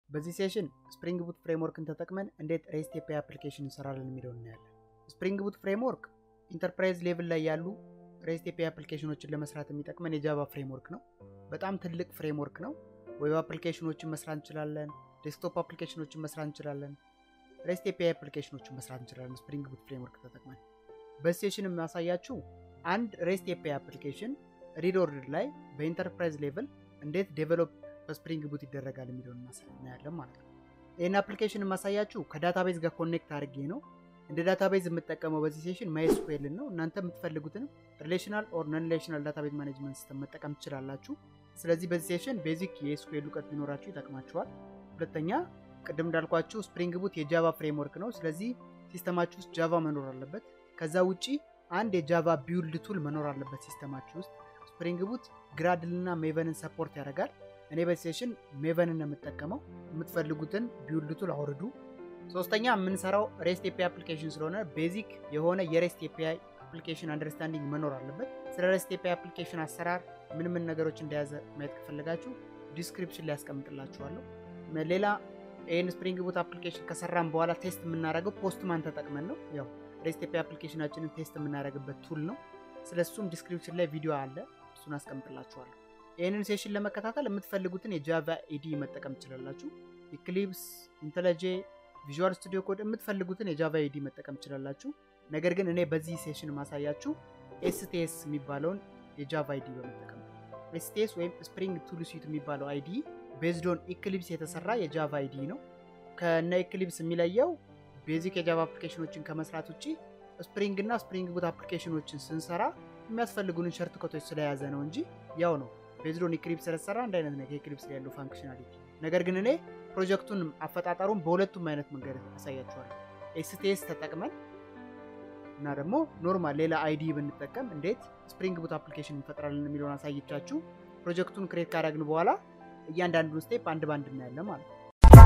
በዚህ ሴሽን ስፕሪንግ ቡት ፍሬምወርክን ተጠቅመን እንዴት REST API አፕሊኬሽን እንሰራለን የሚለውን እናያለን። ስፕሪንግ ቡት ፍሬምወርክ ኢንተርፕራይዝ ሌቭል ላይ ያሉ REST API አፕሊኬሽኖችን ለመስራት የሚጠቅመን የጃቫ ፍሬምወርክ ነው። በጣም ትልቅ ፍሬምወርክ ነው። ዌብ አፕሊኬሽኖችን መስራት እንችላለን፣ ዴስክቶፕ አፕሊኬሽኖችን መስራት እንችላለን፣ REST API አፕሊኬሽኖችን መስራት እንችላለን ስፕሪንግ ቡት ፍሬምወርክ ተጠቅመን። በዚህ ሴሽን የሚያሳያችሁ አንድ REST API አፕሊኬሽን ሪድ ኦርደር ላይ በኢንተርፕራይዝ ሌቭል እንዴት ዴቨሎፕ በስፕሪንግ ቡት ይደረጋል የሚለውን እናያለን ማለት ነው። ይሄን አፕሊኬሽን ማሳያችሁ ከዳታቤዝ ጋር ኮኔክት አድርጌ ነው። እንደ ዳታቤዝ የምጠቀመው በዚህ ሴሽን MySQL ነው። እናንተ የምትፈልጉትን ሪሌሽናል ኦር ነን ሪሌሽናል ዳታቤዝ ማኔጅመንት ሲስተም መጠቀም ትችላላችሁ። ስለዚህ በዚህ ሴሽን ቤዚክ የSQL እውቀት ቢኖራችሁ ይጠቅማችኋል። ሁለተኛ ቅድም እንዳልኳችሁ ስፕሪንግ ቡት የጃቫ ፍሬምወርክ ነው። ስለዚህ ሲስተማችሁ ውስጥ ጃቫ መኖር አለበት። ከዛ ውጪ አንድ የጃቫ ቢልድ ቱል መኖር አለበት ሲስተማችሁ ውስጥ። ስፕሪንግ ቡት ግራድል እና ሜቨንን ሰፖርት ያደርጋል። እኔ በዚህ ሴሽን ሜቨንን የምጠቀመው። የምትፈልጉትን ቢልድ ቱል አውርዱ። ሶስተኛ የምንሰራው REST API አፕሊኬሽን ስለሆነ ቤዚክ የሆነ የREST API አፕሊኬሽን አንደርስታንዲንግ መኖር አለበት። ስለ REST API አፕሊኬሽን አሰራር ምን ነገሮች እንደያዘ ማየት ከፈለጋችሁ ዲስክሪፕሽን ላይ ያስቀምጥላችኋለሁ። ሌላ ይሄን ስፕሪንግ ቡት አፕሊኬሽን ከሰራን በኋላ ቴስት የምናደርገው ፖስትማን ተጠቅመን ነው። ያው REST API አፕሊኬሽናችንን ቴስት የምናደርግበት ቱል ነው። ስለሱም ዲስክሪፕሽን ላይ ቪዲዮ አለ፣ እሱን አስቀምጥላችኋለሁ። ይሄንን ሴሽን ለመከታተል የምትፈልጉትን የጃቫ ኢዲ መጠቀም ትችላላችሁ። ኢክሊፕስ፣ ኢንተለጄ፣ ቪዥዋል ስቱዲዮ ኮድ የምትፈልጉትን የጃቫ ኢዲ መጠቀም ትችላላችሁ። ነገር ግን እኔ በዚህ ሴሽን ማሳያችሁ STS የሚባለውን የጃቫ ኢዲ በመጠቀም ነው። STS ወይም ስፕሪንግ ቱል ስዊት የሚባለው አይዲ ቤዝድ ኦን ኢክሊፕስ የተሰራ የጃቫ ኢዲ ነው። ከነ ኢክሊፕስ የሚለየው ቤዚክ የጃቫ አፕሊኬሽኖችን ከመስራት ውጪ ስፕሪንግ እና ስፕሪንግ ቡት አፕሊኬሽኖችን ስንሰራ የሚያስፈልጉንን ሸርት ኮቶች ስለያዘ ነው እንጂ ያው ነው። ቤዝድ ኦን ኢክሊፕስ ስለተሰራ አንድ አይነት ነው ከኢክሊፕስ ላይ ያለው ፋንክሽናሊቲ። ነገር ግን እኔ ፕሮጀክቱን አፈጣጠሩን በሁለቱም አይነት መንገድ አሳያችኋለሁ። STS ተጠቅመን እና ደግሞ ኖርማል ሌላ አይዲ ብንጠቀም እንዴት ስፕሪንግ ቡት አፕሊኬሽን እንፈጥራለን የሚለውን አሳይቻችሁ ፕሮጀክቱን ክሬት ካደረግን በኋላ እያንዳንዱን ስቴፕ አንድ ባንድ እናያለን ማለት ነው።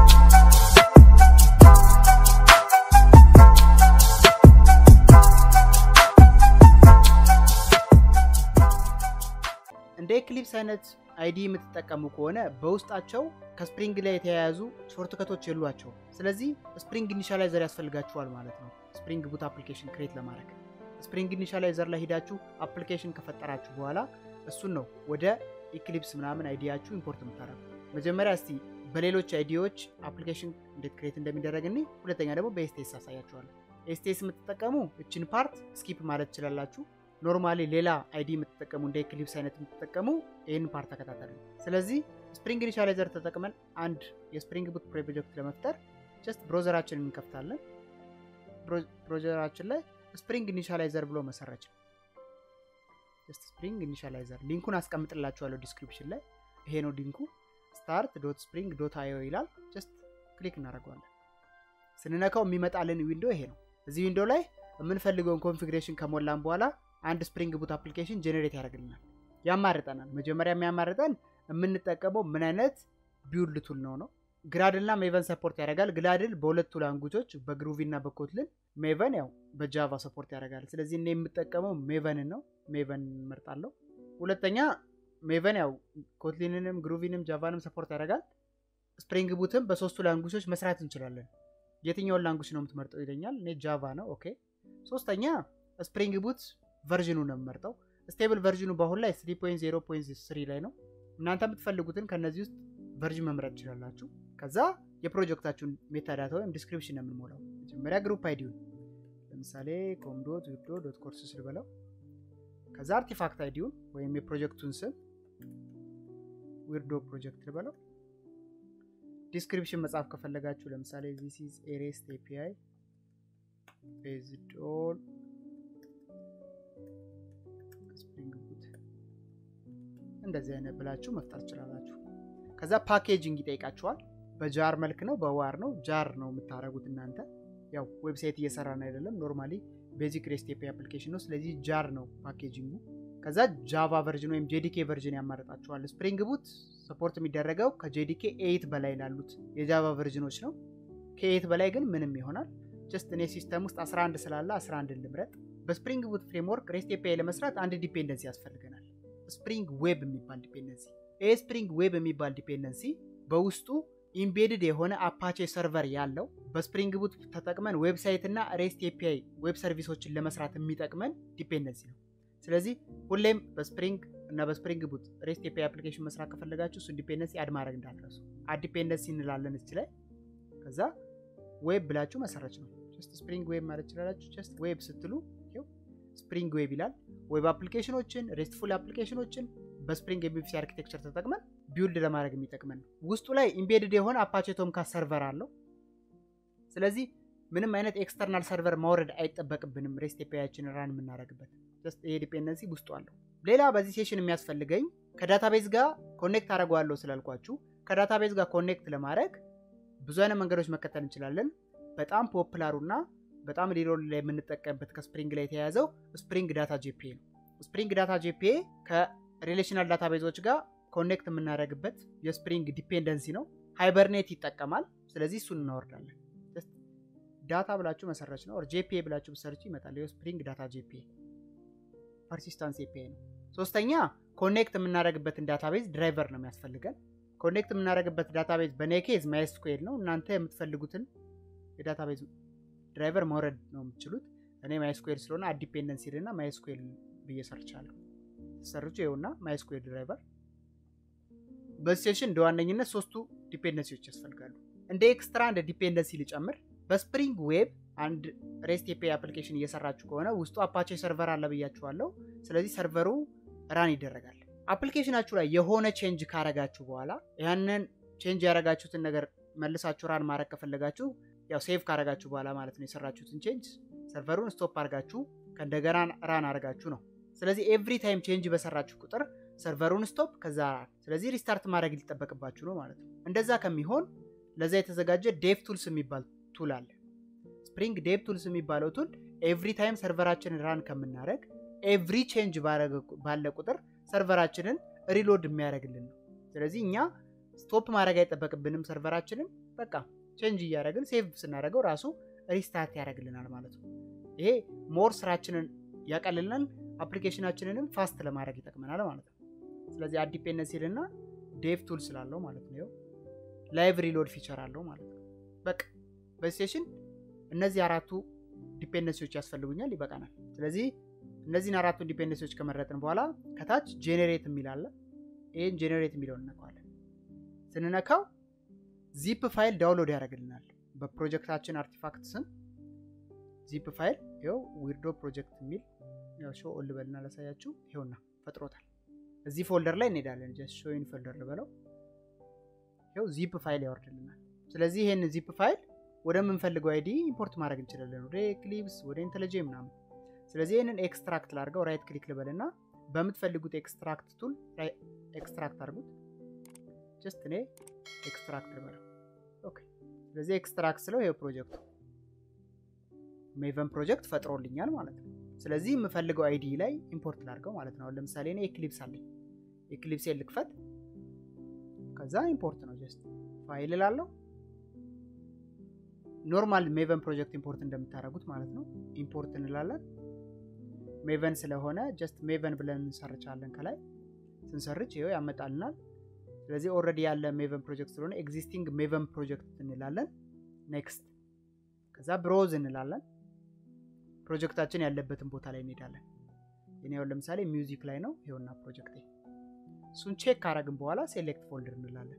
እንደ ኢክሊፕስ አይነት አይዲ የምትጠቀሙ ከሆነ በውስጣቸው ከስፕሪንግ ላይ የተያያዙ ሾርት ከቶች የሏቸው። ስለዚህ ስፕሪንግ ኢኒሻላይዘር ያስፈልጋችኋል ማለት ነው። ስፕሪንግ ቡት አፕሊኬሽን ክሬት ለማድረግ ስፕሪንግ ኢኒሻላይዘር ላይ ሄዳችሁ አፕሊኬሽን ከፈጠራችሁ በኋላ እሱን ነው ወደ ኢክሊፕስ ምናምን አይዲያችሁ ኢምፖርት የምታደርጉት። መጀመሪያ እስቲ በሌሎች አይዲዎች አፕሊኬሽን እንዴት ክሬት እንደሚደረግ እኔ፣ ሁለተኛ ደግሞ በSTS አሳያችኋለሁ። STS የምትጠቀሙ እቺን ፓርት ስኪፕ ማለት ትችላላችሁ። ኖርማሊ ሌላ አይዲ የምትጠቀሙ እንደ ኢክሊፕስ አይነት የምትጠቀሙ ይሄን ፓርት ተከታተሉ። ስለዚህ ስፕሪንግ ኢኒሻላይዘር ተጠቅመን አንድ የስፕሪንግ ቡት ፕሮጀክት ለመፍጠር ጀስት ብራውዘራችንን እንከፍታለን። ብራውዘራችን ላይ ስፕሪንግ ኢኒሻላይዘር ብሎ መሰረች። ጀስት ስፕሪንግ ኢኒሻላይዘር ሊንኩን አስቀምጥላችኋለሁ ዲስክሪፕሽን ላይ። ይሄ ነው ሊንኩ start.spring.io ይላል። ጀስት ክሊክ እናደርገዋለን። ስንነካው የሚመጣልን ዊንዶው ይሄ ነው። እዚህ ዊንዶው ላይ የምንፈልገውን ኮንፊግሬሽን ከሞላን በኋላ አንድ ስፕሪንግ ቡት አፕሊኬሽን ጀነሬት ያደርግልናል። ያማርጠናል። መጀመሪያ የሚያማርጠን የምንጠቀመው ምን አይነት ቢልድ ቱል ነው። ግራድል እና ሜቨን ሰፖርት ያደርጋል። ግራድል በሁለቱ ላንጉጆች በግሩቪ እና በኮትሊን፣ ሜቨን ያው በጃቫ ሰፖርት ያደርጋል። ስለዚህ እኔ የምጠቀመው ሜቨንን ነው። ሜቨን መርጣለሁ። ሁለተኛ ሜቨን ያው ኮትሊንንም ግሩቪንም ጃቫንም ሰፖርት ያደርጋል። ስፕሪንግ ቡትም በሶስቱ ላንጉጆች መስራት እንችላለን። የትኛውን ላንጉጅ ነው የምትመርጠው ይለኛል። እኔ ጃቫ ነው። ኦኬ። ሶስተኛ ስፕሪንግ ቡት ቨርዥኑን ነው የምመርጠው። ስቴብል ቨርዥኑ በአሁን ላይ 3.0.3 ላይ ነው። እናንተ የምትፈልጉትን ከነዚህ ውስጥ ቨርዥን መምረጥ ትችላላችሁ። ከዛ የፕሮጀክታችሁን ሜታዳታ ወይም ዲስክሪፕሽን ነው የምንሞላው። መጀመሪያ ግሩፕ አይዲውን ለምሳሌ com.wipro.courses ልበለው። ከዛ አርቲፋክት አይዲውን ወይም የፕሮጀክቱን ስም ዊርዶ ፕሮጀክት ልበለው። ዲስክሪፕሽን መጻፍ ከፈለጋችሁ ለምሳሌ this is a REST API based on Spring Boot እንደዚህ አይነት ብላችሁ መፍጠር ትችላላችሁ። ከዛ ፓኬጂንግ ይጠይቃችኋል። በጃር መልክ ነው በዋር ነው ጃር ነው የምታረጉት እናንተ። ያው ዌብሳይት እየሰራን አይደለም፣ ኖርማሊ ቤዚክ REST API አፕሊኬሽን ነው። ስለዚህ ጃር ነው ፓኬጂንጉ። ከዛ ጃቫ ቨርዥን ወይም JDK ቨርዥን ያማርጣችኋል። ስፕሪንግ ቡት ሰፖርት የሚደረገው ከJDK 8 በላይ ላሉት የጃቫ ቨርዥኖች ነው። ከ8 በላይ ግን ምንም ይሆናል። ጀስት እኔ ሲስተም ውስጥ 11 ስላለ 11 ልምረጥ። በስፕሪንግ ቡት ፍሬምወርክ REST API ለመስራት አንድ ዲፔንደንሲ ያስፈልገናል። ስፕሪንግ ዌብ የሚባል ዲፔንደንሲ። ስፕሪንግ ዌብ የሚባል ዲፔንደንሲ በውስጡ ኢምቤድድ የሆነ አፓቼ ሰርቨር ያለው በስፕሪንግ ቡት ተጠቅመን ዌብሳይት እና ሬስት API ዌብ ሰርቪሶችን ለመስራት የሚጠቅመን ዲፔንደንሲ ነው። ስለዚህ ሁሌም በስፕሪንግ እና በስፕሪንግ ቡት ሬስት API አፕሊኬሽን መስራት ከፈለጋችሁ እሱን ዲፔንደንሲ አድ ማድረግ እንዳትረሱ። አድ ዲፔንደንሲ እንላለን እዚህ ላይ። ከዛ ዌብ ብላችሁ መሰረች ነው። ጀስት ስፕሪንግ ዌብ ማለት ይችላልላችሁ። ጀስት ዌብ ስትሉ ይሄው ስፕሪንግ ዌብ ይላል። ዌብ አፕሊኬሽኖችን ሬስትፉል አፕሊኬሽኖችን በስፕሪንግ MVC አርኪቴክቸር ተጠቅመን ቢልድ ለማድረግ የሚጠቅመን ነው። ውስጡ ላይ ኢምቤድድ የሆነ አፓቼ ቶምካት ሰርቨር አለው። ስለዚህ ምንም አይነት ኤክስተርናል ሰርቨር ማውረድ አይጠበቅብንም ሬስት API-ያችን ራን የምናደርግበት። ጀስት ይሄ ዲፔንደንሲ ውስጡ አለው። ሌላ በዚህ ሴሽን የሚያስፈልገኝ ከዳታቤዝ ጋር ኮኔክት አደርገዋለሁ ስላልኳችሁ ከዳታቤዝ ጋር ኮኔክት ለማድረግ ብዙ አይነት መንገዶች መከተል እንችላለን። በጣም ፖፑላሩና በጣም ሊሮል ላይ የምንጠቀምበት ከስፕሪንግ ላይ የተያያዘው ስፕሪንግ ዳታ JPA ነው። ስፕሪንግ ዳታ JPA ከሪሌሽናል ዳታቤዞች ጋር ኮኔክት የምናደርግበት የስፕሪንግ ዲፔንደንሲ ነው። ሃይበርኔት ይጠቀማል። ስለዚህ እሱን እናወርዳለን። ዳታ ብላችሁ መሰረች ነው JPA ብላችሁ ሰርች ይመጣል። ስፕሪንግ ዳታ JPA ፐርሲስታንስ API ነው። ሶስተኛ ኮኔክት የምናደርግበትን ዳታቤዝ ድራይቨር ነው የሚያስፈልገን። ኮኔክት የምናደርግበት ዳታቤዝ በኔ ኬዝ MySQL ነው። እናንተ የምትፈልጉትን የዳታቤዝ ድራይቨር ማውረድ ነው የምትችሉት። እኔ MySQL ስለሆነ አድ ዲፔንደንሲ እና MySQL ብዬ ሰርቻለሁ። ሰርቹ ይኸውና MySQL ድራይቨር። በዚህ ሴሽን እንደዋነኝነት ሶስቱ ዲፔንደንሲዎች ያስፈልጋሉ። እንደ ኤክስትራ እንደ ዲፔንደንሲ ሊጨምር በስፕሪንግ ዌብ አንድ ሬስት API አፕሊኬሽን እየሰራችሁ ከሆነ ውስጡ አፓቼ ሰርቨር አለ ብያችኋለሁ። ስለዚህ ሰርቨሩ ራን ይደረጋል። አፕሊኬሽናችሁ ላይ የሆነ ቼንጅ ካረጋችሁ በኋላ ያንን ቼንጅ ያረጋችሁትን ነገር መልሳችሁ ራን ማድረግ ከፈለጋችሁ ያው ሴቭ ካረጋችሁ በኋላ ማለት ነው የሰራችሁትን ቼንጅ ሰርቨሩን ስቶፕ አድርጋችሁ ከእንደገና ራን አድርጋችሁ ነው። ስለዚህ ኤቭሪ ታይም ቼንጅ በሰራችሁ ቁጥር ሰርቨሩን ስቶፕ ከዛ ራን። ስለዚህ ሪስታርት ማድረግ ሊጠበቅባችሁ ነው ማለት ነው። እንደዛ ከሚሆን ለዛ የተዘጋጀ ዴቭ ቱልስ የሚባል ቱል አለ። ስፕሪንግ ዴቭ ቱልስ የሚባለው ቱል ኤቭሪ ታይም ሰርቨራችንን ራን ከምናደርግ ኤቭሪ ቼንጅ ባለ ቁጥር ሰርቨራችንን ሪሎድ የሚያደርግልን ነው። ስለዚህ እኛ ስቶፕ ማድረግ አይጠበቅብንም ሰርቨራችንን። በቃ ቼንጅ እያደረግን ሴቭ ስናደርገው ራሱ ሪስታርት ያደርግልናል ማለት ነው። ይሄ ሞር ስራችንን ያቀልልናል፣ አፕሊኬሽናችንንም ፋስት ለማድረግ ይጠቅመናል ማለት ነው። ስለዚህ አድ ዲፔንደንሲ እና ዴቭ ቱል ስላለው ማለት ነው ላይቭ ሪሎድ ፊቸር አለው ማለት ነው። በቃ በዚህ ሴሽን እነዚህ አራቱ ዲፔንደንሲዎች ያስፈልጉኛል፣ ይበቃናል። ስለዚህ እነዚህን አራቱን ዲፔንደንሲዎች ከመረጥን በኋላ ከታች ጄኔሬት የሚል አለ። ይሄን ጄኔሬት የሚለውን እንነካዋለን። ስንነካው ዚፕ ፋይል ዳውንሎድ ያደርግልናል። በፕሮጀክታችን አርቲፋክት ስም ዚፕ ፋይል ይኸው ዊርዶ ፕሮጀክት የሚል ያው ሾው ኦል በልና ላሳያችሁ። ይኸውና ፈጥሮታል። እዚህ ፎልደር ላይ እንሄዳለን። ጀስት ሾው ኢን ፎልደር ልበለው። ይኸው ዚፕ ፋይል ያወርድልናል። ስለዚህ ይሄን ዚፕ ፋይል ወደምንፈልገው አይዲ ኢምፖርት ማድረግ እንችላለን፣ ወደ ኤክሊፕስ ወደ ኢንተለጄ ምናምን። ስለዚህ ይሄንን ኤክስትራክት ላድርገው። ራይት ክሊክ ልበልና በምትፈልጉት ኤክስትራክት ቱል ኤክስትራክት አድርጉት። ጀስት እኔ ኤክስትራክት ልበለው። ኦኬ። ስለዚህ ኤክስትራክት ስለው ይሄው ፕሮጀክቱ ሜቨን ፕሮጀክት ፈጥሮልኛል ማለት ነው። ስለዚህ የምፈልገው አይዲ ላይ ኢምፖርት ላድርገው ማለት ነው። ለምሳሌ እኔ ኤክሊፕስ አለኝ። ኤክሊፕስ ልክፈት። ከዛ ኢምፖርት ነው። ጀስት ፋይል ላለው ኖርማል ሜቨን ፕሮጀክት ኢምፖርት እንደምታደርጉት ማለት ነው። ኢምፖርት እንላለን። ሜቨን ስለሆነ ጀስት ሜቨን ብለን እንሰርቻለን። ከላይ ስንሰርች ይሄው ያመጣልናል። ስለዚህ ኦልሬዲ ያለ ሜቨን ፕሮጀክት ስለሆነ ኤግዚስቲንግ ሜቨን ፕሮጀክት እንላለን። ኔክስት። ከዛ ብሮዝ እንላለን። ፕሮጀክታችን ያለበትን ቦታ ላይ እንሄዳለን። እኔው ለምሳሌ ሚውዚክ ላይ ነው። ይሄውና ፕሮጀክቴ። እሱን ቼክ ካረግን በኋላ ሴሌክት ፎልደር እንላለን።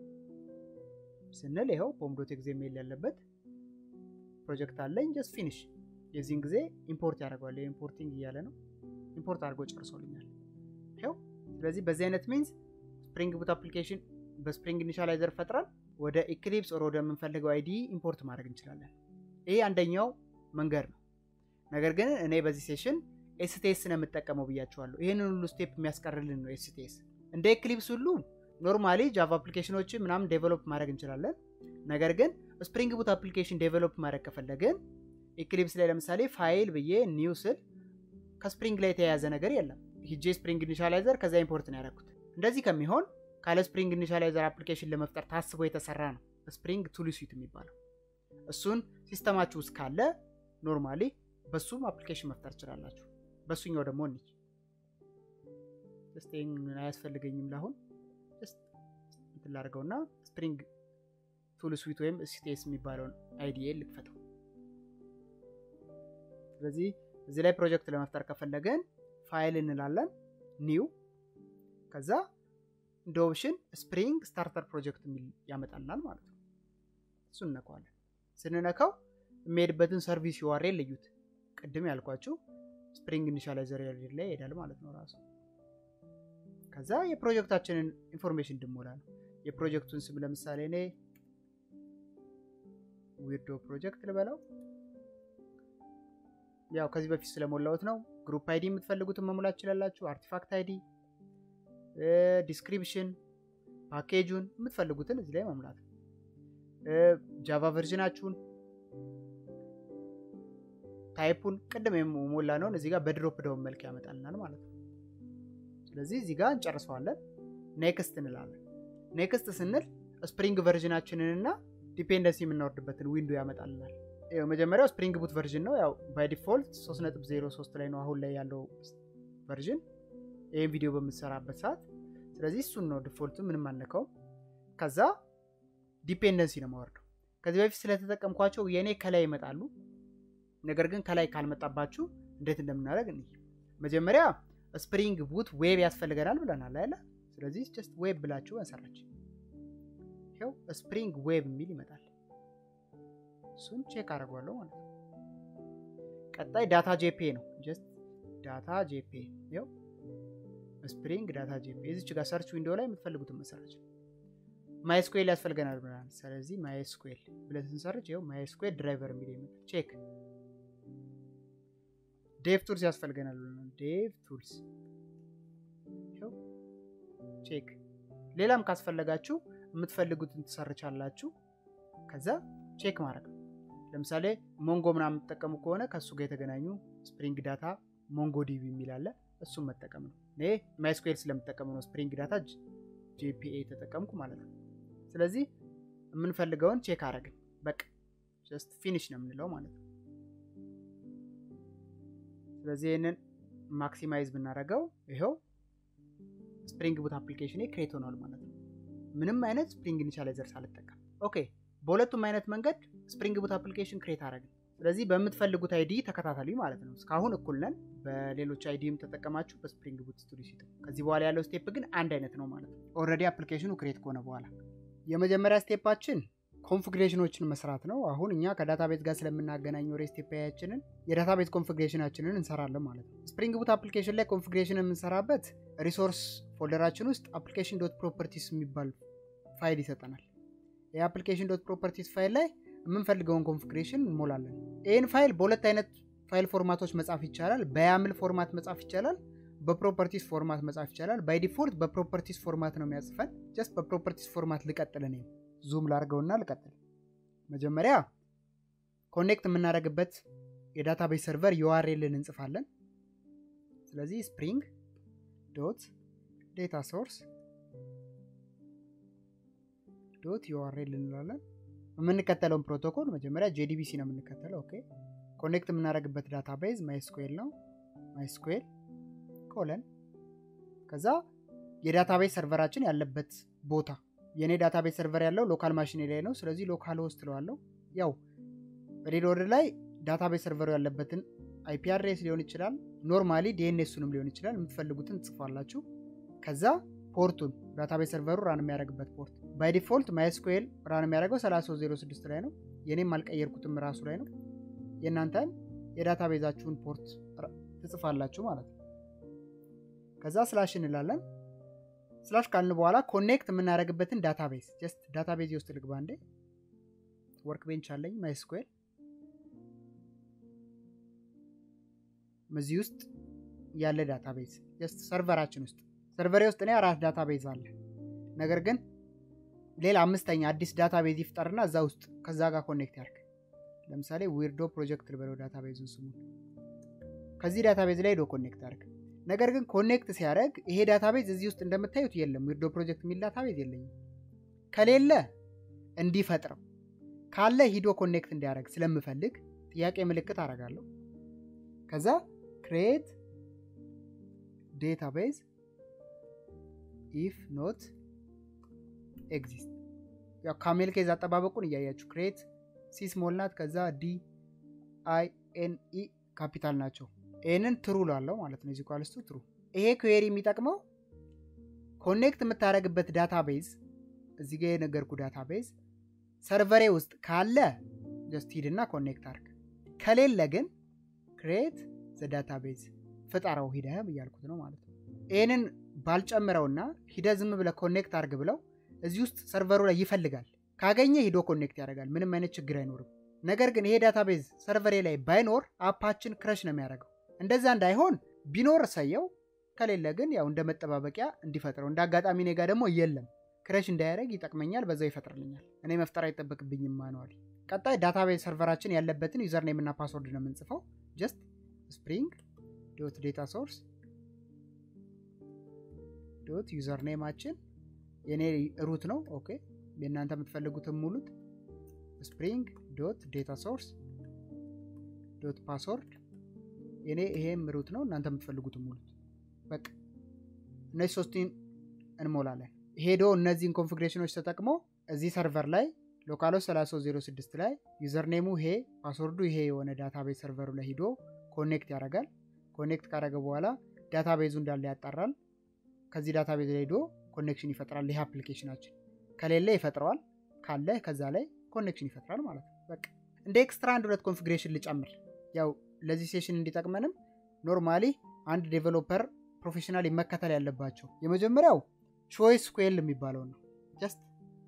ስንል ይሄው pom.xml ያለበት ፕሮጀክት አለኝ። ጀስት ፊኒሽ። የዚህን ጊዜ ኢምፖርት ያደርጋል። ኢምፖርቲንግ እያለ ነው። ኢምፖርት አድርጎ ጨርሶልኛል። ይሄው። ስለዚህ በዚህ አይነት ሚንስ ስፕሪንግ ቡት አፕሊኬሽን በስፕሪንግ ኢኒሻላይዘር ፈጥረን ወደ ኤክሊፕስ ኦር ወደ የምንፈልገው አይዲ ኢምፖርት ማድረግ እንችላለን። ይሄ አንደኛው መንገድ ነው። ነገር ግን እኔ በዚህ ሴሽን ኤስቲኤስ ነው የምጠቀመው ብያችኋለሁ። ይሄንን ሁሉ ስቴፕ የሚያስቀርልን ነው ኤስቲኤስ። እንደ ኤክሊፕስ ሁሉ ኖርማሊ ጃቫ አፕሊኬሽኖችን ምናምን ዴቨሎፕ ማድረግ እንችላለን። ነገር ግን ስፕሪንግ ቡት አፕሊኬሽን ዴቨሎፕ ማድረግ ከፈለግን ኤክሊፕስ ላይ ለምሳሌ ፋይል ብዬ ኒው ስል ከስፕሪንግ ላይ የተያያዘ ነገር የለም። ሂጄ ስፕሪንግ ኢኒሻላይዘር ከዛ ኢምፖርት ነው ያደረኩት። እንደዚህ ከሚሆን ካለ ስፕሪንግ ኢኒሻላይዘር አፕሊኬሽን ለመፍጠር ታስቦ የተሰራ ነው ስፕሪንግ ቱል ስዊት የሚባለው። እሱን ሲስተማችሁ ውስጥ ካለ ኖርማሊ በሱም አፕሊኬሽን መፍጠር ትችላላችሁ። በሱኛው ደግሞ እንጂ ስቴን አያስፈልገኝም። ላሁን ጀስት እንትን ላድርገውና ስፕሪንግ ቱል ስዊት ወይም STS የሚባለውን IDE ልክፈተው። ስለዚህ እዚህ ላይ ፕሮጀክት ለመፍጠር ከፈለገን ፋይል እንላለን ኒው ከዛ እንደ ኦፕሽን ስፕሪንግ ስታርተር ፕሮጀክት የሚል ያመጣልናል ማለት ነው። እሱን እንነካዋለን። ስንነካው የሚሄድበትን ሰርቪስ URL ለዩት። ቅድም ያልኳችሁ ስፕሪንግ ኢኒሻላይዘር ላይ ይሄዳል ማለት ነው ራሱ። ከዛ የፕሮጀክታችንን ኢንፎርሜሽን እንድሞላ ነው። የፕሮጀክቱን ስም ለምሳሌ እኔ ዊርዶ ፕሮጀክት ልበለው። ያው ከዚህ በፊት ስለሞላሁት ነው። ግሩፕ አይዲ የምትፈልጉትን መሙላት ትችላላችሁ። አርቲፋክት አይዲ፣ ዲስክሪፕሽን፣ ፓኬጁን የምትፈልጉትን እዚህ ላይ መሙላት። ጃቫ ቨርዥናችሁን፣ ታይፑን ቅድም የሞላ ነው እዚህ ጋር በድሮፕ ዳውን መልክ ያመጣልናል ማለት ነው። ስለዚህ እዚህ ጋር እንጨርሰዋለን። ኔክስት እንላለን። ኔክስት ስንል ስፕሪንግ ቨርዥናችንን እና ዲፔንደንሲ የምናወርድበትን ዊንዶ ያመጣልናል። መጀመሪያው ስፕሪንግ ቡት ቨርዥን ነው። ያው ባይ ዲፎልት 3.03 ላይ ነው አሁን ላይ ያለው ቨርዥን ይሄን ቪዲዮ በምትሰራበት ሰዓት። ስለዚህ እሱን ነው ዲፎልቱ ምንም አንነካው። ከዛ ዲፔንደንሲ ነው ማወርደው። ከዚህ በፊት ስለተጠቀምኳቸው የኔ ከላይ ይመጣሉ። ነገር ግን ከላይ ካልመጣባችሁ እንዴት እንደምናደርግ እንይ። መጀመሪያ ስፕሪንግ ቡት ዌብ ያስፈልገናል ብለናል አይደል? ስለዚህ ጀስት ዌብ ብላችሁ እንሰራች። ይሄው ስፕሪንግ ዌብ የሚል ይመጣል። እሱን ቼክ አደርጋለሁ ማለት ነው። ቀጣይ ዳታ JPA ነው። ጀስት ዳታ JPA ይሄው ስፕሪንግ ዳታ JPA እዚች ጋር ሰርች ዊንዶው ላይ የምትፈልጉትን መሰራች። MySQL ያስፈልገናል ብለናል። ስለዚህ MySQL ብለን ስንሰርች ይሄው MySQL ድራይቨር የሚል ይመጣል። ቼክ DevTools ያስፈልገናል ብለናል። DevTools ይሄው ቼክ። ሌላም ካስፈልጋችሁ የምትፈልጉትን ትሰርቻላችሁ። ከዛ ቼክ ማድረግ። ለምሳሌ ሞንጎ ምናምን ተጠቀሙ ከሆነ ከሱ ጋር የተገናኙ ስፕሪንግ ዳታ MongoDB የሚል አለ። እሱን መጠቀም ነው። እኔ MySQL ስለምጠቀም ነው ስፕሪንግ ዳታ JPA ተጠቀምኩ ማለት ነው። ስለዚህ የምንፈልገውን ቼክ አደረግን። በቃ ጀስት ፊኒሽ ነው የምንለው ማለት ነው። ስለዚህ ይሄንን ማክሲማይዝ ብናደርገው ይሄው ስፕሪንግ ቡት አፕሊኬሽን ክሬት ሆኗል ማለት ነው። ምንም አይነት ስፕሪንግ ኢኒሻላይዘር ሳልጠቀም። ኦኬ በሁለቱም አይነት መንገድ ስፕሪንግ ቡት አፕሊኬሽን ክሬት አደረግን። ስለዚህ በምትፈልጉት አይዲ ተከታተሉ ማለት ነው። እስካሁን እኩል ነን። በሌሎች አይዲም ተጠቀማችሁ በስፕሪንግ ቡት ስቱዲዮ ሲቱ። ከዚህ በኋላ ያለው ስቴፕ ግን አንድ አይነት ነው ማለት ነው። ኦልሬዲ አፕሊኬሽኑ ክሬት ከሆነ በኋላ የመጀመሪያ ስቴፓችን ኮንፊግሬሽኖችን መስራት ነው። አሁን እኛ ከዳታቤዝ ጋር ስለምናገናኘው REST API-ያችንን የዳታቤዝ ኮንፊግሬሽናችንን እንሰራለን ማለት ነው። ስፕሪንግ ቡት አፕሊኬሽን ላይ ኮንፊግሬሽን የምንሰራበት ሪሶርስ ፎልደራችን ውስጥ application.properties የሚባል ፋይል ይሰጠናል። የapplication.properties ፋይል ላይ የምንፈልገውን ኮንፊግሬሽን እንሞላለን። ይህን ፋይል በሁለት አይነት ፋይል ፎርማቶች መጻፍ ይቻላል። በYAML ፎርማት መጻፍ ይቻላል፣ በፕሮፐርቲስ ፎርማት መጻፍ ይቻላል። ባይ ዲፎልት በፕሮፐርቲስ ፎርማት ነው የሚያጽፈን። ጀስት በፕሮፐርቲስ ፎርማት ልቀጥል እኔ ዙም ላድርገውና ልቀጥል። መጀመሪያ ኮኔክት የምናደርግበት የዳታቤዝ ሰርቨር URL እንጽፋለን። ስለዚህ spring data source .url እንላለን። የምንከተለውን ፕሮቶኮል መጀመሪያ JDBC ነው የምንከተለው። ኦኬ ኮኔክት የምናደርግበት ዳታቤዝ MySQL ነው። MySQL ኮለን ከዛ የዳታቤዝ ሰርቨራችን ያለበት ቦታ የኔ ዳታቤዝ ሰርቨር ያለው ሎካል ማሽን ላይ ነው። ስለዚህ ሎካል ሆስት ለዋለው ያው ሬድወርድ ላይ ዳታቤዝ ሰርቨሩ ያለበትን IP address ሊሆን ይችላል፣ ኖርማሊ DNS-ንም ሊሆን ይችላል። የምትፈልጉትን ጽፋላችሁ። ከዛ ፖርቱን ዳታቤዝ ሰርቨሩ ራን የሚያደርግበት ፖርት ባይ ዲፎልት MySQL ራን የሚያደርገው 3306 ላይ ነው። የኔም አልቀየርኩትም ራሱ ላይ ነው። የእናንተን የዳታቤዛችሁን ፖርት ትጽፋላችሁ ማለት ነው። ከዛ ስላሽ እንላለን። ስላሽ ካልን በኋላ ኮኔክት የምናደርግበትን ዳታቤዝ ጀስት ዳታቤዝ ውስጥ ልግባ እንዴ ወርክቤንች አለኝ MySQL እዚህ ውስጥ ያለ ዳታቤዝ ጀስት ሰርቨራችን ውስጥ ሰርቨሬ ውስጥ እኔ 4 ዳታቤዝ አለ። ነገር ግን ሌላ አምስተኛ አዲስ ዳታቤዝ ይፍጠርና እዛ ውስጥ ከዛ ጋር ኮኔክት ያርግ። ለምሳሌ ዊርዶ ፕሮጀክት ልበለው ዳታቤዙን ስሙ። ከዚህ ዳታቤዝ ላይ ዶ ኮኔክት አርግ። ነገር ግን ኮኔክት ሲያደርግ ይሄ ዳታቤዝ እዚህ ውስጥ እንደምታዩት የለም። ዊርዶ ፕሮጀክት የሚል ዳታቤዝ የለኝም። ከሌለ እንዲፈጥረው ካለ ሂዶ ኮኔክት እንዲያደርግ ስለምፈልግ ጥያቄ ምልክት አደርጋለሁ። ከዛ create database if not exist ያው ካሜል ኬዝ አጠባበቁን እያያችሁ create ሲ ስሞል ናት ከዛ ዲ አይ ኤን ኢ ካፒታል ናቸው ይሄንን ትሩ ላለው ማለት ነው ኢኳልስ ቱ ትሩ ይሄ ኩዌሪ የሚጠቅመው ኮኔክት የምታረግበት ዳታቤዝ እዚህ ጋር የነገርኩ ዳታቤዝ ሰርቨሬ ውስጥ ካለ just ሂድና ኮኔክት አርግ ከሌለ ግን create the database ፍጣራው ሂደህ ብያልኩት ነው ማለት ነው ይሄንን ባልጨምረውና ሂደ ዝም ብለ ኮኔክት አርግ ብለው እዚህ ውስጥ ሰርቨሩ ላይ ይፈልጋል ካገኘ ሂዶ ኮኔክት ያደርጋል ምንም አይነት ችግር አይኖርም ነገር ግን ይሄ ዳታቤዝ ሰርቨሬ ላይ ባይኖር አፓችን ክራሽ ነው የሚያደርገው እንደዛ እንዳይሆን ቢኖር ሰየው ከሌለ ግን ያው እንደመጠባበቂያ እንዲፈጥረው እንዳጋጣሚ ኔጋ ደግሞ የለም ክራሽ እንዳያደርግ ይጠቅመኛል በዛው ይፈጥርልኛል እኔ መፍጠር አይተበክብኝም ማኑዋሊ ቀጣይ ዳታቤዝ ሰርቨራችን ያለበትን ዩዘር ኔም እና ፓስወርድ ነው የምንጽፈው just spring.datasource .username አችን የኔ ሩት ነው ኦኬ በእናንተ የምትፈልጉትን ሙሉት spring.datasource.password የኔ ይሄም ሩት ነው እናንተ የምትፈልጉትን ሙሉት በቃ እነዚህ ሶስቱን እንሞላለን ሄዶ እነዚህን ኮንፊግሬሽኖች ተጠቅሞ እዚህ ሰርቨር ላይ ሎካሎስ 3306 ላይ ዩዘርኔሙ ይሄ ፓስወርዱ ይሄ የሆነ ዳታቤዝ ሰርቨሩ ላይ ሄዶ ኮኔክት ያደርጋል ኮኔክት ካደረገ በኋላ ዳታቤዙ እንዳለ ያጣራል ከዚህ ዳታቤዝ ላይ ሄዶ ኮኔክሽን ይፈጥራል ይሄ አፕሊኬሽናችን ከሌለ ይፈጥራል ካለ ከዛ ላይ ኮኔክሽን ይፈጥራል ማለት ነው በቃ እንደ ኤክስትራ አንድ ሁለት ኮንፊግሬሽን ልጨምር ያው ለዚህ ሴሽን እንዲጠቅመንም ኖርማሊ አንድ ዴቨሎፐር ፕሮፌሽናል ይመከተል ያለባቸው የመጀመሪያው showSQL የሚባለው ነው just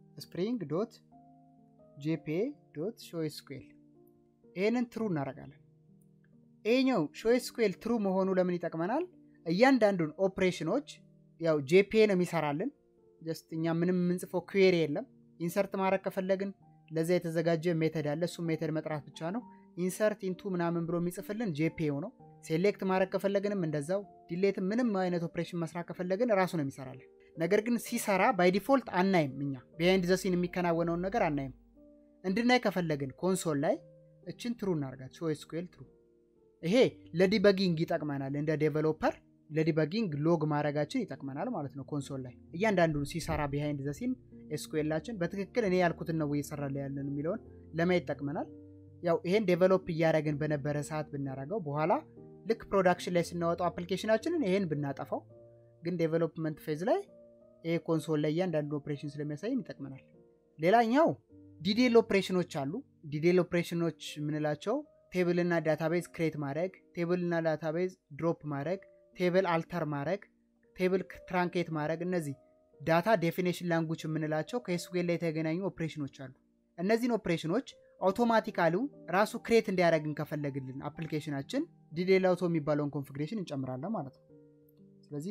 spring.jpa.showSQL ይሄንን ትሩ እናረጋለን ይሄኛው showSQL ትሩ መሆኑ ለምን ይጠቅመናል እያንዳንዱን ኦፕሬሽኖች ያው JPA ነው የሚሰራልን just እኛ ምንም ምንጽፈው ኩዌሪ የለም ኢንሰርት ማድረግ ከፈለግን ለዛ የተዘጋጀ ሜተድ አለ እሱ ሜተድ መጥራት ብቻ ነው ኢንሰርት ኢንቱ ምናምን ብሎ የሚጽፍልን JPA ነው ሴሌክት ማድረግ ከፈለግንም እንደዛው ዲሌት ምንም አይነት ኦፕሬሽን መስራት ከፈለግን ራሱ ነው የሚሰራልን ነገር ግን ሲሰራ ባይ ዲፎልት አናይም እኛ ቢሃይንድ ዘ ሲን የሚከናወነውን ነገር አናይም እንድናይ ከፈለግን ኮንሶል ላይ እቺን ትሩ እናርጋት showSQL ትሩ ይሄ ለዲበጊንግ ይጠቅመናል እንደ ዴቨሎፐር ለዲበጊንግ ሎግ ማድረጋችን ይጠቅመናል ማለት ነው ኮንሶል ላይ እያንዳንዱን ሲሰራ ቢሃይንድ ዘ ሲን SQLላችን በትክክል እኔ ያልኩትን ነው እየሰራለ ያለን የሚለውን ለማየት ይጠቅመናል ያው ይሄን ዴቨሎፕ እያደረግን በነበረ ሰዓት ብናረጋው በኋላ ልክ ፕሮዳክሽን ላይ ስናወጣው አፕሊኬሽናችንን ይሄን ብናጠፋው ግን ዴቨሎፕመንት ፌዝ ላይ ይሄ ኮንሶል ላይ እያንዳንዱ ኦፕሬሽን ስለሚያሳየን ይጠቅመናል ሌላኛው ዲዴል ኦፕሬሽኖች አሉ ዲዴል ኦፕሬሽኖች ምንላቸው ቴብል እና ዳታቤዝ ክሬት ማድረግ ቴብል እና ዳታቤዝ ድሮፕ ማድረግ ቴብል አልተር ማድረግ ቴብል ትራንኬት ማድረግ እነዚህ ዳታ ዴፊኒሽን ላንጉጅ ምንላቸው ከSQL ላይ የተገናኙ ኦፕሬሽኖች አሉ እነዚህን ኦፕሬሽኖች አውቶማቲካሊ ራሱ ክሬት እንዲያደርግን ከፈለግልን አፕሊኬሽናችን ዲዴል አውቶ የሚባለውን ኮንፊግሬሽን እንጨምራለን ማለት ነው ስለዚህ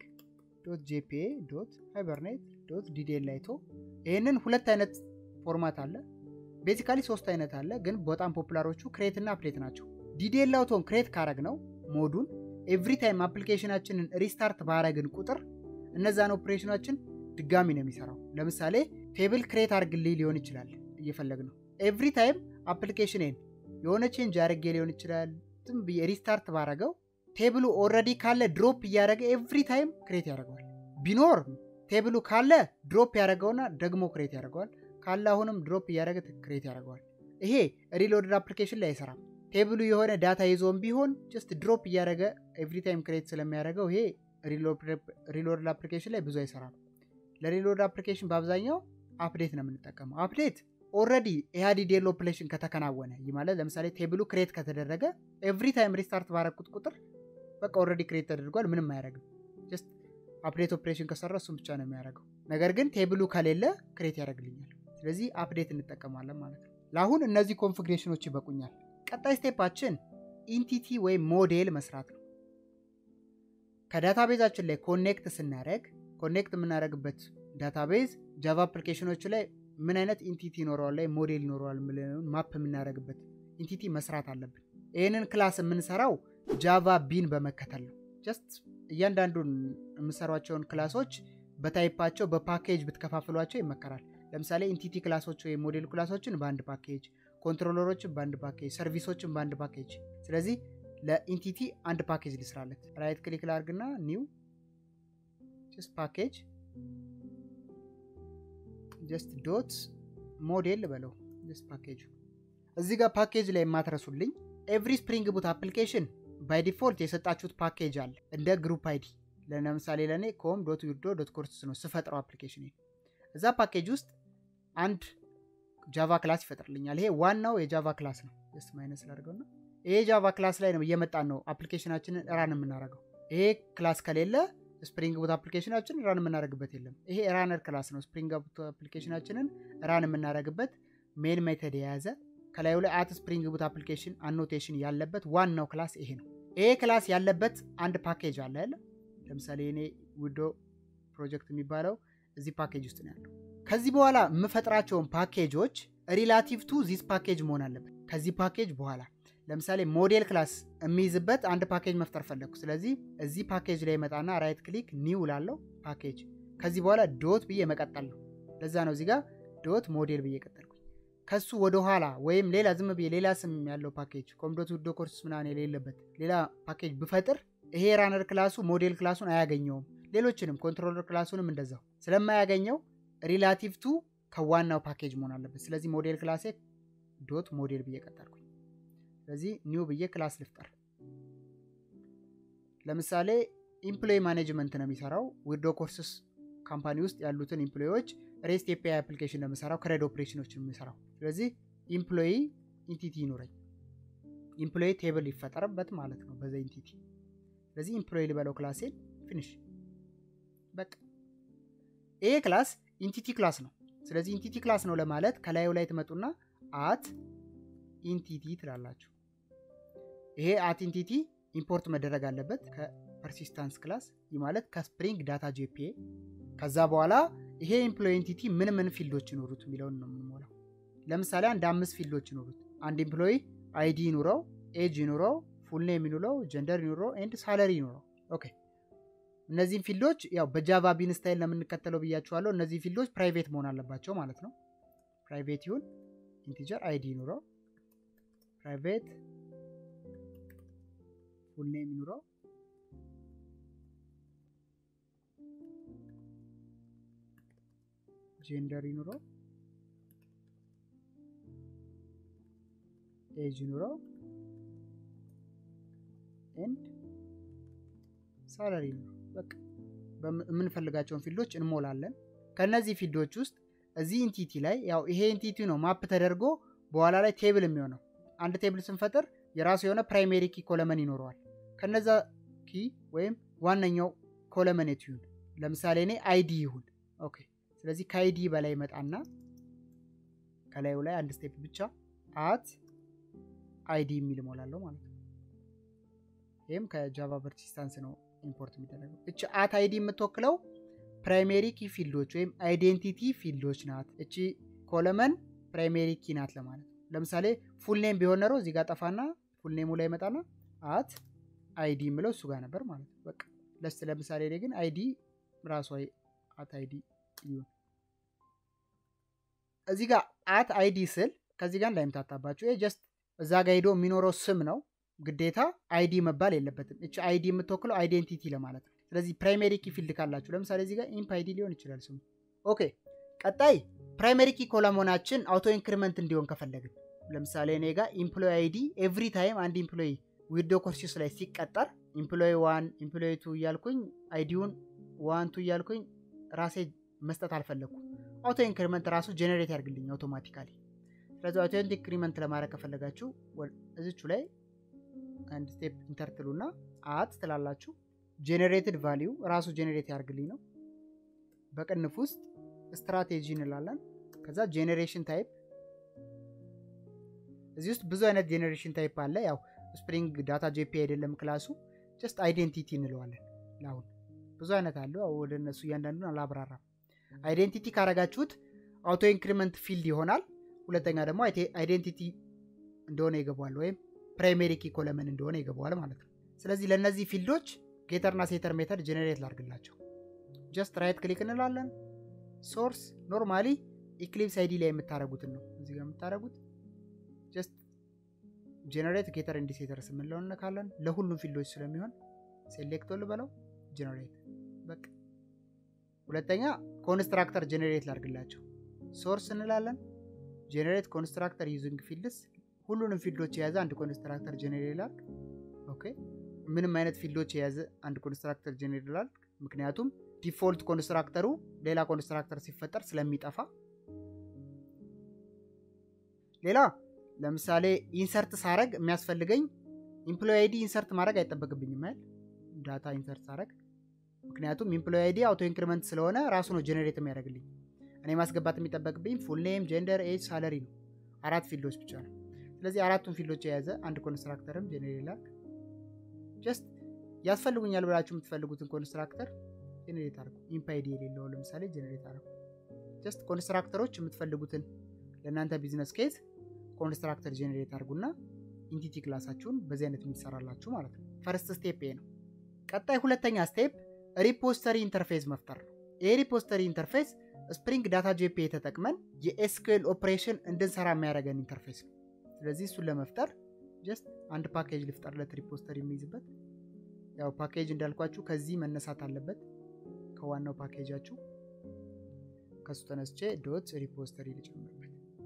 spring.jpa.hibernate.ddlaito ይሄንን ሁለት አይነት ፎርማት አለ ቤዚካሊ ሶስት አይነት አለ ግን በጣም ፖፑላሮቹ ክሬት እና አፕዴት ናቸው ዲዴላውቶን ክሬት ካረግ ነው ሞዱን ኤቭሪ ታይም አፕሊኬሽናችንን ሪስታርት ባረግን ቁጥር እነዛን ኦፕሬሽኖችን ድጋሚ ነው የሚሰራው ለምሳሌ ቴብል ክሬት አርግልኝ ሊሆን ይችላል እየፈለግነው ኤቭሪ ታይም አፕሊኬሽንን የሆነ ቼንጅ አርጌ ሊሆን ይችላል ዝም ብዬ ሪስታርት ባረገው ቴብሉ ኦልሬዲ ካለ ድሮፕ እያደረገ ኤቭሪ ታይም ክሬት ያደርጋል ቢኖር ቴብሉ ካለ ድሮፕ ያደርገውና ደግሞ ክሬት ያደርጋል ካለ አሁንም ድሮፕ እያደረገ ክሬት ያደርጋል ይሄ ሪሎድድ አፕሊኬሽን ላይ አይሰራም ቴብሉ የሆነ ዳታ ይዞም ቢሆን just ድሮፕ እያደረገ ኤቭሪ ታይም ክሬት ስለሚያደርገው ይሄ ሪሎድድ አፕሊኬሽን ላይ ብዙ አይሰራም ለሪሎድ አፕሊኬሽን በአብዛኛው አፕዴት ነው የምንጠቀመው አፕዴት ኦልሬዲ ዲዴል ኦፕሬሽን ከተከናወነ ይማለ ለምሳሌ ቴብሉ ክሬት ከተደረገ ኤቭሪ ታይም ሪስታርት ባረኩት ቁጥር በቃ ኦልሬዲ ክሬት ተደርጓል ምንም አያደርግም just አፕዴት ኦፕሬሽን ከሰራ እሱም ብቻ ነው የሚያደርገው ነገር ግን ቴብሉ ከሌለ ክሬት ያደርግልኛል ስለዚህ አፕዴት እንጠቀማለን ማለት ነው ለአሁን እነዚህ ኮንፊግሬሽኖች ይበቁኛል ቀጣይ ስቴፓችን ኢንቲቲ ወይ ሞዴል መስራት ነው ከዳታቤዛችን ላይ ኮኔክት ስናደርግ ኮኔክት የምናደርግበት ዳታቤዝ ጃቫ አፕሊኬሽኖች ላይ ምን አይነት ኢንቲቲ ይኖረዋል ላይ ሞዴል ይኖረዋል ምለን ማፕ የምናደርግበት ኢንቲቲ መስራት አለብን ይሄንን ክላስ የምንሰራው ጃቫ ቢን በመከተል ነው just እያንዳንዱን የምሰሯቸውን ክላሶች በታይፓቸው በፓኬጅ ብትከፋፍሏቸው ይመከራል ለምሳሌ ኢንቲቲ ክላሶች ወይ ሞዴል ክላሶችን በአንድ ፓኬጅ ኮንትሮለሮችን በአንድ ፓኬጅ ሰርቪሶችን በአንድ ፓኬጅ ስለዚህ ለኢንቲቲ አንድ ፓኬጅ ልስራለት ራይት ክሊክ ላርግና ኒው just package ጀስት ዶት ሞዴል በለው ጀስት ፓኬጅ። እዚህ ጋር ፓኬጅ ላይ የማትረሱልኝ ኤቭሪ ስፕሪንግ ቡት አፕሊኬሽን ባይ ዲፎልት የሰጣችሁት ፓኬጅ አለ እንደ ግሩፕ አይዲ። ለምሳሌ ለኔ com.weirdo.courses ነው ስፈጥረው አፕሊኬሽን። እዛ ፓኬጅ ውስጥ አንድ ጃቫ ክላስ ይፈጥርልኛል። ይሄ ዋናው የጃቫ ክላስ ነው። ጀስት ማይነስ ላድርገውና ይሄ ጃቫ ክላስ ላይ ነው እየመጣን ነው አፕሊኬሽናችንን ራን የምናደርገው። ይሄ ክላስ ከሌለ ስፕሪንግ ቡት አፕሊኬሽናችን ራን የምናደርግበት የለም። ይሄ ራነር ክላስ ነው ስፕሪንግ ቡት አፕሊኬሽናችንን ራን የምናደርግበት ሜን ሜተድ የያዘ ከላዩ ላይ አት ስፕሪንግ ቡት አፕሊኬሽን አኖቴሽን ያለበት ዋናው ክላስ ይሄ ነው። ይሄ ክላስ ያለበት አንድ ፓኬጅ አለ አይደል? ለምሳሌ እኔ ዊርዶ ፕሮጀክት የሚባለው እዚህ ፓኬጅ ውስጥ ነው ያለው። ከዚህ በኋላ የምፈጥራቸውን ፓኬጆች ሪላቲቭ ቱ ዚስ ፓኬጅ መሆን አለበት። ከዚህ ፓኬጅ በኋላ ለምሳሌ ሞዴል ክላስ የሚይዝበት አንድ ፓኬጅ መፍጠር ፈለግኩ። ስለዚህ እዚህ ፓኬጅ ላይ መጣና ራይት ክሊክ ኒው ላለው ፓኬጅ ከዚህ በኋላ ዶት ብዬ መቀጠል ነው። ለዛ ነው እዚህ ጋር ዶት ሞዴል ብዬ ቀጠልኩኝ። ከሱ ወደ ኋላ ወይም ሌላ ዝም ብዬ ሌላ ስም ያለው ፓኬጅ com.weirdo.courses ምናምን የሌለበት ሌላ ፓኬጅ ብፈጥር ይሄ ራነር ክላሱ ሞዴል ክላሱን አያገኘውም። ሌሎችንም ኮንትሮለር ክላሱንም እንደዛው ስለማያገኘው ሪላቲቭ ቱ ከዋናው ፓኬጅ መሆን አለበት። ስለዚህ ሞዴል ክላሴ ዶት ሞዴል ብዬ ቀጠልኩኝ። ስለዚህ ኒው ብዬ ክላስ ልፍጠር። ለምሳሌ ኢምፕሎይ ማኔጅመንት ነው የሚሰራው ዊርዶ ኮርስስ ካምፓኒ ውስጥ ያሉትን ኢምፕሎይዎች ሬስት ኤፒአይ አፕሊኬሽን ነው የሚሰራው ክሬድ ኦፕሬሽኖችን የሚሰራው። ስለዚህ ኢምፕሎይ ኢንቲቲ ይኖረኝ ኢምፕሎይ ቴብል ይፈጠርበት ማለት ነው በዛ ኢንቲቲ። ስለዚህ ኢምፕሎይ ልበለው ክላሴን ፊኒሽ በቃ። ይሄ ክላስ ኢንቲቲ ክላስ ነው። ስለዚህ ኢንቲቲ ክላስ ነው ለማለት ከላዩ ላይ ትመጡና አት ኢንቲቲ ትላላችሁ። ይሄ አት ኢንቲቲ ኢምፖርት መደረግ አለበት ከፐርሲስታንስ ክላስ ማለት ከስፕሪንግ ዳታ ጄፒኤ። ከዛ በኋላ ይሄ ኢምፕሎይ ኢንቲቲ ምን ፊልዶች ይኖሩት የሚለውን ነው የምንሞላው። ለምሳሌ አንድ 5 ፊልዶች ይኖሩት። አንድ ኢምፕሎይ አይዲ ይኑረው፣ ኤጅ ይኑረው፣ ፉል ኔም ይኑረው፣ ጀንደር ይኑረው ኤንድ ሳለሪ ይኑረው። ኦኬ እነዚህን ፊልዶች ያው በጃቫ ቢን ስታይል ለምንከተለው ብያችኋለሁ። እነዚህ ፊልዶች ፕራይቬት መሆን አለባቸው ማለት ነው። ፕራይቬት ይሁን ኢንቲጀር አይዲ ይኑረው፣ ፕራይቬት ፉል ኔም ይኑረው፣ ጀንደር ይኑረው፣ ኤጅ ይኑረው ኤንድ ሳላሪ ይኑረው። በቃ የምንፈልጋቸውን ፊልዶች እንሞላለን። ከነዚህ ፊልዶች ውስጥ እዚህ ኢንቲቲ ላይ ያው ይሄ ኢንቲቲ ነው ማፕ ተደርጎ በኋላ ላይ ቴብል የሚሆነው። አንድ ቴብል ስንፈጥር የራሱ የሆነ ፕራይሜሪ ኪ ኮለመን ይኖረዋል። ከነዛ ኪ ወይም ዋነኛው ኮለመን የቱ ይሁን? ለምሳሌ እኔ አይዲ ይሁን። ኦኬ ስለዚህ ከአይዲ በላይ መጣና ከላዩ ላይ አንድ ስቴፕ ብቻ አት አይዲ የሚል ሞላለሁ ማለት ነው። ይሄም ከጃቫ ፐርሲስታንስ ነው ኢምፖርት የሚደረገው። እቺ አት አይዲ የምትወክለው ፕራይሜሪ ኪ ፊልዶች ወይም አይዴንቲቲ ፊልዶች ናት። እቺ ኮለመን ፕራይሜሪ ኪ ናት ለማለት ነው። ለምሳሌ ፉል ኔም ቢሆን ነው እዚህ ጋር ጠፋና ፉል ኔሙ ላይ መጣና አት አይዲ የምለው እሱ ጋር ነበር ማለት ነው። በቃ ለምሳሌ እኔ ግን አይዲ ራሱ አት አይዲ ይሁን። እዚህ ጋር አት አይዲ ስል ከዚህ ጋር እንዳይምታታባችሁ ይሄ ጀስት እዛ ጋር ሄዶ የሚኖረው ስም ነው። ግዴታ አይዲ መባል የለበትም። እቺ አይዲ የምትወክለው አይዴንቲቲ ለማለት ነው። ስለዚህ ፕራይሜሪ ኪ ፊልድ ካላችሁ ለምሳሌ እዚህ ጋር ኢምፕ አይዲ ሊሆን ይችላል ስሙ። ኦኬ ቀጣይ ፕራይሜሪ ኪ ኮለመናችን አውቶ ኢንክሪመንት እንዲሆን ከፈለግን ለምሳሌ እኔ ጋር ኢምፕሎይ አይዲ ኤቭሪ ታይም አንድ ኢምፕሎይ ዊርዶ ኮርሲስ ላይ ሲቀጠር ኢምፕሎይ 1 ኢምፕሎይ 2 እያልኩኝ አይዲውን 1 2 እያልኩኝ ራሴ መስጠት አልፈለኩም። አውቶ ኢንክሪመንት ራሱ ጄኔሬት ያርግልኝ አውቶማቲካሊ። ስለዚህ አውቶ ኢንክሪመንት ለማድረግ ከፈለጋችሁ እዚቹ ላይ አንድ ስቴፕ ኢንተርትሉና አት ትላላችሁ። ጄኔሬትድ ቫልዩ ራሱ ጄኔሬት ያርግልኝ ነው። በቅንፍ ውስጥ ስትራቴጂ እንላለን። ከዛ ጄኔሬሽን ታይፕ እዚህ ውስጥ ብዙ አይነት ጄኔሬሽን ታይፕ አለ። ያው ስፕሪንግ ዳታ ጄፒ አይደለም ክላሱ ጀስት አይዴንቲቲ እንለዋለን። አሁን ብዙ አይነት አለው። ወደ እነሱ እያንዳንዱን አላብራራም። አይዴንቲቲ ካረጋችሁት አውቶ ኢንክሪመንት ፊልድ ይሆናል። ሁለተኛ ደግሞ አይዴንቲቲ እንደሆነ ይገባዋል ወይም ፕራይሜሪ ኪ ኮለመን እንደሆነ ይገባዋል ማለት ነው። ስለዚህ ለነዚህ ፊልዶች ጌተርና ሴተር ሜተድ ጄኔሬት ላርግላቸው። ጀስት ራይት ክሊክ እንላለን። ሶርስ ኖርማሊ ኢክሊፕስ አይዲ ላይ የምታረጉትን ነው እዚህ ጋር የምታረጉት። ጀስት ጄኔሬት ጌተር ኤንድ ሴተር ስምንለውን እንነካለን። ለሁሉም ፊልዶች ስለሚሆን ሴሌክት ልበለው ጄኔሬት በቃ። ሁለተኛ ኮንስትራክተር ጄኔሬት ላርግላቸው። ሶርስ እንላለን። ጄኔሬት ኮንስትራክተር ዩዚንግ ፊልድስ ሁሉንም ፊልዶች የያዘ አንድ ኮንስትራክተር ጄኔሬት ላድርግ። ኦኬ ምንም አይነት ፊልዶች የያዘ አንድ ኮንስትራክተር ጄኔሬት ላድርግ፣ ምክንያቱም ዲፎልት ኮንስትራክተሩ ሌላ ኮንስትራክተር ሲፈጠር ስለሚጠፋ። ሌላ ለምሳሌ ኢንሰርት ሳረግ የሚያስፈልገኝ ኢምፕሎይ አይዲ ኢንሰርት ማድረግ አይጠበቅብኝም አይደል? ዳታ ኢንሰርት ሳረግ፣ ምክንያቱም ኢምፕሎይ አይዲ አውቶ ኢንክሪመንት ስለሆነ ራሱ ነው ጄኔሬት የሚያደርግልኝ። እኔ ማስገባት የሚጠበቅብኝ ፉል ኔም፣ ጀንደር፣ ኤጅ፣ ሳለሪ ነው። 4 ፊልዶች ብቻ ነው። ስለዚህ 4ቱን ፊልዶች የያዘ አንድ ኮንስትራክተርም ጄኔሬት ላድርግ። ጀስት ያስፈልጉኛል ብላችሁ የምትፈልጉትን ኮንስትራክተር ጄኔሬት አድርጉ። ኢምፕ አይዲ የሌለው ለምሳሌ ጄኔሬት አድርጉ። ጀስት ኮንስትራክተሮች የምትፈልጉትን ለእናንተ ቢዝነስ ኬዝ ኮንስትራክተር ጄኔሬት አድርጉና ኢንቲቲ ክላሳችሁን በዚህ አይነት የሚሰራላችሁ ማለት ነው። ፈርስት ስቴፕ ይሄ ነው። ቀጣይ ሁለተኛ ስቴፕ ሪፖስተሪ ኢንተርፌስ መፍጠር ነው። ይሄ ሪፖስተሪ ኢንተርፌስ ስፕሪንግ ዳታ ጄፒኤ ተጠቅመን የኤስኪዩኤል ኦፕሬሽን እንድንሰራ የሚያደርገን ኢንተርፌስ ነው። ስለዚህ እሱን ለመፍጠር ጀስት አንድ ፓኬጅ ልፍጠርለት ሪፖስተሪ የሚይዝበት። ያው ፓኬጅ እንዳልኳችሁ ከዚህ መነሳት አለበት፣ ከዋናው ፓኬጃችሁ። ከሱ ተነስቼ ዶት ሪፖስተሪ ልጨምርበት።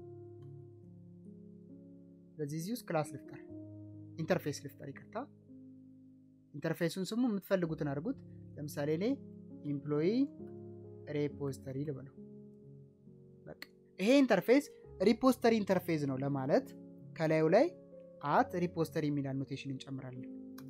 ስለዚህ እዚህ ውስጥ ክላስ ልፍጠር፣ ኢንተርፌስ ልፍጠር፣ ይቅርታ። ኢንተርፌሱን ስሙ የምትፈልጉትን አድርጉት። ለምሳሌ እኔ ኢምፕሎይ ሪፖስተሪ ልበለው። በቃ ይሄ ኢንተርፌስ ሪፖስተሪ ኢንተርፌስ ነው ለማለት ከላዩ ላይ አት ሪፖስተሪ የሚል አኖቴሽን እንጨምራለን።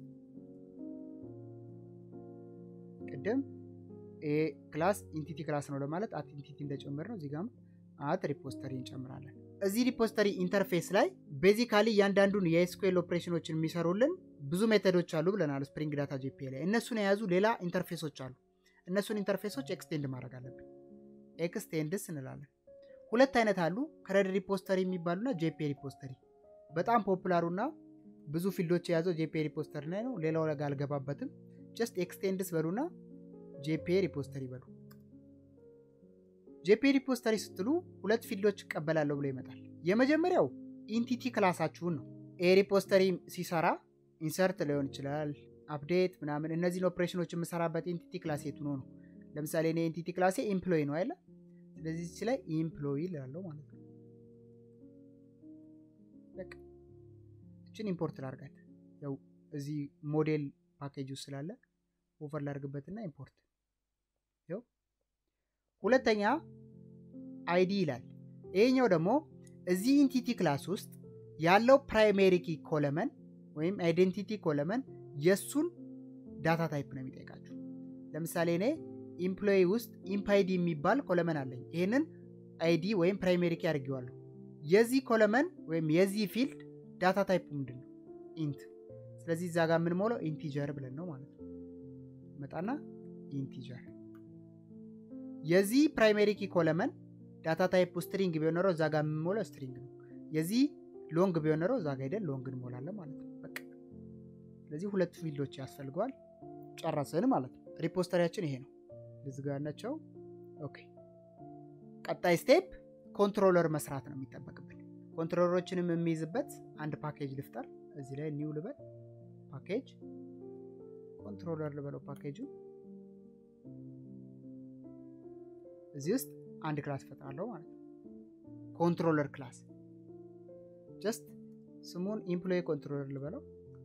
ቅድም ይሄ ክላስ ኢንቲቲ ክላስ ነው ለማለት አት ኢንቲቲ እንደጨመር ነው፣ እዚጋም አት ሪፖስተሪ እንጨምራለን። እዚህ ሪፖስተሪ ኢንተርፌስ ላይ ቤዚካሊ እያንዳንዱን የኤስኪዩኤል ኦፕሬሽኖችን የሚሰሩልን ብዙ ሜተዶች አሉ ብለናል ስፕሪንግ ዳታ ጄፒኤ ላይ። እነሱን የያዙ ሌላ ኢንተርፌሶች አሉ። እነሱን ኢንተርፌሶች ኤክስቴንድ ማድረግ አለብን። ኤክስቴንድስ እንላለን። ሁለት አይነት አሉ፣ ክሬድ ሪፖስተሪ የሚባሉና ጄፒኤ ሪፖስተሪ። በጣም ፖፑላሩና ብዙ ፊልዶች የያዘው ጄፒኤ ሪፖስተሪ ላይ ነው። ሌላው ላይ አልገባበትም። ጀስት ኤክስቴንድስ በሉና ጄፒኤ ሪፖስተሪ በሉ። ጄፒኤ ሪፖስተሪ ስትሉ ሁለት ፊልዶች እቀበላለሁ ብሎ ይመጣል። የመጀመሪያው ኢንቲቲ ክላሳችሁን ነው። ኤ ሪፖስተሪ ሲሰራ ኢንሰርት ሊሆን ይችላል፣ አፕዴት ምናምን፣ እነዚህን ኦፕሬሽኖች የምሰራበት ኢንቲቲ ክላስ የቱ ነው ነው። ለምሳሌ እኔ ኢንቲቲ ክላሴ ኤምፕሎይ ነው አይደል? ስለዚህ እዚህ ላይ ኤምፕሎይ እላለሁ ማለት ነው። በቃ እቺን ኢምፖርት ላድርጋት። ያው እዚህ ሞዴል ፓኬጅ ውስጥ ስላለ ኦቨር ላድርግበትና ኢምፖርት። ያው ሁለተኛ አይዲ ይላል። ይሄኛው ደግሞ እዚህ ኢንቲቲ ክላስ ውስጥ ያለው ፕራይሜሪ ኪ ኮለመን ወይም አይዴንቲቲ ኮለመን የሱን ዳታ ታይፕ ነው የሚጠይቃችሁ። ለምሳሌ እኔ ኢምፕሎይ ውስጥ ኢምፕ አይዲ የሚባል ኮለመን አለኝ። ይሄንን አይዲ ወይም ፕራይሜሪ ኪ አድርጌዋለሁ። የዚህ ኮለመን ወይም የዚህ ፊልድ ዳታ ታይፕ ምንድን ነው? ኢንት። ስለዚህ እዛ ጋር የምንሞላው ኢንቲጀር ብለን ነው ማለት ነው። መጣና ኢንቲጀር። የዚህ ፕራይሜሪ ኪ ኮለመን ዳታ ታይፕ ስትሪንግ ቢሆን ኖሮ እዛ ጋር የምንሞላው ስትሪንግ ነው። የዚህ ሎንግ ቢሆን ኖሮ እዛ ጋር ሄደን ሎንግ እንሞላለን ማለት ነው። በቃ ስለዚህ ሁለት ፊልዶች ያስፈልገዋል። ጨረስን ማለት ነው። ሪፖስተሪያችን ይሄ ነው። ልዝጋናቸው። ኦኬ። ቀጣይ ስቴፕ ኮንትሮለር መስራት ነው የሚጠበቅብን። ኮንትሮለሮችንም የሚይዝበት አንድ ፓኬጅ ልፍጠር። እዚህ ላይ ኒው ልበል፣ ፓኬጅ ኮንትሮለር ልበለው ፓኬጁ። እዚህ ውስጥ አንድ ክላስ ፈጥራለሁ ማለት ነው። ኮንትሮለር ክላስ ጀስት ስሙን ኢምፕሎይ ኮንትሮለር ልበለው።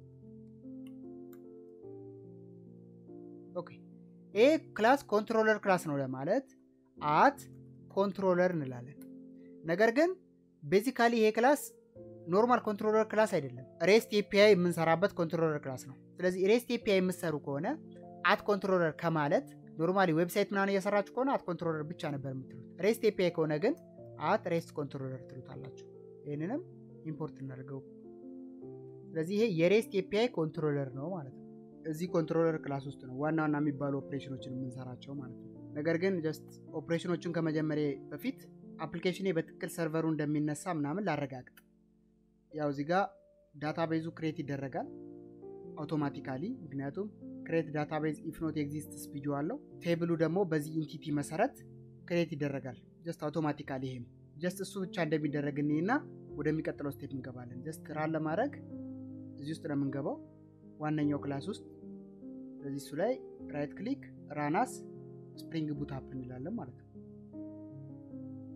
ኦኬ። ይሄ ክላስ ኮንትሮለር ክላስ ነው ለማለት አት ኮንትሮለር እንላለን። ነገር ግን ቤዚካሊ ይሄ ክላስ ኖርማል ኮንትሮለር ክላስ አይደለም፣ ሬስት ኤፒአይ የምንሰራበት ኮንትሮለር ክላስ ነው። ስለዚህ ሬስት ኤፒአይ የምትሰሩ ከሆነ አት ኮንትሮለር ከማለት ኖርማሊ ዌብሳይት ምናምን እየሰራችሁ ከሆነ አት ኮንትሮለር ብቻ ነበር የምትሉት። ሬስት ኤፒአይ ከሆነ ግን አት ሬስት ኮንትሮለር ትሉታላችሁ። ይህንንም ኢምፖርት እናደርገው። ስለዚህ ይሄ የሬስት ኤፒአይ ኮንትሮለር ነው ማለት ነው። እዚህ ኮንትሮለር ክላስ ውስጥ ነው ዋና ዋና የሚባሉ ኦፕሬሽኖችን የምንሰራቸው ማለት ነው። ነገር ግን ጀስት ኦፕሬሽኖችን ከመጀመሪያ በፊት አፕሊኬሽኔ በትክክል ሰርቨሩ እንደሚነሳ ምናምን ላረጋግጥ። ያው እዚህ ጋር ዳታቤዙ ክሬት ይደረጋል አውቶማቲካሊ፣ ምክንያቱም ክሬት ዳታቤዝ ኢፍ ኖት ኤግዚስትስ ብዬዋለሁ። ቴብሉ ደግሞ በዚህ ኢንቲቲ መሰረት ክሬት ይደረጋል ጀስት አውቶማቲካሊ። ይሄም ጀስት እሱ ብቻ እንደሚደረግልኝና ወደሚቀጥለው ስቴፕ እንገባለን። ጀስት ራን ለማድረግ እዚህ ውስጥ ነው የምንገባው ዋነኛው ክላስ ውስጥ። ስለዚህ እሱ ላይ ራይት ክሊክ ራናስ ስፕሪንግ ቡት አፕ እንላለን ማለት ነው።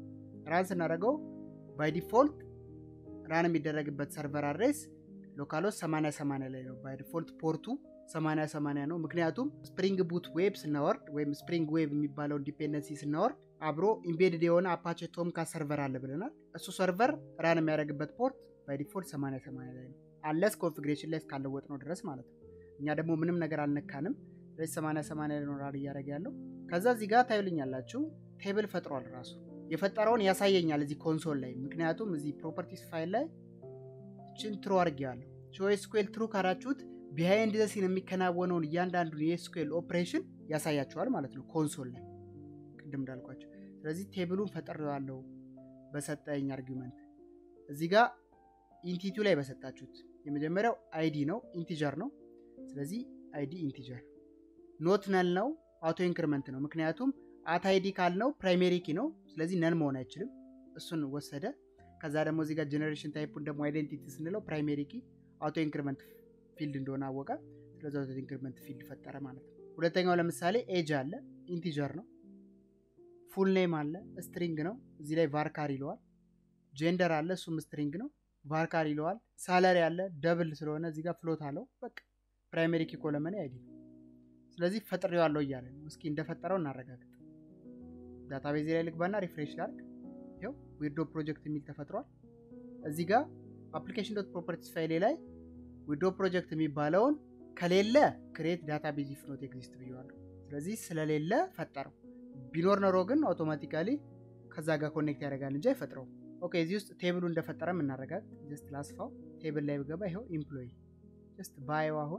ራን ስናደርገው ባይ ዲፎልት ራን የሚደረግበት ሰርቨር አድሬስ ሎካልሆስት 8080 ላይ ነው። ባይ ዲፎልት ፖርቱ 8080 ነው። ምክንያቱም ስፕሪንግ ቡት ዌብ ስናወርድ ወይም ስፕሪንግ ዌብ የሚባለው ዲፔንደንሲ ስናወርድ አብሮ ኢምቤድድ የሆነ አፓቼ ቶምካ ሰርቨር አለ ብለናል። እሱ ሰርቨር ራን የሚያደርግበት ፖርት ባይ ዲፎልት 8080 ላይ ነው። አለስ ኮንፊግሬሽን ላይ እስካለወጥ ነው ድረስ ማለት ነው። እኛ ደግሞ ምንም ነገር አልነካንም። ስለዚህ 8080 ላይ ነው ራን እያደረገ ያለው። ከዛ እዚህ ጋር ታዩልኛላችሁ ቴብል ፈጥሯል። ራሱ የፈጠረውን ያሳየኛል እዚህ ኮንሶል ላይ። ምክንያቱም እዚህ ፕሮፐርቲስ ፋይል ላይ እችን ትሩ አድርጌዋለሁ። ኤስኩኤል ትሩ ካራችሁት ቢሃይንድ ዘ ሲን የሚከናወነውን እያንዳንዱን የኤስኩኤል ኦፕሬሽን ያሳያችኋል ማለት ነው ኮንሶል ላይ ቅድም እንዳልኳችሁ። ስለዚህ ቴብሉን ፈጥሬዋለሁ በሰጠኝ አርጊውመንት። እዚህ ጋር ኢንቲቲው ላይ በሰጣችሁት የመጀመሪያው አይዲ ነው፣ ኢንቲጀር ነው። ስለዚህ አይዲ ኢንቲጀር፣ ኖት ነል ነው፣ አውቶ ኢንክሪመንት ነው። ምክንያቱም አት አይዲ ካልነው ፕራይሜሪ ኪ ነው። ስለዚህ ነል መሆን አይችልም። እሱን ወሰደ። ከዛ ደግሞ እዚህ ጋር ጀነሬሽን ታይፑን ደግሞ አይዴንቲቲ ስንለው ፕራይሜሪ ኪ አውቶ ኢንክሪመንት ፊልድ እንደሆነ አወቀ። ስለዚህ አውቶ ኢንክሪመንት ፊልድ ፈጠረ ማለት ነው። ሁለተኛው ለምሳሌ ኤጅ አለ፣ ኢንቲጀር ነው። ፉል ኔም አለ፣ ስትሪንግ ነው። እዚህ ላይ ቫርካር ይለዋል። ጀንደር አለ፣ እሱም ስትሪንግ ነው፣ ቫርካር ይለዋል። ሳላሪ አለ፣ ደብል ስለሆነ እዚህ ጋር ፍሎት አለው። በቃ ፕራይሜሪ ኪ ኮለመን አይዲ። ስለዚህ ፈጥሬዋለሁ እያለ ነው። እስኪ እንደፈጠረው እናረጋግጥ። ዳታቤዝ ላይ ልግባና ሪፍሬሽ ላድርግ። ይኸው ዊርዶ ፕሮጀክት የሚል ተፈጥሯል። እዚህ ጋር አፕሊኬሽን ዶት ፕሮፐርቲስ ፋይል ላይ ዊርዶ ፕሮጀክት የሚባለውን ከሌለ ክሬት ዳታቤዝ ኢፍ ኖት ኤግዚስት ብየዋለሁ። ስለዚህ ስለሌለ ፈጠረው። ቢኖር ኖሮ ግን አውቶማቲካሊ ከዛ ጋር ኮኔክት ያደርጋል እንጂ አይፈጥረውም። ኦኬ እዚህ ውስጥ ቴብሉ እንደፈጠረ እናረጋግጥ። ጀስት ላስፋው። ቴብል ላይ ብገባ ይኸው ኤምፕሎይ ጀስት ባየው አሁን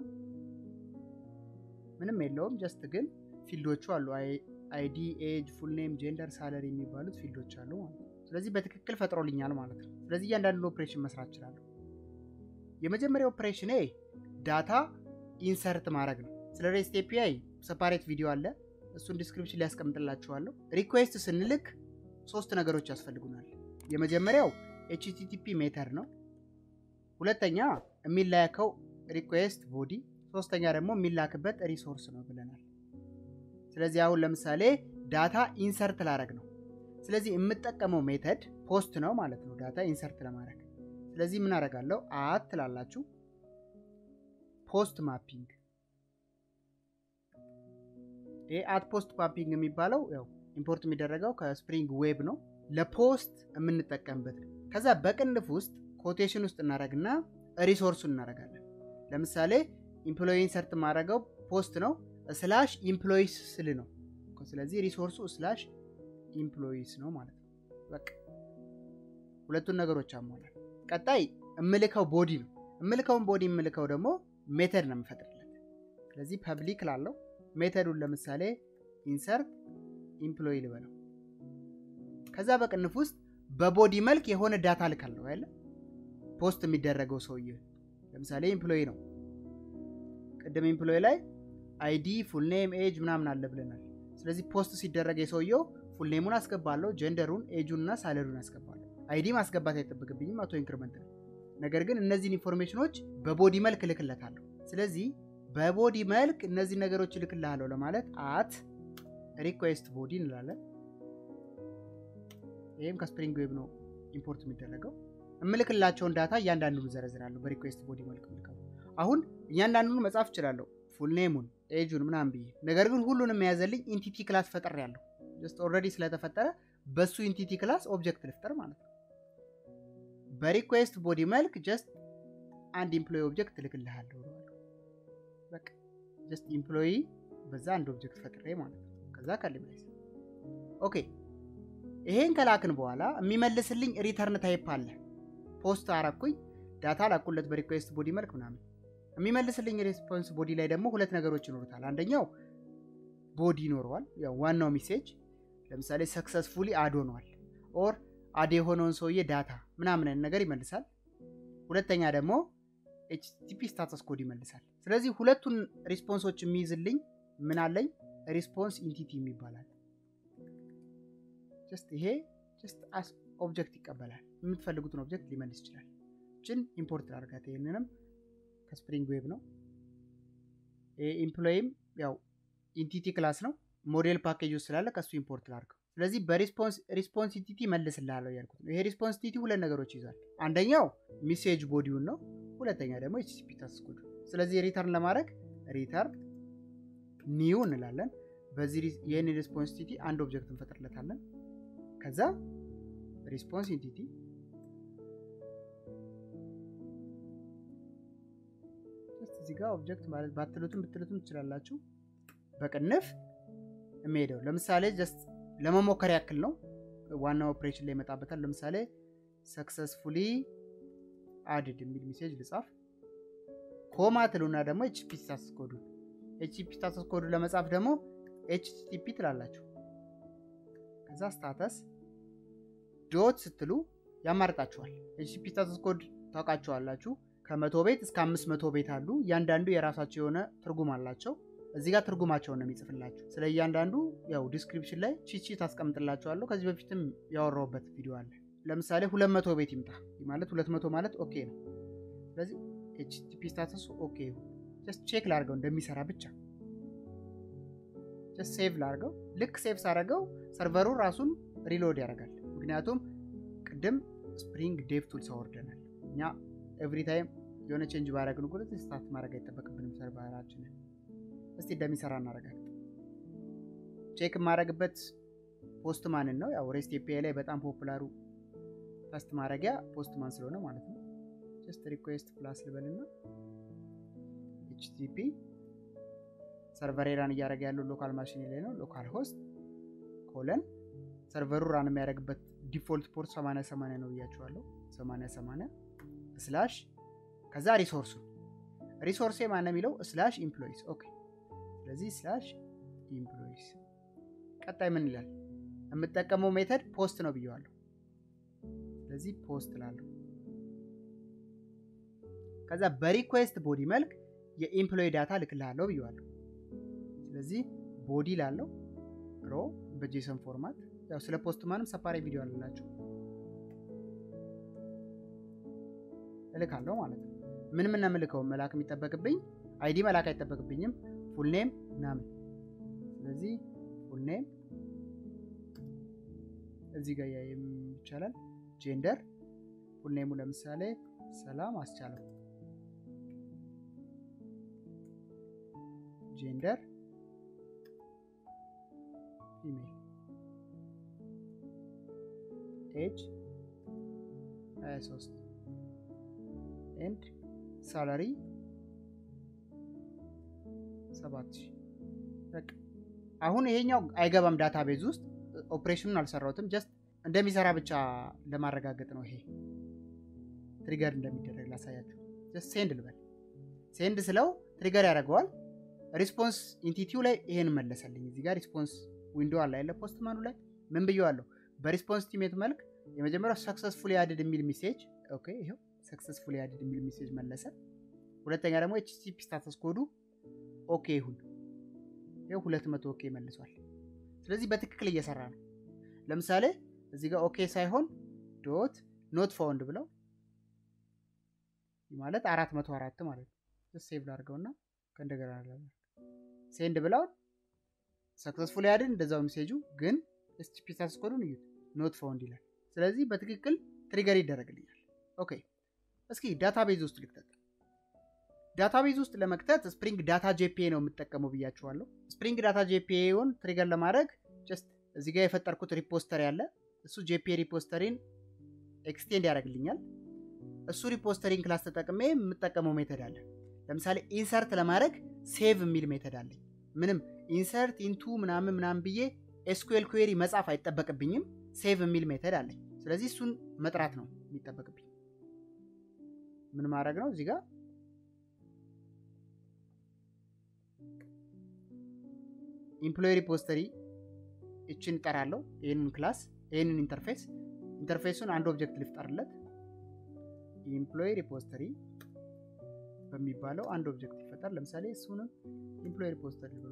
ምንም የለውም። ጀስት ግን ፊልዶቹ አሉ። አይዲ፣ ኤጅ፣ ፉል ኔም፣ ጀንደር፣ ሳለሪ የሚባሉት ፊልዶች አሉ ማለት ነው። ስለዚህ በትክክል ፈጥሮልኛል ማለት ነው። ስለዚህ እያንዳንዱን ኦፕሬሽን መስራት እችላለሁ። የመጀመሪያው ኦፕሬሽን ዳታ ኢንሰርት ማድረግ ነው። ስለ ሬስት ኤፒአይ ሰፓሬት ቪዲዮ አለ። እሱን ዲስክሪፕሽን ላይ ያስቀምጥላችኋለሁ። ሪኩዌስት ስንልክ 3 ነገሮች ያስፈልጉናል። የመጀመሪያው ኤችቲቲፒ ሜተድ ነው። ሁለተኛ የሚላከው ሪኩዌስት ቦዲ፣ ሶስተኛ ደግሞ የሚላክበት ሪሶርስ ነው ብለናል። ስለዚህ አሁን ለምሳሌ ዳታ ኢንሰርት ላደርግ ነው። ስለዚህ የምጠቀመው ሜተድ ፖስት ነው ማለት ነው ዳታ ኢንሰርት ለማድረግ። ስለዚህ ምን አደርጋለሁ? አት ትላላችሁ ፖስት ማፒንግ። አት ፖስት ማፒንግ የሚባለው ያው ኢምፖርት የሚደረገው ከስፕሪንግ ዌብ ነው፣ ለፖስት የምንጠቀምበት ነው። ከዛ በቅንፍ ውስጥ ኮቴሽን ውስጥ እናደርግና ሪሶርሱን እናደርጋለን። ለምሳሌ ኢምፕሎይ ኢንሰርት ማድረገው ፖስት ነው ስላሽ ኢምፕሎይስ ስል ነው። ስለዚህ ሪሶርሱ ስላሽ ኢምፕሎይስ ነው ማለት ነው። በቃ ሁለቱን ነገሮች አሟላል። ቀጣይ እምልከው ቦዲ ነው። እምልከውን ቦዲ እምልከው ደግሞ ሜተድ ነው የምፈጥርለት። ስለዚህ ፐብሊክ ላለው ሜተዱን ለምሳሌ ኢንሰርት ኢምፕሎይ ልበለው። ከዛ በቅንፍ ውስጥ በቦዲ መልክ የሆነ ዳታ ልካለሁ አይደል? ፖስት የሚደረገው ሰውዬ ለምሳሌ ኢምፕሎይ ነው። ቅድም ኢምፕሎይ ላይ አይዲ፣ ፉል ኔም፣ ኤጅ ምናምን አለ ብለናል። ስለዚህ ፖስት ሲደረግ የሰውየው ፉል ኔሙን አስገባለሁ፣ ጀንደሩን፣ ኤጁን እና ሳለሪውን አስገባለሁ። አይዲ ማስገባት አይጠበቅብኝም፣ አውቶ ኢንክሪመንት ነው። ነገር ግን እነዚህን ኢንፎርሜሽኖች በቦዲ መልክ ልክለታለሁ። ስለዚህ በቦዲ መልክ እነዚህ ነገሮች ልክልሃለሁ ለማለት አት ሪኩዌስት ቦዲ እንላለን። ይሄም ከስፕሪንግ ዌብ ነው ኢምፖርት የሚደረገው። እምልክላቸውን ዳታ እያንዳንዱን ዘረዝራለሁ በሪኩዌስት ቦዲ መልክ ልካለሁ። አሁን እያንዳንዱን መጻፍ እችላለሁ፣ ፉል ኔሙን፣ ኤጁን ምናምን ብዬ። ነገር ግን ሁሉንም የያዘልኝ ኢንቲቲ ክላስ ፈጥሬያለሁ። ጀስት ኦልሬዲ ስለተፈጠረ በሱ ኢንቲቲ ክላስ ኦብጀክት ልፍጠር ማለት ነው። በሪኩዌስት ቦዲ መልክ ጀስት አንድ ኢምፕሎይ ኦብጀክት ልክልሃለሁ። በቃ ጀስት ኢምፕሎይ በዛ አንድ ኦብጀክት ፈጥሬ ማለት ነው። ከዛ ከሊብሬስ ኦኬ። ይሄን ከላክን በኋላ የሚመልስልኝ ሪተርን ታይፕ አለ። ፖስት አረኩኝ፣ ዳታ ላኩለት በሪኩዌስት ቦዲ መልክ ምናምን። የሚመልስልኝ ሪስፖንስ ቦዲ ላይ ደግሞ ሁለት ነገሮች ይኖሩታል። አንደኛው ቦዲ ይኖረዋል፣ ያው ዋናው ሜሴጅ ለምሳሌ ሰክሰስፉሊ አድ ሆኗል ኦር አድ የሆነውን ሰውዬ ዳታ ምናምን አይነት ነገር ይመልሳል። ሁለተኛ ደግሞ ኤችቲቲፒ ስታተስ ኮድ ይመልሳል። ስለዚህ ሁለቱን ሪስፖንሶች የሚይዝልኝ ምን አለኝ? ሪስፖንስ ኢንቲቲ የሚባላል። ጀስት ይሄ ጀስት አስ ኦብጀክት ይቀበላል። የምትፈልጉትን ኦብጀክት ሊመልስ ይችላል። እችን ኢምፖርት አድርጋት። ይሄንንም ከስፕሪንግ ዌብ ነው። ኤምፕሎይም ያው ኢንቲቲ ክላስ ነው። ሞዴል ፓኬጅ ውስጥ ስላለ ከሱ ኢምፖርት አድርገው። ስለዚህ በሪስፖንስ ኢንቲቲ መልስልሃለሁ ያልኩት ነው። ይሄ ሪስፖንስ ኢንቲቲ ሁለት ነገሮች ይዟል። አንደኛው ሜሴጅ ቦዲውን ነው፣ ሁለተኛ ደግሞ HTTP ስታተስ ኮድ። ስለዚህ ሪተርን ለማድረግ ሪተርን ኒው እንላለን። በዚህ ይሄን ሪስፖንስ ኢንቲቲ አንድ ኦብጀክት እንፈጥርለታለን። ከዛ ሪስፖንስ ኢንቲቲ እዚህ ጋር ኦብጀክት ማለት ባትሉትም ብትሉትም ትችላላችሁ። በቅንፍ የሚሄደው ለምሳሌ ጀስት ለመሞከር ያክል ነው። ዋናው ኦፕሬሽን ላይ ይመጣበታል። ለምሳሌ ሰክሰስፉሊ አድድ የሚል ሜሴጅ ልጻፍ። ኮማ ትሉና ደግሞ HTTP ስታተስ ኮዱ ለመጻፍ ደግሞ HTTP ትላላችሁ። ከዛ ስታተስ ዶት ስትሉ ያማርጣችኋል። HTTP ስታተስ ኮድ ታውቃችኋላችሁ። ከ100 ቤት እስከ 500 ቤት አሉ። እያንዳንዱ የራሳቸው የሆነ ትርጉም አላቸው። እዚህ ጋር ትርጉማቸውን ነው የሚጽፍላችሁ። ስለ እያንዳንዱ ያው ዲስክሪፕሽን ላይ ቺት አስቀምጥላችኋለሁ። ከዚህ በፊትም ያወራሁበት ቪዲዮ አለ። ለምሳሌ 200 ቤት ይምጣ ማለት 200 ማለት ኦኬ ነው። ስለዚህ HTTP ስታተስ ኦኬ ይሁን። ጀስት ቼክ ላድርገው እንደሚሰራ ብቻ ጀስት ሴቭ ላድርገው። ልክ ሴቭ ሳደርገው ሰርቨሩ ራሱን ሪሎድ ያደርጋል። ምክንያቱም ቅድም ስፕሪንግ ዴቭ ቱልስ አወርደናል። እኛ ኤቭሪ ታይም የሆነ ቼንጅ ባደረግን ቁጥር ስታርት ማድረግ አይጠበቅብንም ሰርቨራችንን። እስቲ እንደሚሰራ እናደርጋለን። ቼክ የማደርግበት ፖስትማንን ነው። ያው ሬስት API ላይ በጣም ፖፑላሩ ቴስት ማድረጊያ ፖስትማን ስለሆነ ማለት ነው። ጀስት ሪኩዌስት ፕላስ ልበልና HTTP ሰርቨር ራን እያደረገ ያለው ሎካል ማሽን ላይ ነው። ሎካል ሆስት ኮለን ሰርቨሩ ራን የሚያደርግበት ዲፎልት ፖርት 8080 ነው ብያችኋለሁ። 8080 ስላሽ ከዛ ሪሶርሴ ማን ነው የሚለው ስላሽ ኢምፕሎይስ ኦኬ። ስለዚህ ስላሽ ኢምፕሎይስ ቀጣይ ምን ይላል? የምጠቀመው ሜተድ ፖስት ነው ብየዋለሁ። ስለዚህ ፖስት ላለው ከዛ በሪኩዌስት ቦዲ መልክ የኢምፕሎይ ዳታ ልክልሃለሁ ብየዋለሁ። ስለዚህ ቦዲ ላለው ሮ በጄሰን ፎርማት ያው ስለ ፖስትማንም ሰፓሬት ቪዲዮ አለላችሁ እልካለሁ ማለት ነው። ምን ነው የምልከው? መላክ የሚጠበቅብኝ አይዲ መላክ አይጠበቅብኝም። ፉል ኔም ምናምን። ስለዚህ ፉል ኔም እዚህ ጋር ይቻላል። ጀንደር ፉል ኔሙ ለምሳሌ ሰላም አስቻለው። ጀንደር ፊሜል፣ ኤጅ 23 ኤንድ ሳላሪ 7000። በቃ አሁን ይሄኛው አይገባም ዳታቤዝ ውስጥ ኦፕሬሽኑን አልሰራሁትም። ጀስት እንደሚሰራ ብቻ ለማረጋገጥ ነው። ይሄ ትሪገር እንደሚደረግ ላሳያችሁ። ጀስት ሴንድ ልበል። ሴንድ ስለው ትሪገር ያደርገዋል። ሪስፖንስ ኢንቲቲው ላይ ይሄን መለሰልኝ። እዚህ ጋር ሪስፖንስ ዊንዶው አለ አይደል? ፖስትማኑ ላይ ምን ብየዋለሁ? በሪስፖንስ ኢንቲሜት መልክ የመጀመሪያው ሰክሰስፉሊ አድድ የሚል ሜሴጅ ኦኬ፣ ይሄው ሰክሰስፉሊ አድድ የሚል ሜሴጅ መለሰ። ሁለተኛ ደግሞ HTTP ስታተስ ኮዱ ኦኬ ይሁን። ይሄው 200 ኦኬ መልሷል። ስለዚህ በትክክል እየሰራ ነው። ለምሳሌ እዚህ ጋር ኦኬ ሳይሆን ዶት ኖት ፋውንድ ብለው ማለት 404 ማለት ነው። ሴቭ ላድርገውና ከእንደገና ሴንድ ብለው ሰክሰስፉሊ አድድ እንደዛው ሜሴጁ ግን HTTP ስታተስ ኮዱን እዩት ኖት ፋውንድ ይላል። ስለዚህ በትክክል ትሪገር ይደረግልኛል። ኦኬ እስኪ ዳታቤዝ ውስጥ ልክተት። ዳታቤዝ ውስጥ ለመክተት ስፕሪንግ ዳታ JPA ነው የምጠቀመው ብያችኋለሁ። ስፕሪንግ ዳታ JPAውን ትሪገር ለማድረግ ጀስት እዚህ ጋር የፈጠርኩት ሪፖስተሪ አለ። እሱ JPA ሪፖስተሪን ኤክስቴንድ ያደርግልኛል። እሱ ሪፖስተሪን ክላስ ተጠቅሜ የምጠቀመው ሜተድ አለ። ለምሳሌ ኢንሰርት ለማድረግ ሴቭ የሚል ሜተድ አለኝ። ምንም ኢንሰርት ኢንቱ ምናምን ብዬ SQL ኩዌሪ መጻፍ አይጠበቅብኝም። ሴቭ የሚል ሜተድ አለኝ። ስለዚህ እሱን መጥራት ነው የሚጠበቅብኝ። ምን ማድረግ ነው? እዚህ ጋር ኢምፕሎይ ሪፖስተሪ እችን እጠራለሁ። ይሄንን ክላስ ይሄንን ኢንተርፌሱን አንድ ኦብጀክት ልፍጠርለት። ኢምፕሎይ ሪፖስተሪ በሚባለው አንድ ኦብጀክት ይፈጠር። ለምሳሌ እሱንም ኢምፕሎይ ሪፖስተሪ ብሎ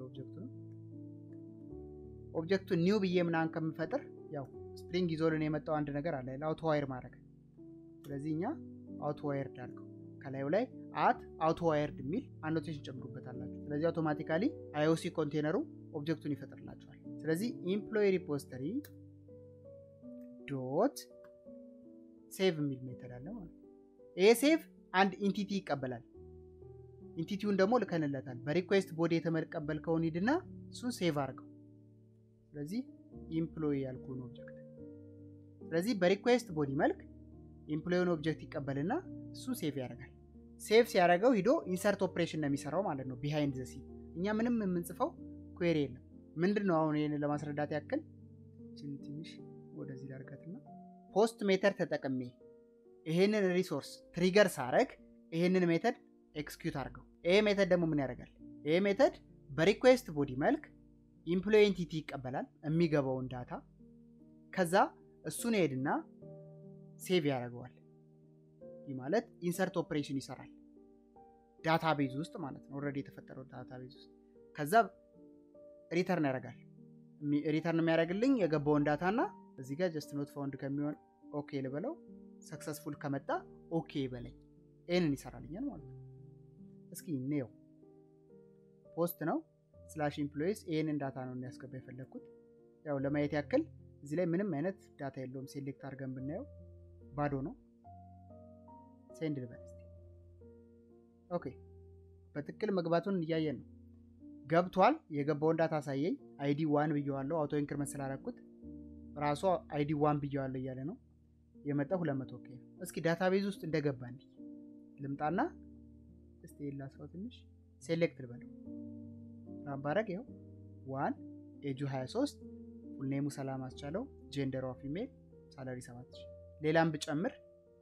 ኦብጀክቱን ኒው ብዬ ምናምን ከምፈጥር ያው ስፕሪንግ ይዞልን የመጣው አንድ ነገር አለ አውቶ ዋየር ማድረግ። ስለዚህ እኛ አውቶ ዋየርድ አድርገው ከላዩ ላይ አውቶ ዋየርድ የሚል አኖቴሽን ጨምሩበታላችሁ። ስለዚህ አውቶማቲካሊ IOC ኮንቴነሩ ኦብጀክቱን ይፈጥርላችኋል። ስለዚህ ኢምፕሎይ ሪፖዚተሪ ዶት ሴቭ የሚል ሜተድ አለ ማለት ነው። ይሄ ሴቭ አንድ ኢንቲቲ ይቀበላል። ኢንቲቲውን ደግሞ ልከንለታል። በሪኩዌስት ቦዲ የተቀበልከውን ሂድና እሱን ሴቭ አድርገው። ስለዚህ ኢምፕሎይ ያልኩን ኦብጀክት ስለዚህ በሪኩዌስት ቦዲ መልክ ኢምፕሎይን ኦብጀክት ይቀበልና እሱን ሴቭ ያደርጋል። ሴቭ ሲያደርገው ሂዶ ኢንሰርት ኦፕሬሽን ነው የሚሰራው ማለት ነው ቢሃይንድ ዘ ሲን። እኛ ምንም የምንጽፈው ኩዌሪ የለም። ምንድነው አሁን ይሄን ለማስረዳት ያክል ትንሽ ወደዚህ ላርጋትና ፖስት ሜተድ ተጠቅሜ ይሄንን ሪሶርስ ትሪገር ሳረግ ይሄንን ሜተድ ኤክስኪዩት አድርገው። ይሄ ሜተድ ደግሞ ምን ያደርጋል? ይሄ ሜተድ በሪኩዌስት ቦዲ መልክ ኢምፕሎይ ኤንቲቲ ይቀበላል የሚገባውን ዳታ። ከዛ እሱን ሄድና ሴቭ ያደርገዋል። ይህ ማለት ኢንሰርት ኦፕሬሽን ይሰራል ዳታቤዝ ውስጥ ማለት ነው፣ ኦልሬዲ የተፈጠረው ዳታቤዝ ውስጥ። ከዛ ሪተርን ያደርጋል። ሪተርን የሚያደርግልኝ የገባውን ዳታና እዚህ ጋር ጀስት ኖት ፋውንድ ከሚሆን ኦኬ ልበለው፣ ሰክሰስፉል ከመጣ ኦኬ ይበለኝ። ይሄንን ይሰራልኛል ማለት ነው። እስኪ እንየው። ፖስት ነው ስላሽ ኢምፕሎይስ ይሄንን ዳታ ነው እንዲያስገባ የፈለኩት። ያው ለማየት ያክል እዚህ ላይ ምንም አይነት ዳታ የለውም። ሴሌክት አድርገን ብናየው ባዶ ነው። ሴንድ ልበል እስቲ። ኦኬ በትክክል መግባቱን እያየን ነው። ገብቷል። የገባውን ዳታ አሳየኝ። አይዲ 1 ብየዋለሁ። አውቶ ኢንክሪመንት ስላደረኩት ራሱ አይዲ 1 ብየዋለሁ እያለ ነው። የመጣው 200 ኦኬ። እስኪ ዳታቤዝ ውስጥ እንደገባ እንዴ ልምጣና እስቲ ላሳው ትንሽ ሴሌክት ልበለው። አባረግ ይሄው 1 ኤጁ 23 ፉል ኔሙ ሰላም አስቻለው ጀንደር ኦፍ ፊሜል ሳላሪ 7000 ሌላም ብጨምር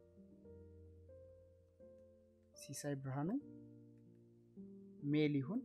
ሲሳይ ብርሃኑ ሜል ይሁን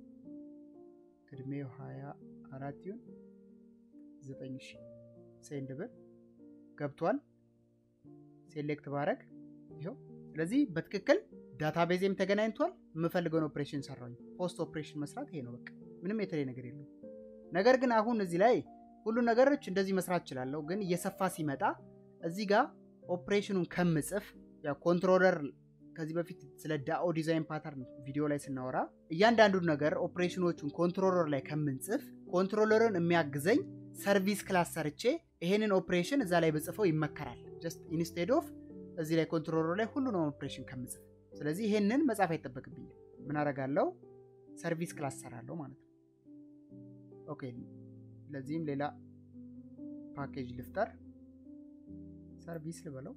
እድሜው 24 ይሁን 9000 ሴንድ ብል ገብቷል። ሴሌክት ባረግ ይሄው። ስለዚህ በትክክል ዳታቤዝም ተገናኝቷል። የምፈልገውን ኦፕሬሽን ሰራሁኝ። ፖስት ኦፕሬሽን መስራት ይሄ ነው በቃ። ምንም የተለየ ነገር የለውም። ነገር ግን አሁን እዚህ ላይ ሁሉ ነገሮች እንደዚህ መስራት እችላለሁ። ግን እየሰፋ ሲመጣ እዚህ ጋር ኦፕሬሽኑን ከምጽፍ ያ ኮንትሮለር ከዚህ በፊት ስለ ዳኦ ዲዛይን ፓተርን ቪዲዮ ላይ ስናወራ እያንዳንዱ ነገር ኦፕሬሽኖቹን ኮንትሮለር ላይ ከምንጽፍ ኮንትሮለርን የሚያግዘኝ ሰርቪስ ክላስ ሰርቼ ይሄንን ኦፕሬሽን እዛ ላይ በጽፈው ይመከራል። ጀስት ኢንስቴድ ኦፍ እዚህ ላይ ኮንትሮለር ላይ ሁሉንም ኦፕሬሽን ከምጽፍ። ስለዚህ ይሄንን መጻፍ አይጠበቅብኝም። ምን አደርጋለሁ? ሰርቪስ ክላስ ሰራለሁ ማለት ነው። ኦኬ ለዚህም ሌላ ፓኬጅ ልፍጠር። ሰርቪስ ልበለው።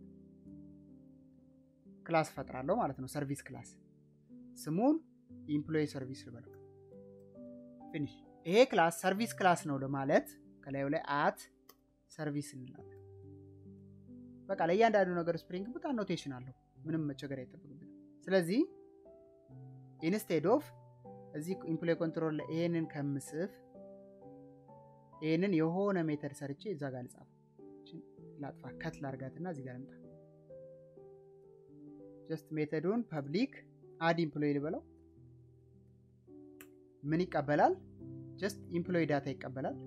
ክላስ ፈጥራለሁ ማለት ነው። ሰርቪስ ክላስ ስሙን ኢምፕሎይ ሰርቪስ ልበለው። ፊኒሽ። ይሄ ክላስ ሰርቪስ ክላስ ነው ለማለት ከላዩ ላይ አት ሰርቪስ እንላለን። በቃ ለእያንዳንዱ ነገር ስፕሪንግ ቡት አኖቴሽን አለው። ምንም መቸገር አይጠበቅብንም። ስለዚህ ኢንስቴድ ኦፍ እዚህ ኢምፕሎይ ኮንትሮል ላይ ይሄንን ከምጽፍ ይሄንን የሆነ ሜተድ ሰርቼ እዛ ጋር ልጻፍ። ላጥፋ ከት ላርጋትና እዚህ ጋር ልምጣ። ጀስት ሜተዱን ፐብሊክ አድ ኢምፕሎይ ልበለው። ምን ይቀበላል? ጀስት ኢምፕሎይ ዳታ ይቀበላል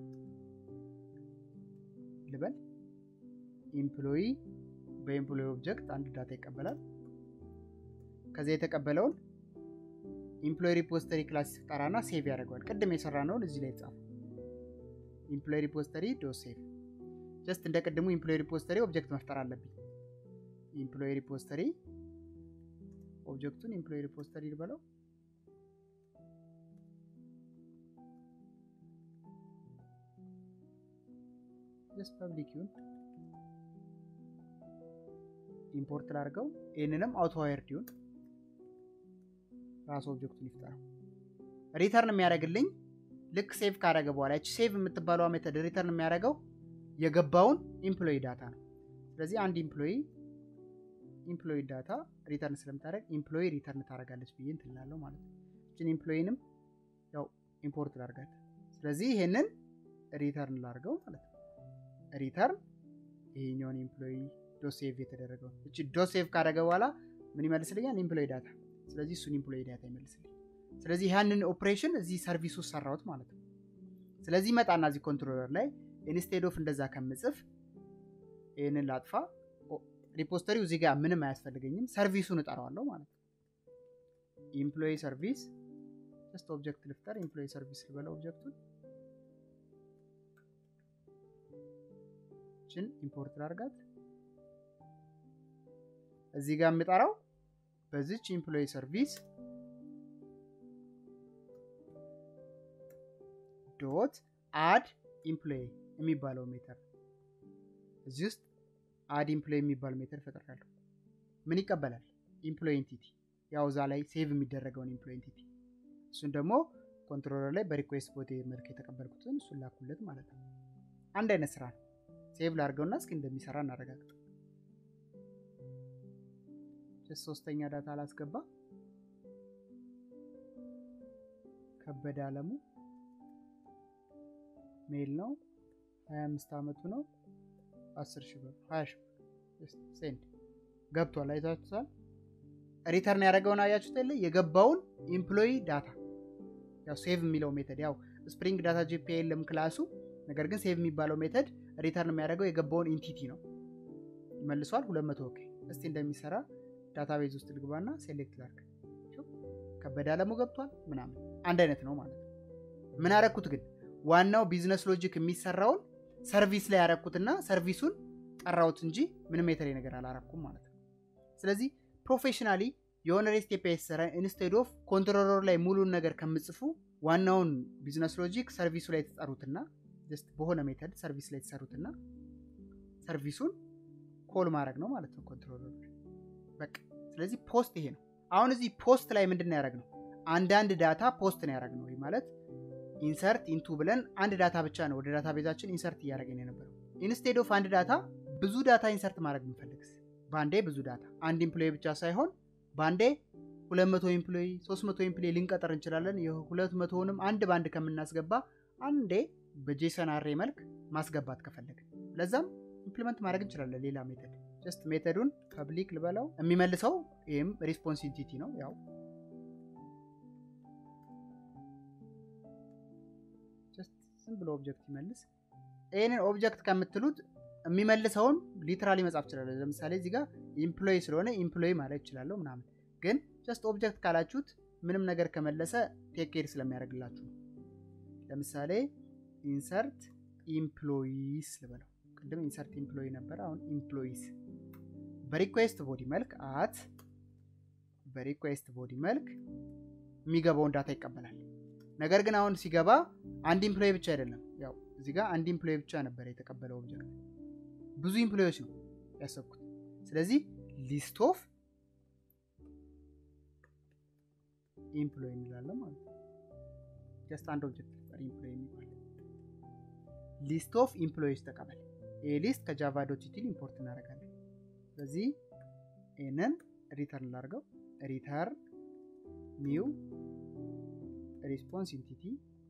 ልበል። ኢምፕሎይ በኢምፕሎይ ኦብጀክት አንድ ዳታ ይቀበላል። ከዛ የተቀበለውን ኢምፕሎይ ሪፖዚተሪ ክላስ ጠራና ሴቭ ያደርገዋል። ቅድም የሰራነውን እዚህ ላይ ጻፍ። ኢምፕሎይ ሪፖዚተሪ ዶት ሴቭ። ጀስት እንደ ቅድሙ ኢምፕሎይ ሪፖዚተሪ ኦብጀክት መፍጠር አለብኝ። ኢምፕሎይ ሪፖዚተሪ ኦብጀክቱን ኢምፕሎይ ሪፖዚተሪ ልበለው። ጀስት ፐብሊክ ይሁን። ኢምፖርት ላድርገው። ይሄንንም አውቶ ዋይርድ ይሁን። ራሱ ኦብጀክቱን ይፍጠረው። ሪተርን የሚያደርግልኝ ልክ ሴቭ ካደረገ በኋላ እቺ ሴቭ የምትባለው ሜተድ ሪተርን የሚያደርገው የገባውን ኢምፕሎይ ዳታ ነው። ስለዚህ አንድ ኢምፕሎይ ዳታ ሪተርን ስለምታደርግ ኢምፕሎይ ሪተርን ታደርጋለች ብዬ እንትላለሁ ማለት ነው። እቺን ኢምፕሎይንም ያው ኢምፖርት ላድርጋት። ስለዚህ ይሄንን ሪተርን ላድርገው ማለት ነው። ሪተርን ይሄኛውን ኢምፕሎይ ዶት ሴቭ የተደረገው እቺ ዶት ሴቭ ካደረገ በኋላ ምን ይመልስልኛል? ኢምፕሎይ ዳታ። ስለዚህ እሱን ኢምፕሎይ ዳታ ይመልስልኝ። ስለዚህ ያንን ኦፕሬሽን እዚህ ሰርቪስ ውስጥ ሰራሁት ማለት ነው። ስለዚህ መጣና እዚህ ኮንትሮለር ላይ ኢንስቴድ ኦፍ እንደዛ ከምጽፍ ይሄንን ላጥፋ። ሪፖዚተሪው እዚህ ጋር ምንም አያስፈልገኝም። ሰርቪሱን እጠራዋለሁ ማለት ነው። ኢምፕሎይ ሰርቪስ ጀስት ኦብጀክት ልፍጠር። ኢምፕሎይ ሰርቪስ ልበለው ኦብጀክቱን። ችን ኢምፖርት ላርጋት እዚህ ጋር የምጠራው በዚች ኤምፕሎይ ሰርቪስ ዶት አድ ኤምፕሎይ የሚባለው ሜተድ እዚህ ውስጥ አድ ኤምፕሎይ የሚባል ሜተድ ፈጥራለሁ ምን ይቀበላል ኤምፕሎይ ኤንቲቲ ያው እዛ ላይ ሴቭ የሚደረገውን ኤምፕሎይ ኤንቲቲ እሱን ደግሞ ኮንትሮለር ላይ በሪኩዌስት ቦዲ መልክ የተቀበልኩትን እሱን ላኩለት ማለት ነው አንድ አይነት ስራ ነው ሴቭ ላድርገውና እስኪ እንደሚሰራ እናረጋግጥ ሶስተኛ ዳታ አላስገባ ከበደ አለሙ ሜል ነው 25 አመቱ ነው 10,000 ብር 20,000 ሴንት ገብቷል አይታችኋል ሪተርን ያደረገውን አያችሁት አይደል የገባውን ኤምፕሎይ ዳታ ያው ሴቭ የሚለው ሜተድ ያው ስፕሪንግ ዳታ ጂፒኤልም ክላሱ ነገር ግን ሴቭ የሚባለው ሜተድ ሪተርን የሚያደርገው የገባውን ኢንቲቲ ነው መልሷል 200 ኦኬ እስቲ እንደሚሰራ ዳታቤዝ ውስጥ ልግባና ሴሌክት ላድርግ ከበደ አለሙ ገብቷል ምናምን አንድ አይነት ነው ማለት ምን አረኩት ግን ዋናው ቢዝነስ ሎጂክ የሚሰራውን ሰርቪስ ላይ ያረኩትና ሰርቪሱን ጠራውት እንጂ ምንም የተለየ ነገር አላረኩም ማለት ነው ስለዚህ ፕሮፌሽናሊ የሆነ ሬስት API ሰራ ኢንስቴድ ኦፍ ኮንትሮለር ላይ ሙሉን ነገር ከምጽፉ ዋናውን ቢዝነስ ሎጂክ ሰርቪሱ ላይ ተጠሩትና ጀስት በሆነ ሜተድ ሰርቪስ ላይ ተሰሩትና ሰርቪሱን ኮል ማድረግ ነው ማለት ነው ኮንትሮለር በቃ ስለዚህ ፖስት ይሄ ነው አሁን እዚህ ፖስት ላይ ምንድነው ያደረግነው አንድ ዳታ ፖስት ነው ያደረግነው ማለት ኢንሰርት ኢንቱ ብለን አንድ ዳታ ብቻ ነው ወደ ዳታቤዛችን ኢንሰርት ያደረገን የነበረው ኢንስቴድ ኦፍ አንድ ዳታ ብዙ ዳታ ኢንሰርት ማድረግ እንፈልግስ ባንዴ ብዙ ዳታ አንድ ኤምፕሎይ ብቻ ሳይሆን ባንዴ 200 ኤምፕሎይ 300 ኤምፕሎይ ልንቀጥር እንችላለን የ200ንም አንድ ባንድ ከምናስገባ አንዴ በጄሰን አሬ መልክ ማስገባት ከፈለግን ለዛም ኢምፕሊመንት ማድረግ እንችላለን ሌላ ሜተድ ጀስት ሜተዱን ፐብሊክ ልበለው የሚመልሰው ይሄም ሪስፖንስ ኢንቲቲ ነው ያው ጀስት ሲምፕል ኦብጀክት ይመልስ ይሄንን ኦብጀክት ከምትሉት የሚመልሰውን ሊትራሊ መጻፍ ይችላል ለምሳሌ እዚህ ጋር ኤምፕሎይ ስለሆነ ኤምፕሎይ ማለት ይችላል ምናምን ግን ጀስት ኦብጀክት ካላችሁት ምንም ነገር ከመለሰ ቴክ ኬር ስለሚያደርግላችሁ ለምሳሌ ኢንሰርት ኤምፕሎይስ ልበለው ቅድም ኢንሰርት ኤምፕሎይ ነበር አሁን ኤምፕሎይስ በሪኩዌስት ቦዲ መልክ በሪኩዌስት ቦዲ መልክ የሚገባውን ዳታ ይቀበላል ነገር ግን አሁን ሲገባ አንድ ኤምፕሎይ ብቻ አይደለም ያው እዚህ ጋር አንድ ኤምፕሎይ ብቻ ነበር የተቀበለው ኦብጀክት ብዙ ኤምፕሎይዎች ነው ያሰብኩት ስለዚህ ሊስት ኦፍ ኤምፕሎይ እንላለን ማለት ነው ጀስት አንድ ኦብጀክት ኤምፕሎይ የሚባል ሊስት ኦፍ ኤምፕሎይስ ተቀበል ይሄ ሊስት ከjava.util ኢምፖርት እናደርጋለን ስለዚህ ኤንን ሪተርን ላድርገው ሪተርን ኒው ሪስፖንስ ኢንቲቲ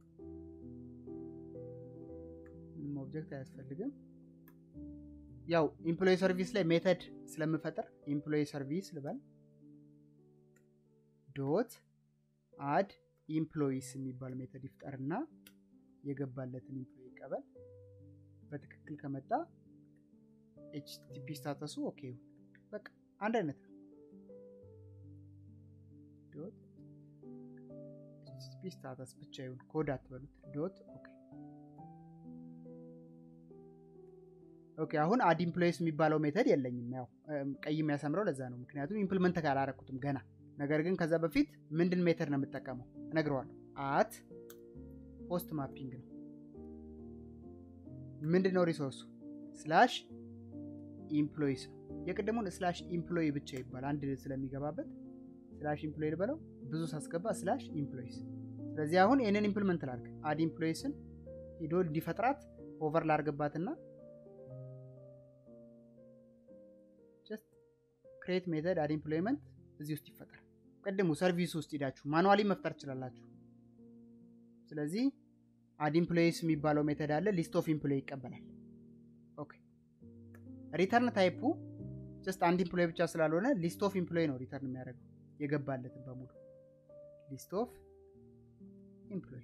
ምንም ኦብጀክት አያስፈልግም ያው ኤምፕሎይ ሰርቪስ ላይ ሜተድ ስለምፈጥር ኤምፕሎይ ሰርቪስ ልበል ዶት አድ ኤምፕሎይስ የሚባል ሜተድ ይፍጠርና የገባለትን ኤምፕሎይ ይቀበል በትክክል ከመጣ HTTP ስታተሱ ኦኬ በቃ አንድ አይነት ዶት HTTP ስታተስ ብቻ ይሁን ኮድ አትበሉት ዶት ኦኬ አሁን አድ ኤምፕሎይስ የሚባለው ሜተድ የለኝም ያው ቀይ የሚያሰምረው ለዛ ነው ምክንያቱም ኢምፕሊመንት ካላረኩትም ገና ነገር ግን ከዛ በፊት ምንድን ሜተድ ነው የምጠቀመው እነግረዋለሁ አት ፖስት ማፒንግ ነው ምንድነው ሪሶርሱ ስላሽ ኤምፕሎይስ ነው የቀደሙን ስላሽ ኤምፕሎይ ብቻ ይባል አንድ ስለሚገባበት ስላሽ ኤምፕሎይ ልበለው ብዙ ሳስገባ ስላሽ ኤምፕሎይስ ስለዚህ አሁን ይሄንን ኢምፕሊመንት ላድርግ አድ ኤምፕሎይስን ሄዶ እንዲፈጥራት ኦቨር ላድርግባትና ጀስት ክሬት ሜተድ አድ ኤምፕሎይመንት እዚህ ውስጥ ይፈጠራል ቀደሙ ሰርቪስ ውስጥ ሄዳችሁ ማኑዋሊ መፍጠር ትችላላችሁ ስለዚህ አድ ኤምፕሎይስ የሚባለው ሜተድ አለ ሊስት ኦፍ ኤምፕሎይ ይቀበላል ኦኬ ሪተርን ታይፑ ጀስት አንድ ኤምፕሎይ ብቻ ስላልሆነ ሊስት ኦፍ ኤምፕሎይ ነው ሪተርን የሚያደርገው የገባለትን በሙሉ ሊስት ኦፍ ኤምፕሎይ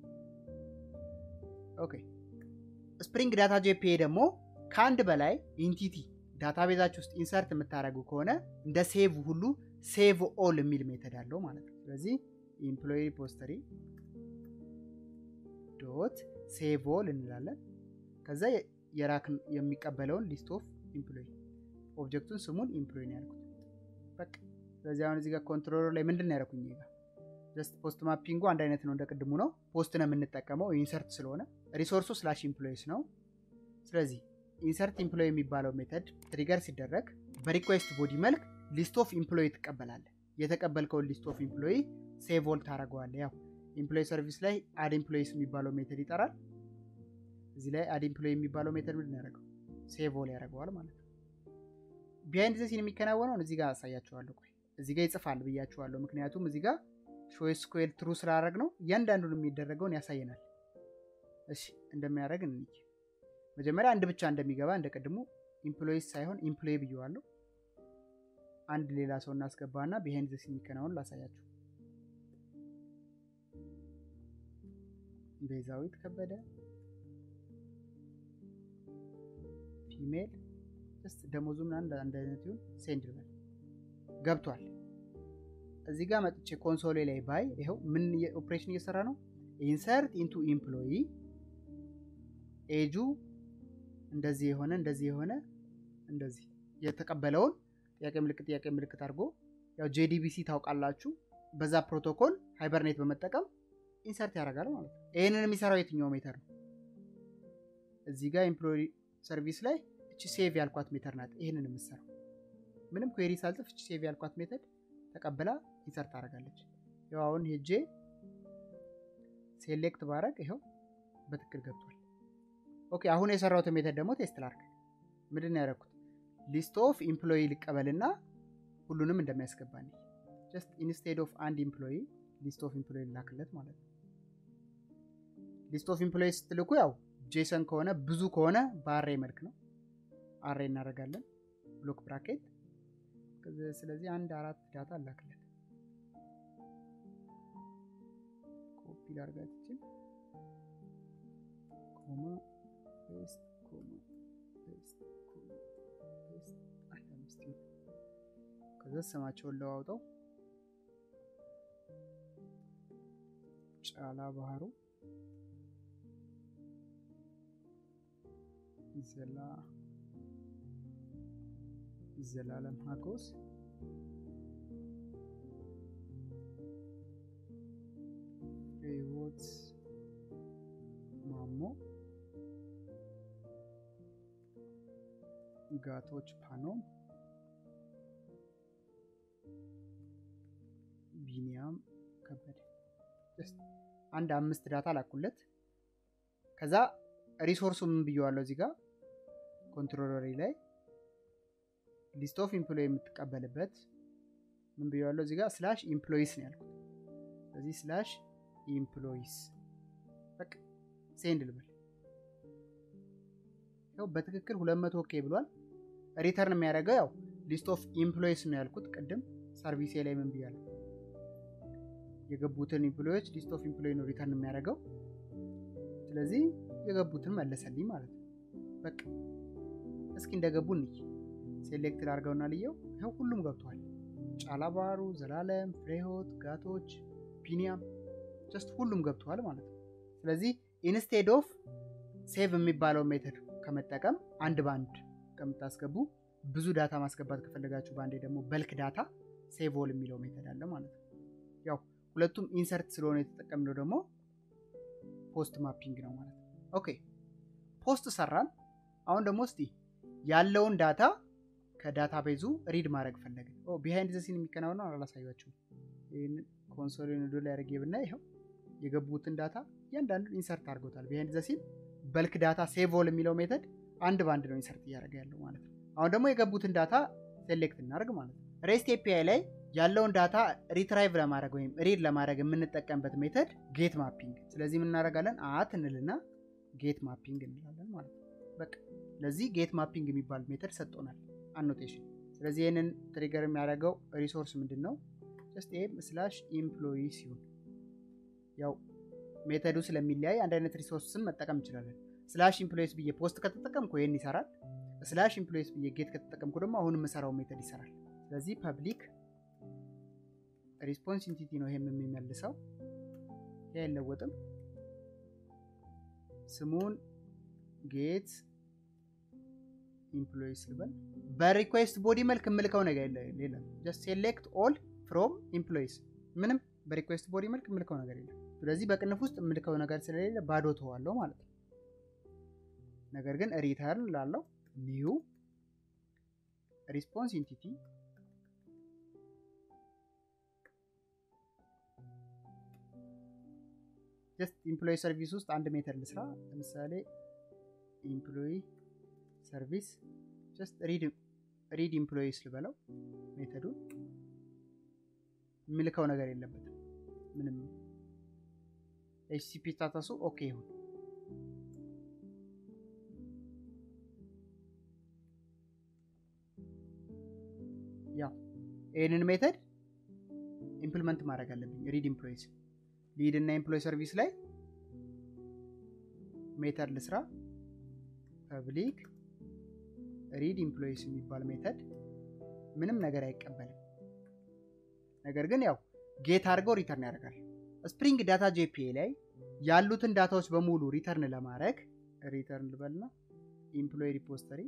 ኦኬ ስፕሪንግ ዳታ ጂፒኤ ደግሞ ከአንድ በላይ ኢንቲቲ ዳታቤዛችሁ ውስጥ ኢንሰርት የምታደርጉ ከሆነ እንደ ሴቭ ሁሉ ሴቭ ኦል የሚል ሜተድ አለው ማለት ነው ስለዚህ ኤምፕሎይ ሪፖዚቶሪ ዶት ሴቭ ኦል እንላለን ከዛ የራክን የሚቀበለውን ሊስት ኦፍ ኤምፕሎይ ኦብጀክቱን ስሙን ኤምፕሎይ ነው ያልኩት በቃ ስለዚህ አሁን እዚህ ጋር ኮንትሮለር ላይ ምንድነው ያደረኩኝ ይጋ ጀስት ፖስት ማፒንጉ አንድ አይነት ነው እንደቀድሙ ነው ፖስት ነው የምንጠቀመው ኢንሰርት ስለሆነ ሪሶርሱ /employees ነው ስለዚህ ኢንሰርት ኤምፕሎይ የሚባለው ሜተድ ትሪገር ሲደረግ በሪኩዌስት ቦዲ መልክ ሊስት ኦፍ ኤምፕሎይ ትቀበላለህ የተቀበልከው ሊስት ኦፍ ኤምፕሎይ ሴቭ ኦል ታረጋዋለህ ያው ኤምፕሎይ ሰርቪስ ላይ አድ ኤምፕሎይስ የሚባለው ሜተድ ይጠራል እዚህ ላይ አድ ኤምፕሎይ የሚባለው ሜተድ ምንድን ያደርገው ሴቭ ኦል ያደርገዋል ማለት ነው ቢሃይንድ ዘ ሲን የሚከናወነው እዚህ ጋር አሳያችኋለሁ ቆይ እዚህ ጋር ይጽፋል ብያችኋለሁ ምክንያቱም እዚህ ጋር show SQL true ስላደረግ ነው እያንዳንዱን የሚደረገውን ያሳየናል እሺ እንደሚያደርግ እንጂ መጀመሪያ አንድ ብቻ እንደሚገባ እንደቀድሙ ኤምፕሎይስ ሳይሆን ኤምፕሎይ ብየዋለሁ አንድ ሌላ ሰው እናስገባና ቢሃይንድ ዘ ሲን የሚከናወን ላሳያችሁ ቤዛዊት ከበደ ፊሜል just ደሞዙም አንድ አይነት ይሁን ሴንድ ይላል ገብቷል እዚህ ጋር መጥቼ ኮንሶል ላይ ባይ ይሄው ምን ኦፕሬሽን እየሰራ ነው ኢንሰርት ኢንቱ ኤምፕሎይ ኤጁ እንደዚህ የሆነ እንደዚህ የተቀበለውን ጥያቄ ምልክት አድርጎ ያው JDBC ታውቃላችሁ በዛ ፕሮቶኮል ሃይበርኔት በመጠቀም ኢንሰርት ያደርጋል ማለት ነው ይሄንን የሚሰራው የትኛው ሜተር ነው እዚህ ጋር ኤምፕሎይ ሰርቪስ ላይ እቺ ሴቭ ያልኳት ሜተር ናት ይሄንን የምትሰራው ምንም ኩዌሪ ሳልጽፍ እቺ ሴቭ ያልኳት ሜተድ ተቀበላ ኢንሰርት አደርጋለች ያው አሁን ሄጄ ሴሌክት ባረግ ይሄው በትክክል ገብቷል ኦኬ አሁን የሰራሁት ሜተድ ደግሞ ቴስት ላድርግ ምንድነው ያደረኩት ሊስት ኦፍ ኤምፕሎይ ልቀበልና ሁሉንም እንደሚያስገባኝ just instead of and employee list of employee ላክለት ማለት ነው list of employees ስትልኩ ያው ጄሰን ከሆነ ብዙ ከሆነ በአሬ መልክ ነው አሬ እናደርጋለን ብሎክ ብራኬት ስለዚህ አንድ 4 ዳታ ላክለት ኮፒ ላድርጋት እቺ ኮማ ፔስት አለምስቲ ከዛ ስማቸውን ለዋውጣው ጫላ ባህሩ ዘላለም ሀጎስ ህይወት ማሞ ጋቶች ፓኖ ቢኒያም ከበደ አንድ 5 ዳታ ላኩለት ከዛ ሪሶርሱ ምን ብየዋለሁ እዚህ ጋር ኮንትሮለር ላይ ሊስት ኦፍ ኤምፕሎይ የምትቀበልበት ምን ብየዋለሁ እዚህ ጋር /employees ነው ያልኩት ስለዚህ /employees በቃ ሴንድ ልበል ያው በትክክል 200 ኦኬ ብሏል ሪተርን የሚያደርገው ያው ሊስት ኦፍ ኤምፕሎይስ ነው ያልኩት ቅድም ሰርቪስ ላይ ምን ብያለሁ የገቡትን ኤምፕሎይዎች ሊስት ኦፍ ኤምፕሎይ ነው ሪተርን የሚያደርገው ስለዚህ የገቡትን መለሰልኝ ማለት ነው በቃ እስኪ እንደገቡ እንይ ሴሌክት አድርገውና ልየው ይሄው ሁሉም ገብቷል ጫላ ባህሩ ዘላለም ፍሬህይወት ጋቶች ቢኒያም just ሁሉም ገብቷል ማለት ነው ስለዚህ ኢንስቴድ ኦፍ ሴቭ የሚባለው ሜተድ ከመጠቀም አንድ ባንድ ከምታስገቡ ብዙ ዳታ ማስገባት ከፈለጋችሁ ባንዴ ደግሞ በልክ ዳታ ሴቭ ኦል የሚለው ሜተድ አለ ማለት ነው ያው ሁለቱም ኢንሰርት ስለሆነ የተጠቀምነው ደግሞ ፖስት ማፒንግ ነው ማለት ነው ኦኬ ፖስት ሰራን አሁን ደግሞ እስቲ ያለውን ዳታ ከዳታቤዙ ሪድ ማድረግ ፈለግን ቢሃይንድ ዘ ሲን የሚከናወነው አላሳያችሁም ይሄን ኮንሶልን ወደ ላይ አድርጌ ብናይ ይሄው የገቡትን ዳታ እያንዳንዱ ኢንሰርት አድርጎታል ቢሃይንድ ዘ ሲን በልክ ዳታ ሴቭ ኦል የሚለው ሜተድ አንድ ባንድ ነው ኢንሰርት እያደረገ ያለው ማለት ነው አሁን ደግሞ የገቡትን ዳታ ሴሌክት እናደርግ ማለት ነው ሬስት API ላይ ያለውን ዳታ ሪትራይቭ ለማድረግ ወይም ሪድ ለማድረግ የምንጠቀምበት ሜተድ ጌት ማፒንግ ስለዚህ ምን እናደርጋለን አት እንልና ጌት ማፒንግ እንላለን ማለት ነው በቃ ለዚህ ጌት ማፒንግ የሚባል ሜተድ ሰጥቶናል annotation ስለዚህ ይሄንን ትሪገር የሚያደርገው ሪሶርስ ምንድነው just /employees ይሁን ያው ሜተዱ ስለሚለያይ አንድ አይነት ሪሶርስን መጠቀም እንችላለን /employees ብዬ ፖስት ከተጠቀምኩ ይሄን ይሰራል /employees ብዬ ጌት ከተጠቀምኩ ደግሞ አሁንም መሰራው ሜተድ ይሰራል ስለዚህ ፐብሊክ ሪስፖንስ ኢንቲቲ ነው ይሄም የሚመልሰው ያለወጥም ስሙን ጌት ኢምፕሎይስ ልበል በሪኩዌስት ቦዲ መልክ ምልከው ነገር የለም just select all from employees ምንም በሪኩዌስት ቦዲ መልክ ምልከው ነገር የለም ስለዚህ በቅንፍ ውስጥ ምልከው ነገር ስለሌለ ባዶ ተዋለው ማለት ነው ነገር ግን ሪተርን ላለው new response entity just employee service ውስጥ አንድ ሜተድ ልስራ ለምሳሌ employee service just read employees ልበለው ሜተዱን ምልከው ነገር የለበትም ምንም HTTP ስታተሱ ኦኬ ይሁን ያው ይሄንን ሜተድ ኢምፕሊመንት ማድረግ አለብኝ read employees ሊድ እና ኤምፕሎይ ሰርቪስ ላይ ሜተድ ልስራ ፐብሊክ read employees የሚባል ሜተድ ምንም ነገር አይቀበልም ነገር ግን ያው ጌት አድርገው ሪተርን ያደርጋል ስፕሪንግ ዳታ JPA ላይ ያሉትን ዳታዎች በሙሉ ሪተርን ለማድረግ ሪተርን ልበልና ኤምፕሎይ ሪፖዚተሪ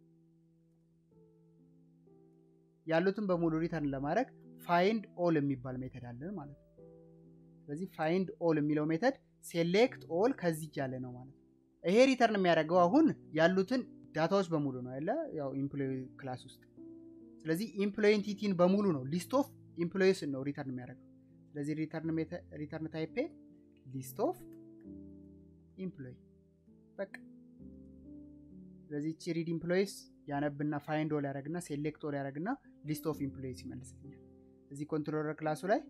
ያሉትን በሙሉ ሪተርን ለማድረግ find all የሚባል ሜተድ አለን ማለት ነው ስለዚህ find all የሚለው ሜተድ select all ከዚህ ያለ ነው ማለት ነው ይሄ ሪተርን የሚያደርገው አሁን ያሉትን ዳታዎች በሙሉ ነው አይደል ያው ኤምፕሎይ ክላስ ውስጥ ስለዚህ ኤምፕሎይ ኤንቲቲን በሙሉ ነው ሊስት ኦፍ ኤምፕሎይስ ነው ሪተርን የሚያደርገው ስለዚህ ሪተርን ታይፕ ሊስት ኦፍ ኤምፕሎይ በቃ ስለዚህ እቺ ሪድ ኤምፕሎይስ ያነብና ፋይንድ ኦል ያደርግና ሴሌክት ኦል ያደርግና ሊስት ኦፍ ኤምፕሎይስ ይመልስልኛል እዚህ ኮንትሮለር ክላሱ ላይ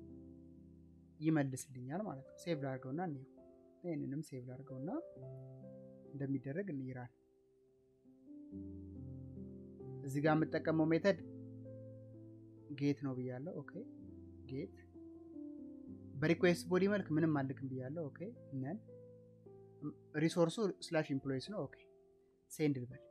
ይመልስልኛል ማለት ነው ሴቭ ላድርገውና እንየው ይሄንንም ሴቭ ላድርገውና እንደሚደረግ እንይራል እዚህ ጋር የምጠቀመው ሜተድ ጌት ነው ብያለሁ ኦኬ ጌት በሪኩዌስት ቦዲ መልክ ምንም አልልክም ብያለሁ ኦኬ ነን ሪሶርሱ /employees ነው ኦኬ ሴንድ ልበል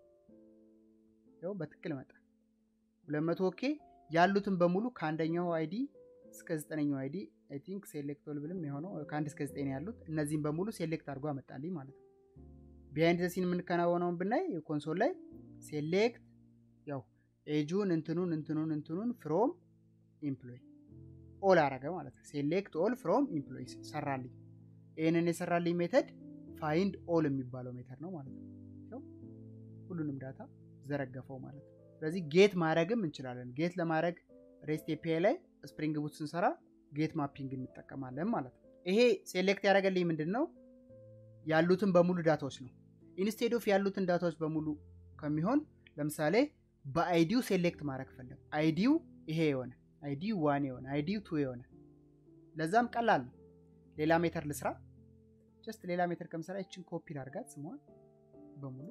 ያው በትክክል መጣ 200 ኦኬ ያሉትን በሙሉ ከአንደኛው አይዲ እስከ 9ኛው አይዲ አይ ቲንክ ሴሌክት ኦል ብለም የሆነው ከአንድ እስከ 9 ያሉት እነዚህን በሙሉ ሴሌክት አድርጎ አመጣልኝ ማለት ነው ቢሃይንድ ዘ ሲን ምን ከናወነውን ብናይ ኮንሶል ላይ ሴሌክት ያው ኤጁን እንትኑን ፍሮም ኤምፕሎይ ኦል አረገ ማለት ነው ሴሌክት ኦል ፍሮም ኤምፕሎይስ ሰራልኝ ይሄንን የሰራልኝ ሜተድ ፋይንድ ኦል የሚባለው ሜተድ ነው ማለት ነው ያው ሁሉንም ዳታ ዘረገፈው ማለት ነው ስለዚህ ጌት ማድረግም እንችላለን ጌት ለማድረግ REST API ላይ ስፕሪንግ ቡት ስንሰራ ጌት ማፒንግ እንጠቀማለን ማለት ነው ይሄ ሴሌክት ያደረገልኝ ምንድነው ያሉትን በሙሉ ዳታዎች ነው ኢንስቴድ ኦፍ ያሉትን ዳታዎች በሙሉ ከሚሆን ለምሳሌ በአይዲው ሴሌክት ማድረግ ፈለግ አይዲው ይሄ የሆነ አይዲው 1 የሆነ አይዲው 2 የሆነ ለዛም ቀላል ነው ሌላ ሜተር ልስራ ጀስት ሌላ ሜተር ከምሰራ እቺን ኮፒ ላድርጋት ስሟን በሙሉ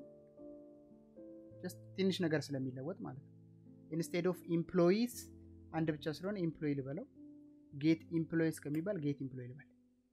ጀስት ትንሽ ነገር ስለሚለወጥ ማለት ነው ኢንስቴድ ኦፍ ኤምፕሎይስ አንድ ብቻ ስለሆነ ኤምፕሎይ ልበለው ጌት ኤምፕሎይስ ከሚባል ጌት ኤምፕሎይ ልበል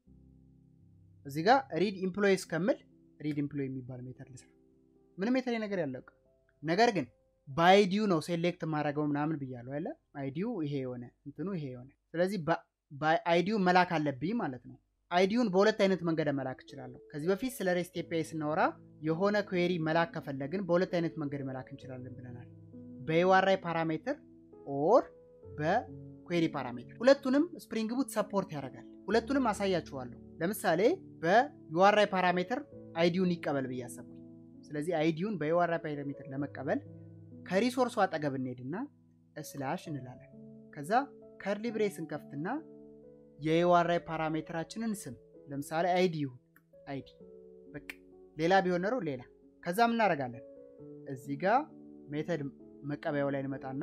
እዚህ ጋር ሪድ ኤምፕሎይስ ከመል ሪድ ኤምፕሎይ የሚባል ሜተር ልስራ ምንም ሜተር ነገር ያለው ነገር ግን በአይዲው ነው ሴሌክት ማድረገው ምናምን ብያለሁ አይደል አይዲው ይሄ የሆነ እንትኑ ይሄ የሆነ ስለዚህ በአይዲው መላክ አለብኝ ማለት ነው አይዲውን በሁለት አይነት መንገድ መላክ እችላለሁ ከዚህ በፊት ስለ REST API ስናወራ የሆነ ኩዌሪ መላክ ከፈለግን በሁለት አይነት መንገድ መላክ እንችላለን ብለናል በURI ፓራሜትር ኦር በኩዌሪ ፓራሜትር ሁለቱንም ስፕሪንግ ቡት ሰፖርት ያደርጋል ሁለቱንም አሳያችኋለሁ ለምሳሌ በURI ፓራሜትር አይዲውን ይቀበል ብያሰብኩኝ ስለዚህ አይዲውን በURI ፓራሜትር ለመቀበል ከሪሶርሱ አጠገብ እንሄድና ስላሽ እንላለን ከዛ ከርሊ ብሬስ እንከፍትና የURI ፓራሜትራችንን ስም ለምሳሌ አይዲ በቃ ሌላ ቢሆን ነው ሌላ ከዛ ምን እናደርጋለን እዚህ ጋር ሜተድ መቀበያው ላይ እንመጣና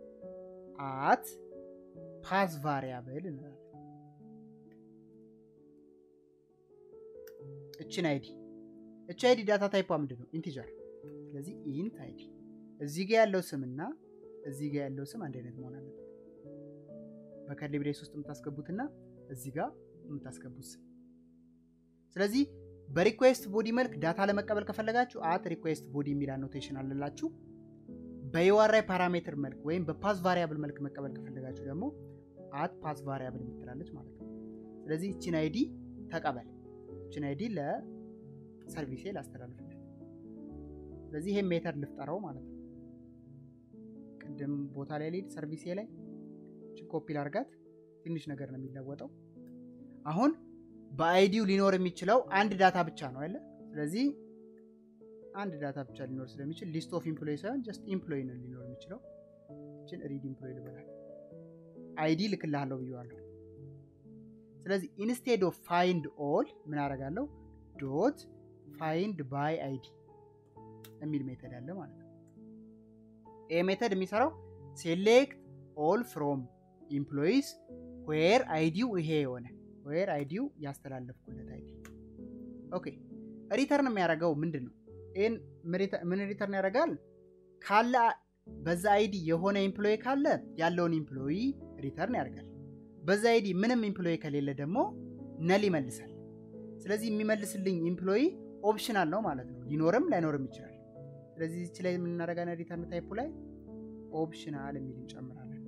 at pass variable እንላለን እቺን አይዲ ዳታ ታይፕ ምንድነው ኢንቲጀር ስለዚህ int id እዚህ ጋር ያለው ስምና እዚህ ጋር ያለው ስም አንድ አይነት መሆን አለበት በከርሊ ብሬስ ውስጥ የምታስገቡትና እዚህ ጋር የምታስገቡት ስለዚህ በሪኩዌስት ቦዲ መልክ ዳታ ለመቀበል ከፈለጋችሁ at request body የሚል አኖቴሽን አለላችሁ በURI ፓራሜትር መልክ ወይም በፓስ ቫሪያብል መልክ መቀበል ከፈለጋችሁ ደግሞ at pass variable የምትላለች ማለት ነው ስለዚህ እቺን አይዲ ተቀበል እቺን አይዲ ለሰርቪሴ ላስተላልፍለት ስለዚህ ይሄ ሜተድ ልፍጠረው ማለት ነው ቅድም ቦታ ላይ ሊድ ሰርቪስ ላይ ኮፒ ላርጋት ትንሽ ነገር ነው የሚለወጠው አሁን በአይዲው ሊኖር የሚችለው አንድ ዳታ ብቻ ነው አይደል ስለዚህ አንድ ዳታ ብቻ ሊኖር ስለሚችል ሊስት ኦፍ ኤምፕሎይ ሳይሆን ጀስት ኤምፕሎይ ነው ሊኖር የሚችለው እቺን ሪድ ኤምፕሎይ ልበላል አይዲ ልክልሃለሁ ብየዋለሁ ስለዚህ ኢንስቴድ ኦፍ ፋይንድ ኦል ምን አደርጋለሁ ዶት ፋይንድ ባይ አይዲ የሚል ሜተድ አለ ማለት ነው ይሄ ሜተድ የሚሰራው ሴሌክት ኦል ፍሮም ኤምፕሎይስ ዌር አይዲው ይሄ የሆነ ዌር አይዲው ያስተላለፍኩለት አይዲ ኦኬ ሪተርን የሚያደርገው ምንድነው ይሄን ምን ሪተርን ያደርጋል ካለ በዛ አይዲ የሆነ ኤምፕሎይ ካለ ያለውን ኤምፕሎይ ሪተርን ያደርጋል በዛ አይዲ ምንም ኤምፕሎይ ከሌለ ደግሞ ነል ይመልሳል ስለዚህ የሚመልስልኝ ኤምፕሎይ ኦፕሽናል ነው ማለት ነው ሊኖርም ላይኖርም ይችላል ስለዚህ እዚህ ላይ ምን እናደርጋለን ሪተርን ታይፑ ላይ ኦፕሽናል የሚል እንጨምራለን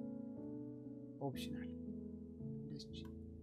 ኦፕሽናል እሺ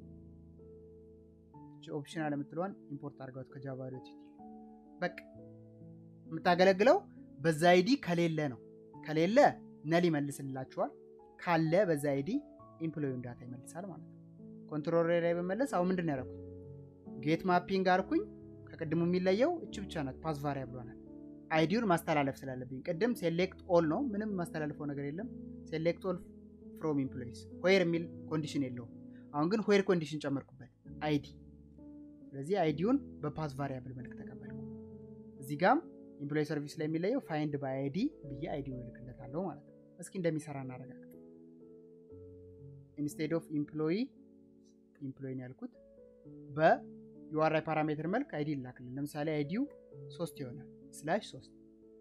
ኦፕሽናል የምትለዋን ኢምፖርት አድርጋት ከጃቫ.tt በቃ የምታገለግለው በዛ አይዲ ከሌለ ነው ከሌለ ነል ይመልስላችኋል ካለ በዛ አይዲ ኤምፕሎይን ዳታ ይመልሳል ማለት ነው ኮንትሮል ላይ በመለስ አሁን ምንድነው ያደረኩት ጌት ማፒንግ አርኩኝ ከቀድሙ የሚለየው እቺ ብቻ ናት ፓስ ቫሪያብል ሆነ አይዲውን ማስተላለፍ ስላለብኝ ቀደም ሴሌክት ኦል ነው ምንም ማስተላለፈው ነገር የለም ሴሌክት ኦል ፍሮም ኤምፕሎይስ ዌር የሚል ኮንዲሽን የለው አሁን ግን ዌር ኮንዲሽን ጨመርኩበት አይዲ ስለዚህ አይዲውን በፓስ ቫሪያብል መልክ ተቀበልኩ እዚህ ጋር ኤምፕሎይ ሰርቪስ ላይ የሚለየው ፋይንድ ባይ አይዲ ብዬ አይዲውን ልክለታለሁ ማለት ነው እስኪ እንደሚሰራ እናረጋግጥ ኢንስቴድ ኦፍ ኤምፕሎይ ነው ያልኩት በዩአርአይ ፓራሜትር መልክ አይዲ ላክልን ለምሳሌ አይዲው 3 ይሆናል /3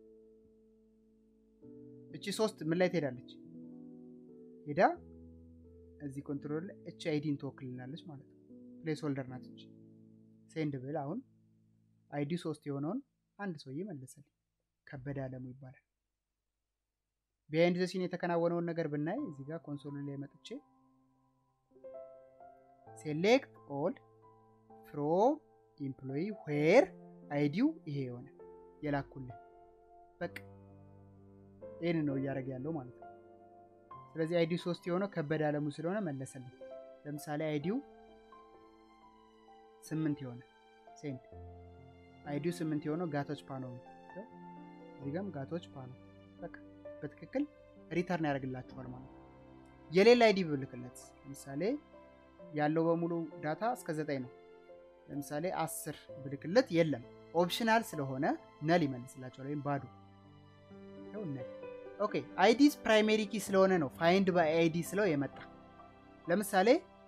እቺ 3 ምን ላይ ትሄዳለች ሄዳ እዚህ ኮንትሮል ላይ እቺ አይዲን ተወክልናለች ማለት ነው ፕሌስ ሆልደር ናት እቺ ሴንድ ብል አሁን አይዲ 3 የሆነውን አንድ ሰውዬ መለሰልኝ ከበደ አለሙ ይባላል ቢሃይንድ ዘ ሲን የተከናወነውን ነገር ብናይ እዚህ ጋር ኮንሶል ላይ መጥቼ ሴሌክት ኦል ፍሮም ኤምፕሎይ ዌር አይዲው ይሄ የሆነ የላኩልኝ በቃ ይሄን ነው እያደረገ ያለው ማለት ነው ስለዚህ አይዲ 3 የሆነው ከበደ አለሙ ስለሆነ መለሰልኝ ለምሳሌ አይዲው 8 የሆነ ሴንድ አይዲው 8 የሆነው ጋቶች ፓኖ ነው እዚህ ጋርም ጋቶች ፓኖ በቃ በትክክል ሪተርን ያደርግላችኋል ማለት ነው የሌላ አይዲ ብልክለት ለምሳሌ ያለው በሙሉ ዳታ እስከ 9 ነው ለምሳሌ 10 ብልክለት የለም ኦፕሽናል ስለሆነ ነል ይመልስላችኋል ወይም ባዶ ነው ነል ኦኬ አይዲስ ፕራይመሪ ኪ ስለሆነ ነው ፋይንድ ባይ አይዲ ስለው የመጣ ለምሳሌ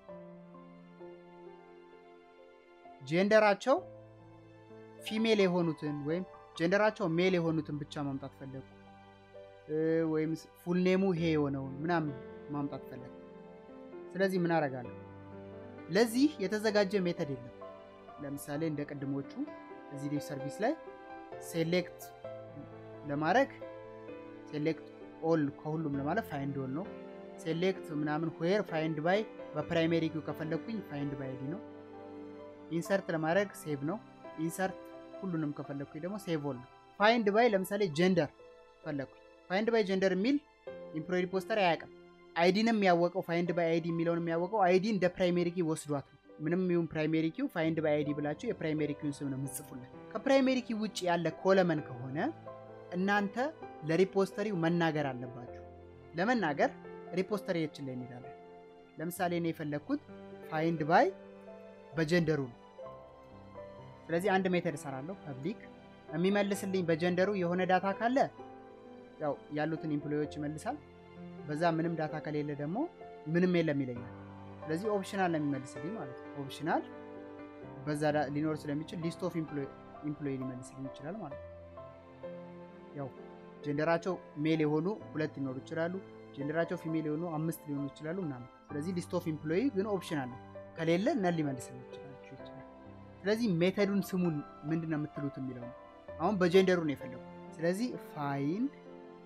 ጀንደራቸው ፊሜል የሆኑትን ወይም ጀንደራቸው ሜል የሆኑትን ብቻ ማምጣት ፈለኩ ወይም ፉል ኔሙ ይሄ የሆነውን ምናምን ማምጣት ፈለኩ ስለዚህ ምን አደርጋለሁ ለዚህ የተዘጋጀ ሜተድ የለም ለምሳሌ እንደ ቀድሞቹ እዚህ ዲፍ ሰርቪስ ላይ ሴሌክት ለማድረግ ሴሌክት ኦል ከሁሉም ለማለት ፋይንድ ኦል ነው ሴሌክት ምናምን ዌር ፋይንድ ባይ በፕራይመሪ ኪው ከፈለኩኝ ፋይንድ ባይ አይዲ ነው ኢንሰርት ለማድረግ ሴቭ ነው ኢንሰርት ሁሉንም ከፈለኩኝ ደግሞ ሴቭ ኦል ነው ፋይንድ ባይ ለምሳሌ ጀንደር ፈለኩኝ ፋይንድ ባይ ጀንደር የሚል ኤምፕሎይ ሪፖስተር አያውቅም አይዲንም ያወቀው ፋይንድ ባይ አይዲ የሚለውንም ያወቀው አይዲ እንደ ፕራይመሪ ኪው ወስዷት ነው ምንም ይሁን ፕራይመሪ ኪው ፋይንድ ባይ አይዲ ብላችሁ የፕራይመሪ ኪውን ስም ነው የምትጽፉለት ከፕራይመሪ ኪው ውጪ ያለ ኮለመን ከሆነ እናንተ ለሪፖስተሪው መናገር አለባችሁ ለመናገር ሪፖስተሪያችን ላይ እንሄዳለን ለምሳሌ እኔ የፈለኩት ፋይንድ ባይ በጀንደሩ ነው ስለዚህ አንድ ሜተድ ሰራለሁ ፐብሊክ የሚመልስልኝ በጀንደሩ የሆነ ዳታ ካለ ያው ያሉትን ኤምፕሎይዎች ይመልሳል በዛ ምንም ዳታ ከሌለ ደግሞ ምንም የለም ይለኛል ስለዚህ ኦፕሽናል ነው የሚመልስልኝ ማለት ነው ኦፕሽናል በዛ ሊኖር ስለሚችል ሊስት ኦፍ ኤምፕሎይ ሊመልስልኝ ይችላል ማለት ነው ያው ጀንደራቸው ሜል የሆኑ 2 ሊኖሩ ይችላሉ ጀንደራቸው ፊሜል የሆኑ 5 ሊሆኑ ይችላሉ ምናምን ስለዚህ ሊስት ኦፍ ኤምፕሎይ ግን ኦፕሽናል ነው ከሌለ ነል ሊመልስልኝ ይችላል ስለዚህ ሜተዱን ስሙን ምንድነው የምትሉት የሚለው አሁን በጀንደሩ ነው የፈለኩት ስለዚህ ፋይንድ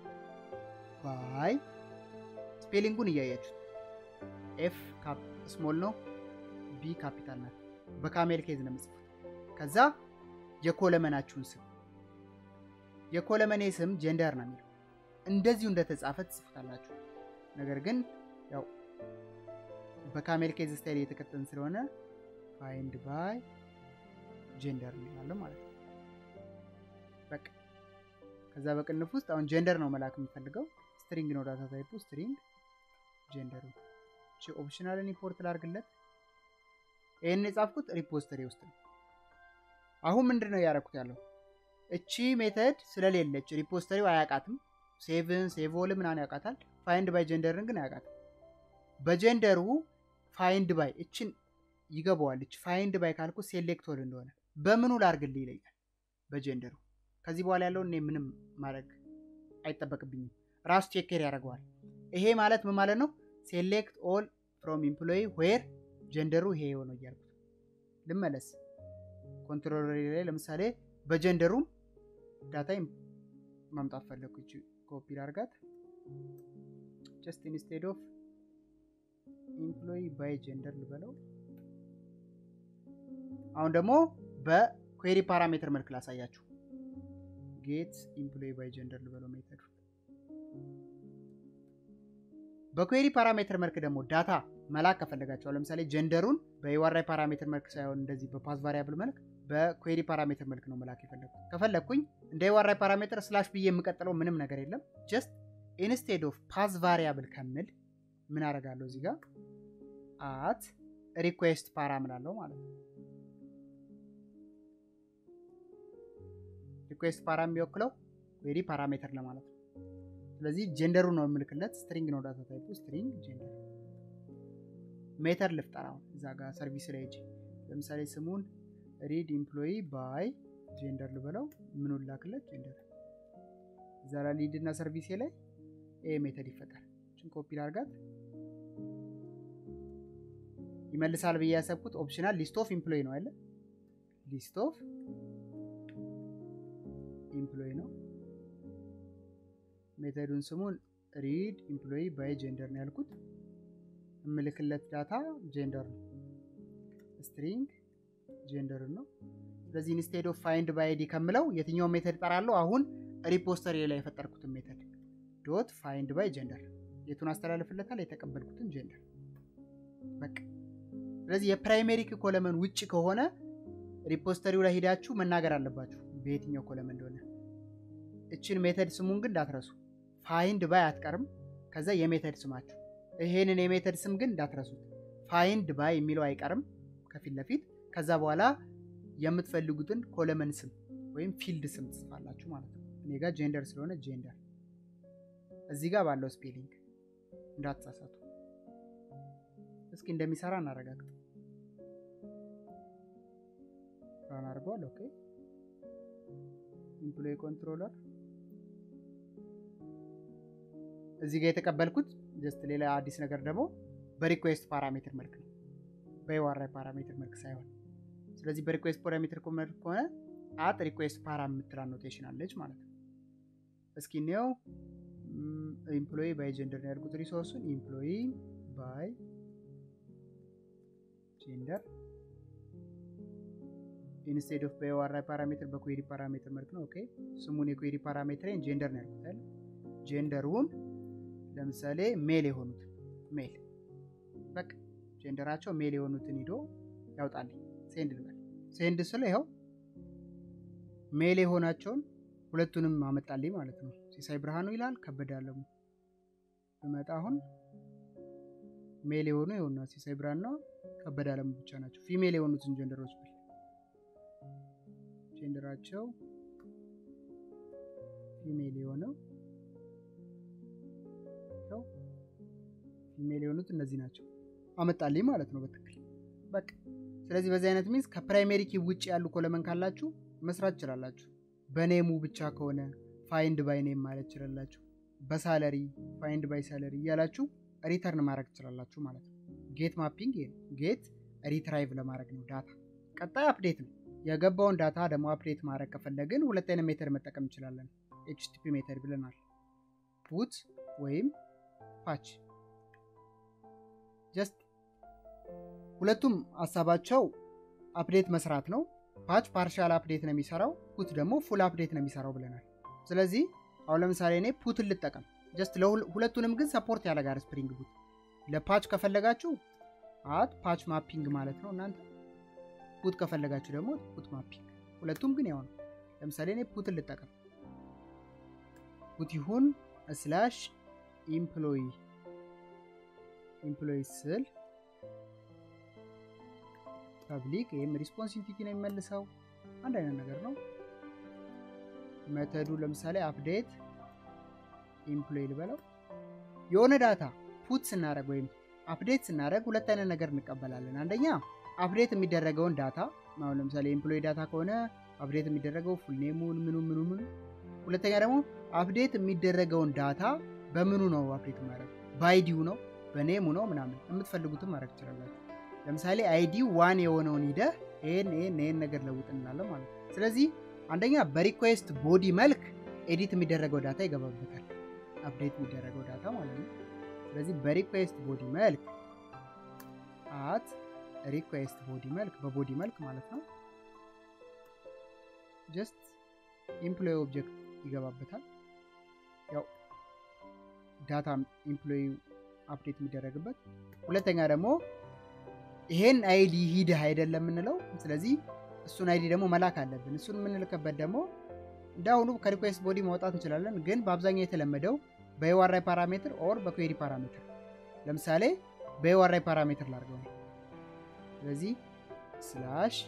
ባይ ስፔሊንጉን እያያችሁት ኤፍ ስሞል ነው ቢ ካፒታል ናት በካሜል ኬዝ ነው የምጽፉት ከዛ የኮለመናችሁን ስም የኮለመኔ ስም ጀንደር ነው የሚለው እንደዚሁ እንደተጻፈ ትጽፉታላችሁ። ነገር ግን ያው በካሜል ኬዝ ስታይል እየተከተልን ስለሆነ ፋይንድ ባይ ጀንደር እንላለን ማለት ነው። በቃ ከዛ በቅንፍ ውስጥ አሁን ጀንደር ነው መላክ የምፈልገው። ስትሪንግ ነው ዳታ ታይፑ ስትሪንግ ጀንደር ነው። እቺ ኦፕሽናልን ኢምፖርት ላድርግለት። ይሄን የጻፍኩት ሪፖዚተሪ ውስጥ ነው። አሁን ምንድነው ያደረኩት ያለው እቺ ሜተድ ስለሌለች ሪፖዚተሪው አያውቃትም። ሴቭ ኦል ምናምን ያውቃታል። ፋይንድ ባይ ጀንደርን ግን አያውቃትም። በጀንደሩ ፋይንድ ባይ እቺን ይገባዋል። እቺ ፋይንድ ባይ ካልኩ ሴሌክት ኦል እንደሆነ በምኑ ላድርግልህ ይለኛል። በጀንደሩ ከዚህ በኋላ ያለው እኔ ምንም ማድረግ አይጠበቅብኝም። ራሱ ቼክ ኬር ያደርገዋል። ይሄ ማለት ምን ማለት ነው? ሴሌክት ኦል ፍሮም ኤምፕሎይ ዌር ጀንደሩ ይሄ ነው እያልኩት ልመለስ። ኮንትሮለር ላይ ለምሳሌ በጀንደሩም ዳታ ማምጣት ፈለኩ። እቺ ኮፒ ላድርጋት። just instead of employee by gender ልበለው። አሁን ደግሞ በኩዌሪ ፓራሜትር መልክ ላሳያችሁ። get employee by gender ልበለው ሜተዱ። በኩዌሪ ፓራሜትር መልክ ደግሞ ዳታ መላክ ከፈለጋችሁ ለምሳሌ ጀንደሩን በዩአርአይ ፓራሜትር መልክ ሳይሆን እንደዚህ በፓስ ቫሪያብል መልክ በኩዌሪ ፓራሜትር መልክ ነው መላክ የፈለኩት። ከፈለኩኝ እንደ ዩአርአይ ፓራሜትር ስላሽ ብዬ የምቀጥለው ምንም ነገር የለም። just instead of pass variable ከምል ምን አደርጋለሁ እዚህ ጋር at request para እላለሁ ማለት ነው። request para የሚወክለው ኩዌሪ ፓራሜትር ለማለት ነው። ስለዚህ ጀንደሩ ነው የምልክለት። ስትሪንግ ነው ዳታ ታይፑ ስትሪንግ ጀንደር። ሜተድ ልፍጠራው እዛ ጋር ሰርቪስ ላይ እጂ ለምሳሌ ስሙን read employee by gender ልበለው። ምኑን ላክለት ጀንደር። እዛ ላይ ሊድ እና ሰርቪስ ላይ ሜተድ ይፈጠር። እቺን ኮፒ ላድርጋት። ይመልሳል ብዬ ያሰብኩት ኦፕሽናል ሊስት ኦፍ ኤምፕሎይ ነው አይደል? ሊስት ኦፍ ኤምፕሎይ ነው። ሜተዱን ስሙን read employee by gender ነው ያልኩት። እምልክለት ዳታ ጀንደር ነው። ስትሪንግ ጀንደር ነው። ስለዚህ instead of find by id ከምለው የትኛው ሜተድ ጠራለሁ? አሁን ሪፖዚተሪ ላይ የፈጠርኩትን ሜተድ ዶት ፋይንድ ባይ ጀንደር የቱን አስተላልፍለታል? የተቀበልኩትን ጀንደር። በቃ ስለዚህ የፕራይመሪ ኮለመን ውጪ ከሆነ ሪፖዚተሪው ላይ ሄዳችሁ መናገር አለባችሁ በየትኛው ኮለመን እንደሆነ። እቺን ሜተድ ስሙን ግን እንዳትረሱ። ፋይንድ ባይ አትቀርም። ከዛ የሜተድ ስማችሁ ይሄንን የሜተድ ስም ግን እንዳትረሱት። ፋይንድ ባይ የሚለው አይቀርም ከፊት ለፊት። ከዛ በኋላ የምትፈልጉትን ኮለመን ስም ወይም ፊልድ ስም ትጽፋላችሁ ማለት ነው። እኔ ጋር ጀንደር ስለሆነ ጀንደር እዚህ ጋር ባለው ስፔሊንግ እንዳትሳሳቱ። እስኪ እንደሚሰራ እናረጋግጥ። ራን አድርጓል። ኦኬ ኤምፕሎይ ኮንትሮለር እዚህ ጋር የተቀበልኩት ጀስት ሌላ አዲስ ነገር ደግሞ በሪኩዌስት ፓራሜትር መልክ ነው፣ በዩአርአይ ፓራሜትር መልክ ሳይሆን። ስለዚህ በሪኩዌስት ፓራሜትር መልክ ከሆነ አት ሪኩዌስት ፓራ የምትል ኖቴሽን አለች ማለት ነው። እስኪ ነው ኤምፕሎይ ባይ ጀንደር ነው ያልኩት። ሪሶርሱን ኤምፕሎይ ባይ ጀንደር ኢንስቴድ ኦፍ በዩአርአይ ፓራሜትር በኩዌሪ ፓራሜትር መልክ ነው። ኦኬ ስሙን የኩዌሪ ፓራሜትርን ጀንደር ነው ያልኩት። ጀንደሩን ለምሳሌ ሜል የሆኑት ሜል በቃ ጀንደራቸው ሜል የሆኑትን ሄዶ ያውጣልኝ። ሴንድ ልበል። ሴንድ ስለ ይሄው ሜል የሆናቸውን ሁለቱንም አመጣልኝ ማለት ነው። ሲሳይ ብርሃኑ ይላል ከበደ አለሙ በመጣ አሁን ሜል የሆኑ ይሆንና ሲሳይ ብርሃኑና ከበደ አለሙ ብቻ ናቸው። ፊሜል የሆኑትን ጀንደሮች ብል ጀንደራቸው ፊሜል የሆነው ነው። ፊሜል የሆኑት እነዚህ ናቸው አመጣልኝ ማለት ነው በትክክል በቃ። ስለዚህ በዚህ አይነት ሚንስ ከፕራይመሪ ኪ ውጪ ያሉ ኮለመን ካላችሁ መስራት ይችላልላችሁ። በኔሙ ብቻ ከሆነ ፋይንድ ባይ ኔም ማለት ይችላልላችሁ። በሳለሪ ፋይንድ ባይ ሳለሪ ያላችሁ ሪተርን ማድረግ ይችላልላችሁ ማለት ነው። ጌት ማፒንግ ይሄ ጌት ሪትራይቭ ለማድረግ ነው ዳታ። ቀጣይ አፕዴት ነው። የገባውን ዳታ ደግሞ አፕዴት ማድረግ ከፈለግን ሁለት አይነት ሜተድ መጠቀም እንችላለን። ኤችቲፒ ሜተድ ብለናል። ፑት ወይም ፓች። ጀስት ሁለቱም ሐሳባቸው አፕዴት መስራት ነው። ፓች ፓርሻል አፕዴት ነው የሚሰራው፣ ፑት ደግሞ ፉል አፕዴት ነው የሚሰራው ብለናል። ስለዚህ አሁን ለምሳሌ እኔ ፑት ልጠቀም ጀስት ለሁለቱንም ግን ሰፖርት ያደርጋል ስፕሪንግ ቡት ለፓች ከፈለጋችሁ ፓች ማፒንግ ማለት ነው እናንተ ፑት ከፈለጋችሁ ደግሞ ፑት ማፒንግ ሁለቱም ግን ያው ነው ለምሳሌ እኔ ፑት ልጠቀም ፑት ይሁን ስላሽ ኢምፕሎይ ስል ፐብሊክ ይሄም ሪስፖንስ ኢንቲቲ ነው የሚመልሰው አንድ አይነት ነገር ነው ሜተዱ ለምሳሌ አፕዴት ኢምፕሎይ ልበለው የሆነ ዳታ ፑት ስናደርግ ወይም አፕዴት ስናደርግ ሁለት አይነት ነገር እንቀበላለን አንደኛ አፕዴት የሚደረገውን ዳታ ነው ለምሳሌ ኢምፕሎይ ዳታ ከሆነ አፕዴት የሚደረገው ፉል ኔሙን ምኑ ሁለተኛ ደግሞ አፕዴት የሚደረገውን ዳታ በምኑ ነው አፕዴት ማድረግ በአይዲው ነው በኔሙ ነው ምናምን የምትፈልጉትን ማድረግ ይችላል ለምሳሌ አይዲው 1 የሆነውን ሂደህ ይሄን ነገር ለውጥ እንላለን ማለት ነው ስለዚህ አንደኛ በሪኩዌስት ቦዲ መልክ ኤዲት የሚደረገው ዳታ ይገባበታል አፕዴት የሚደረገው ዳታ ማለት ነው ስለዚህ በሪኩዌስት ቦዲ መልክ ሪኩዌስት ቦዲ መልክ በቦዲ መልክ ማለት ነው ጀስት ኢምፕሎይ ኦብጀክት ይገባበታል ያው ዳታ ኢምፕሎይ አፕዴት የሚደረግበት ሁለተኛ ደግሞ ይሄን አይዲ ሂደህ አይደለም የምንለው ስለዚህ እሱን አይዲ ደግሞ መላክ አለብን እሱን የምንልከበት ደግሞ እንዳሁኑ ከሪኩዌስት ቦዲ ማውጣት እንችላለን ግን በአብዛኛው የተለመደው በዩአርአይ ፓራሜትር ኦር በኩዌሪ ፓራሜትር ለምሳሌ በዩአርአይ ፓራሜትር ላድርገው ስለዚህ ስላሽ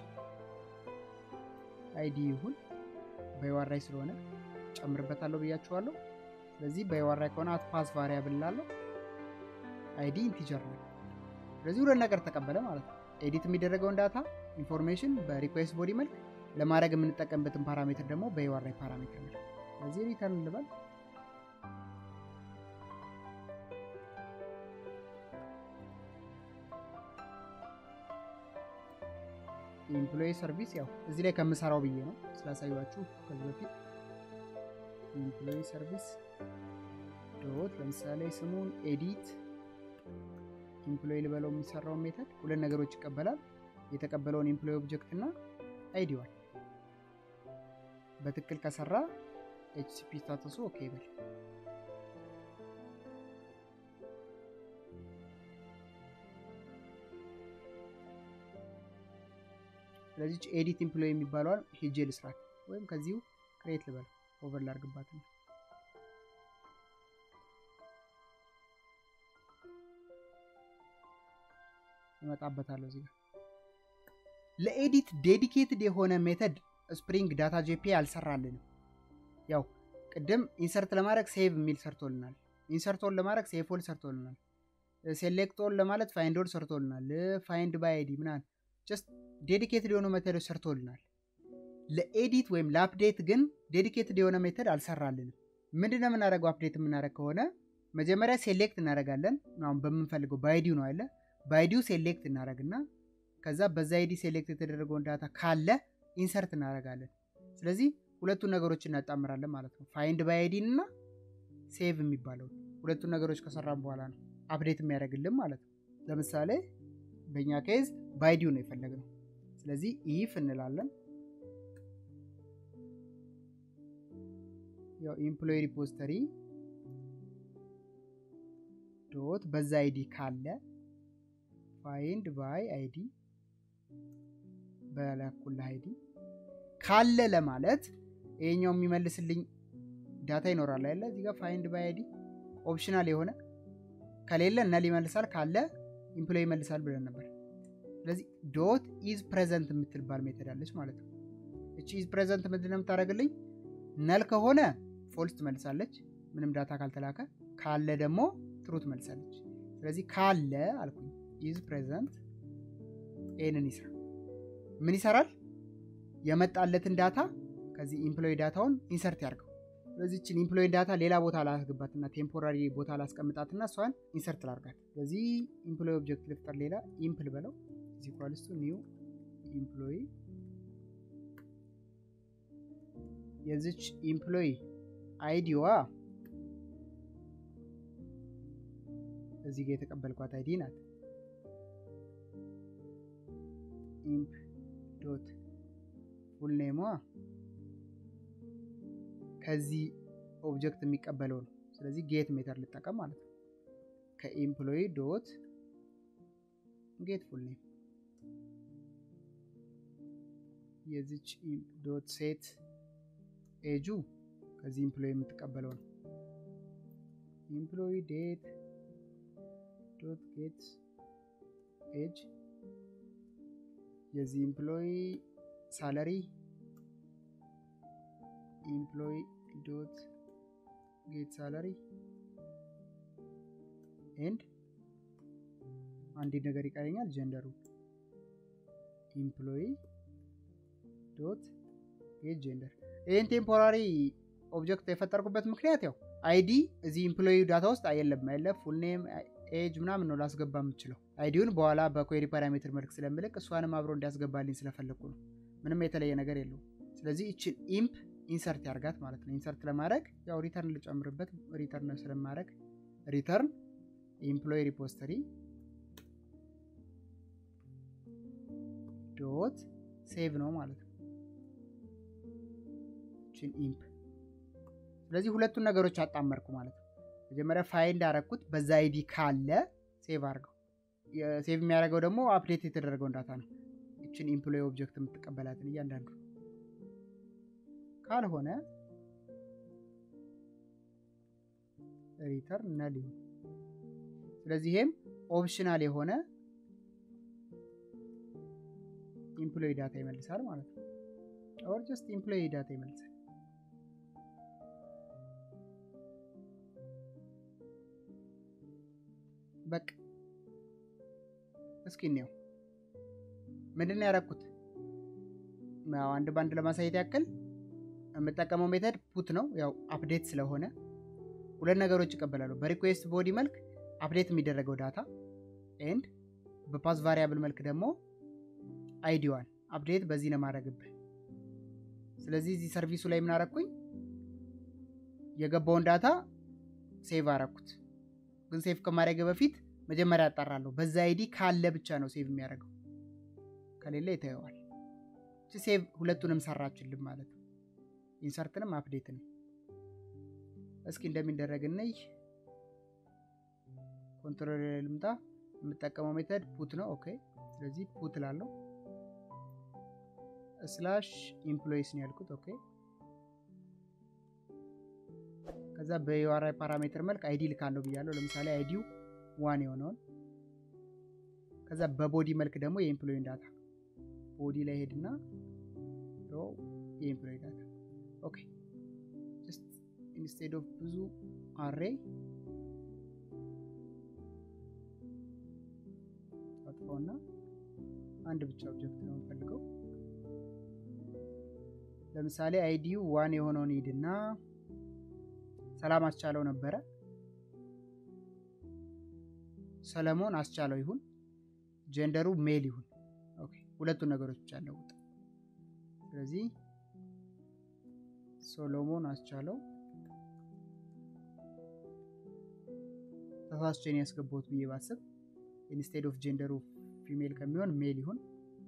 አይዲ ይሁን በዩአርአይ ስለሆነ ጨምርበታለሁ ብያችኋለሁ ስለዚህ በዩአርአይ ከሆነ ፓስ ቫሪያብል ላለው አይዲ ኢንቲጀር ነው ስለዚህ ሁለት ነገር ተቀበለ ማለት ነው ኤዲት የሚደረገውን ዳታ ኢንፎርሜሽን በሪኩዌስት ቦዲ መልክ ለማድረግ የምንጠቀምበትን ፓራሜትር ደግሞ በዩአርአይ ፓራሜትር ነው ስለዚህ ሪተርን ልበል ኢምፕሎይ ሰርቪስ ያው እዚህ ላይ ከምሰራው ብዬ ነው ስላሳያችሁ ከዚህ በፊት ኢምፕሎይ ሰርቪስ ዶት ለምሳሌ ስሙን ኤዲት ኢምፕሎይ ልበለው የሚሰራው ሜተድ ሁለት ነገሮች ይቀበላል የተቀበለውን ኢምፕሎይ ኦብጀክት እና አይዲዋል በትክክል ከሰራ ኤችሲፒ ስታተሱ ኦኬ ይበል ስለዚህ ኤዲት ኢምፕሎይ የሚባለው ሄጄ ልስራት ወይም ከዚሁ ክሬት ልበል ኦቨር ላርግባት ነው እመጣበታለሁ እዚህ ጋር ለኤዲት ዴዲኬትድ የሆነ ሜተድ ስፕሪንግ ዳታ ጄፒ አልሰራልንም ያው ቅድም ኢንሰርት ለማድረግ ሴቭ የሚል ሰርቶልናል ኢንሰርት ኦል ለማድረግ ሴቭ ኦል ሰርቶልናል ሴሌክት ኦል ለማለት ፋይንድ ኦል ሰርቶልናል ፋይንድ ባይ አይዲ ምናምን ጀስት ዴዲኬትድ የሆነ ሜተድ ሰርቶልናል ለኤዲት ወይም ለአፕዴት ግን ዴዲኬትድ የሆነ ሜተድ አልሰራልንም ምንድነው የምናደርገው አፕዴት የምናደርግ ከሆነ መጀመሪያ ሴሌክት እናደርጋለን አሁን በምንፈልገው ባይዲው ነው አይደል ባይዲው ሴሌክት እናደርግና ከዛ በዛ አይዲ ሴሌክት የተደረገውን ዳታ ካለ ኢንሰርት እናደርጋለን ስለዚህ ሁለቱን ነገሮች እናጣምራለን ማለት ነው ፋይንድ ባይ አይዲ እና ሴቭ የሚባለው ሁለቱን ነገሮች ከሰራን በኋላ ነው አፕዴት የሚያደርግልን ማለት ነው ለምሳሌ በእኛ ኬዝ ባይዲው ነው የፈለግነው ስለዚህ ኢፍ እንላለን ያው ኢምፕሎይ ሪፖዚተሪ ዶት በዛ አይዲ ካለ ፋይንድ ባይ አይዲ በላኩል አይዲ ካለ ለማለት ይሄኛው የሚመልስልኝ ዳታ ይኖራል አይደል እዚህ ጋር ፋይንድ ባይ አይዲ ኦፕሽናል የሆነ ከሌለ እና ሊመልሳል ካለ ኢምፕሎይ ይመልሳል ብለን ነበር ስለዚህ ዶት ኢዝ ፕሬዘንት የምትባል ሜተድ አለች ማለት ነው እቺ ኢዝ ፕሬዘንት ምንድነው የምታደርግልኝ ነል ከሆነ ፎልስ ትመልሳለች ምንም ዳታ ካልተላከ ካለ ደግሞ ትሩ ትመልሳለች ስለዚህ ካለ አልኩኝ ኢዝ ፕሬዘንት ኤንን ይስራ ምን ይሰራል የመጣለትን ዳታ ከዚህ ኢምፕሎይ ዳታውን ኢንሰርት ያርገው ስለዚህ እቺን ኢምፕሎይ ዳታ ሌላ ቦታ ላስገባትና ቴምፖራሪ ቦታ ላስቀምጣትና እሷን ኢንሰርት ላርጋት ስለዚህ ኢምፕሎይ ኦብጀክት ልፍጠር ሌላ ኢምፕል በለው is equals to new employee የዚች ኢምፕሎይ አይዲዋ እዚህ ጋር የተቀበልኳት አይዲ ናት imp. ከዚህ ኦብጀክት የሚቀበለው ነው ስለዚህ ጌት ሜተድ ልጠቀም ማለት ነው ከኤምፕሎይ ዶት ጌት ፉል ኔም የዚች ዶት ሴት ኤጁ ከዚህ ኤምፕሎይ የምትቀበለው ነው ኤምፕሎይ ዴት ዶት ጌት ኤጅ የዚህ ኤምፕሎይ ሳለሪ ኤምፕሎይ ዶት ጌት ሳለሪ ኤንድ አንድ ነገር ይቀረኛል ጀንደሩ ኤምፕሎይ ዶት ጌት ጀንደር ይሄን ቴምፖራሪ ኦብጀክት የፈጠርኩበት ምክንያት ያው አይዲ እዚህ ኤምፕሎይ ዳታ ውስጥ አይደለም ፉል ኔም ኤጅ ምናምን ነው ላስገባ የምችለው አይዲውን በኋላ በኩዌሪ ፓራሜትር መልክ ስለምልክ እሷንም አብሮ እንዲያስገባልኝ ስለፈለኩ ነው ምንም የተለየ ነገር የለውም ስለዚህ እቺን ኢምፕ ኢንሰርት ያርጋት ማለት ነው ኢንሰርት ለማድረግ ያው ሪተርን ልጨምርበት ሪተርን ስለማድረግ ሪተርን ኤምፕሎይ ሪፖስተሪ ዶት ሴቭ ነው ማለት ነው እቺን ኢምፕ ስለዚህ ሁለቱን ነገሮች አጣመርኩ ማለት ነው መጀመሪያ ፋይንድ አረኩት በዛ አይዲ ካለ ሴቭ አርገው ሴቭ የሚያደርገው ደግሞ አፕዴት የተደረገው ዳታ ነው እቺን ኤምፕሎይ ኦብጀክት የምትቀበላትን እያንዳንዱ ካልሆነ ሪተርን ነል ይሁን ስለዚህ ይሄም ኦፕሽናል የሆነ ኤምፕሎይ ዳታ ይመልሳል ማለት ነው ኦር ጀስት ኤምፕሎይ ዳታ ይመልሳል በቃ እስኪ ነው ምንድነው ያደረኩት ያው አንድ ባንድ ለማሳየት ያክል የምጠቀመው ሜተድ ፑት ነው ያው አፕዴት ስለሆነ ሁለት ነገሮች ይቀበላሉ በሪኩዌስት ቦዲ መልክ አፕዴት የሚደረገው ዳታ ኤንድ በፓስ ቫሪያብል መልክ ደግሞ አይዲዋን አፕዴት በዚህ ነው ማድረግብህ ስለዚህ እዚህ ሰርቪሱ ላይ ምን አረኩኝ የገባውን ዳታ ሴቭ አረኩት ግን ሴቭ ከማድረግ በፊት መጀመሪያ አጣራለሁ በዛ አይዲ ካለ ብቻ ነው ሴቭ የሚያደርገው ከሌለ ይተያዋል እቺ ሴቭ ሁለቱንም ሰራችልን ማለት ነው ኢንሰርትንም አፕዴትንም እስኪ እንደሚደረግነይ ኮንትሮል ልምጣ የምጠቀመው ሜተድ ፑት ነው ኦኬ ስለዚህ ፑት ላለው ስላሽ ኤምፕሎይስ ነው ያልኩት ኦኬ ከዛ በዩአርአይ ፓራሜትር መልክ አይዲ ልካለው ብያለሁ ለምሳሌ አይዲው 1 የሆነውን ከዛ በቦዲ መልክ ደግሞ የኤምፕሎይ ዳታ ቦዲ ላይ ሄድና ሮ የኤምፕሎይ ዳታ ኦኬ just instead of ብዙ array አጥፎና አንድ ብቻ ኦብጀክት ነው የምፈልገው ለምሳሌ አይዲው 1 የሆነውን ሄድና ሰላም አስቻለው ነበረ ሰለሞን አስቻለው ይሁን ጀንደሩ ሜል ይሁን ኦኬ ሁለቱ ነገሮች ብቻ ለውጥ ስለዚህ ሰሎሞን አስቻለው ተሳስቼን ያስገባሁት ብዬ ባስብ ኢንስቴድ ኦፍ ጀንደሩ ፊሜል ከሚሆን ሜል ይሁን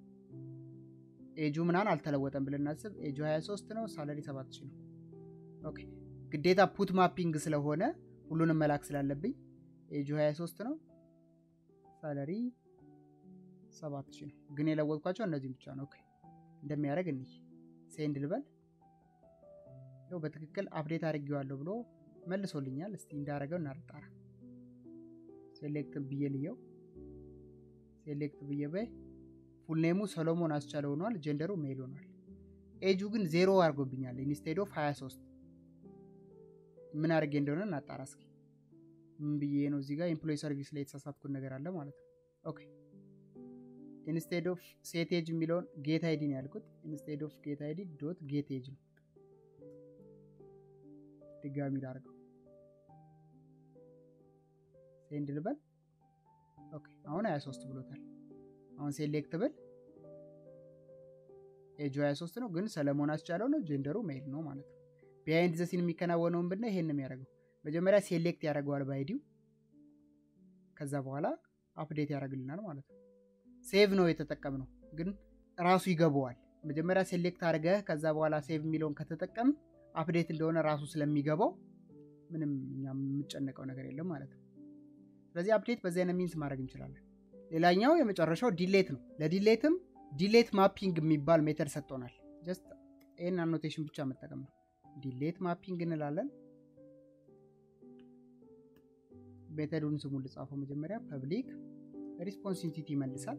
ኤጁ ምናን አልተለወጠም ብለን እናስብ ኤጁ 23 ነው ሳለሪ 7000 ነው ኦኬ ግዴታ ፑት ማፒንግ ስለሆነ ሁሉንም መላክ ስላለብኝ ኤጁ 23 ነው ሳለሪ 7000 ነው ግን የለወጥኳቸው እነዚህ ብቻ ነው ኦኬ እንደሚያደርግ እንይ ሴንድ ልበል ነው በትክክል አፕዴት አድርጌዋለሁ ብሎ መልሶልኛል እስቲ እንዳረጋው እናጣራ ሴሌክት ብየልየው ሴሌክት ብየበይ ፉል ኔሙ ሰሎሞን አስቻለው ሆኗል ጀንደሩ ሜል ሆኗል ኤጁ ግን 0 አድርጎብኛል ኢንስቴድ ኦፍ 23 ምን አድርጌ እንደሆነ እናጣራ እስኪ ምን ብዬ ነው እዚህ ጋር ኤምፕሎይ ሰርቪስ ላይ የተሳሳትኩት ነገር አለ ማለት ነው ኦኬ ኢንስቴድ ኦፍ ሴት ኤጅ የሚለውን ጌት አይዲ ነው ያልኩት ኢንስቴድ ኦፍ ጌት አይዲ ዶት ጌት ኤጅ ነው ድጋሚ ላድርገው ሴንድ ልበል ኦኬ አሁን 23 ብሎታል አሁን ሴሌክት ብል ኤጁ 23 ነው ግን ሰለሞን አስቻለው ነው ጀንደሩ ሜል ነው ማለት ነው ቢሃይንድ ዘ ሲን የሚከናወነው ምንድነው ይሄንን የሚያደርገው መጀመሪያ ሴሌክት ያደርገዋል ባይዲው ከዛ በኋላ አፕዴት ያደርግልናል ማለት ነው ሴቭ ነው የተጠቀምነው ግን ራሱ ይገባዋል መጀመሪያ ሴሌክት አድርገህ ከዛ በኋላ ሴቭ የሚለውን ከተጠቀም አፕዴት እንደሆነ ራሱ ስለሚገባው ምንም እኛም የምንጨነቀው ነገር የለም ማለት ነው። ስለዚህ አፕዴት በዚህ አይነት ሚንስ ማድረግ እንችላለን። ሌላኛው የመጨረሻው ዲሌት ነው። ለዲሌትም ዲሌት ማፒንግ የሚባል ሜተድ ሰጥቶናል። ጀስት ይህን አኖቴሽን ብቻ መጠቀም ነው። ዲሌት ማፒንግ እንላለን። ሜተዱን ስሙን ልጻፈው መጀመሪያ። ፐብሊክ ሪስፖንስ ኢንቲቲ ይመልሳል።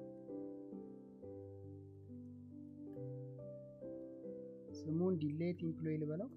ስሙን ዲሌት ኢምፕሎይ ልበለው።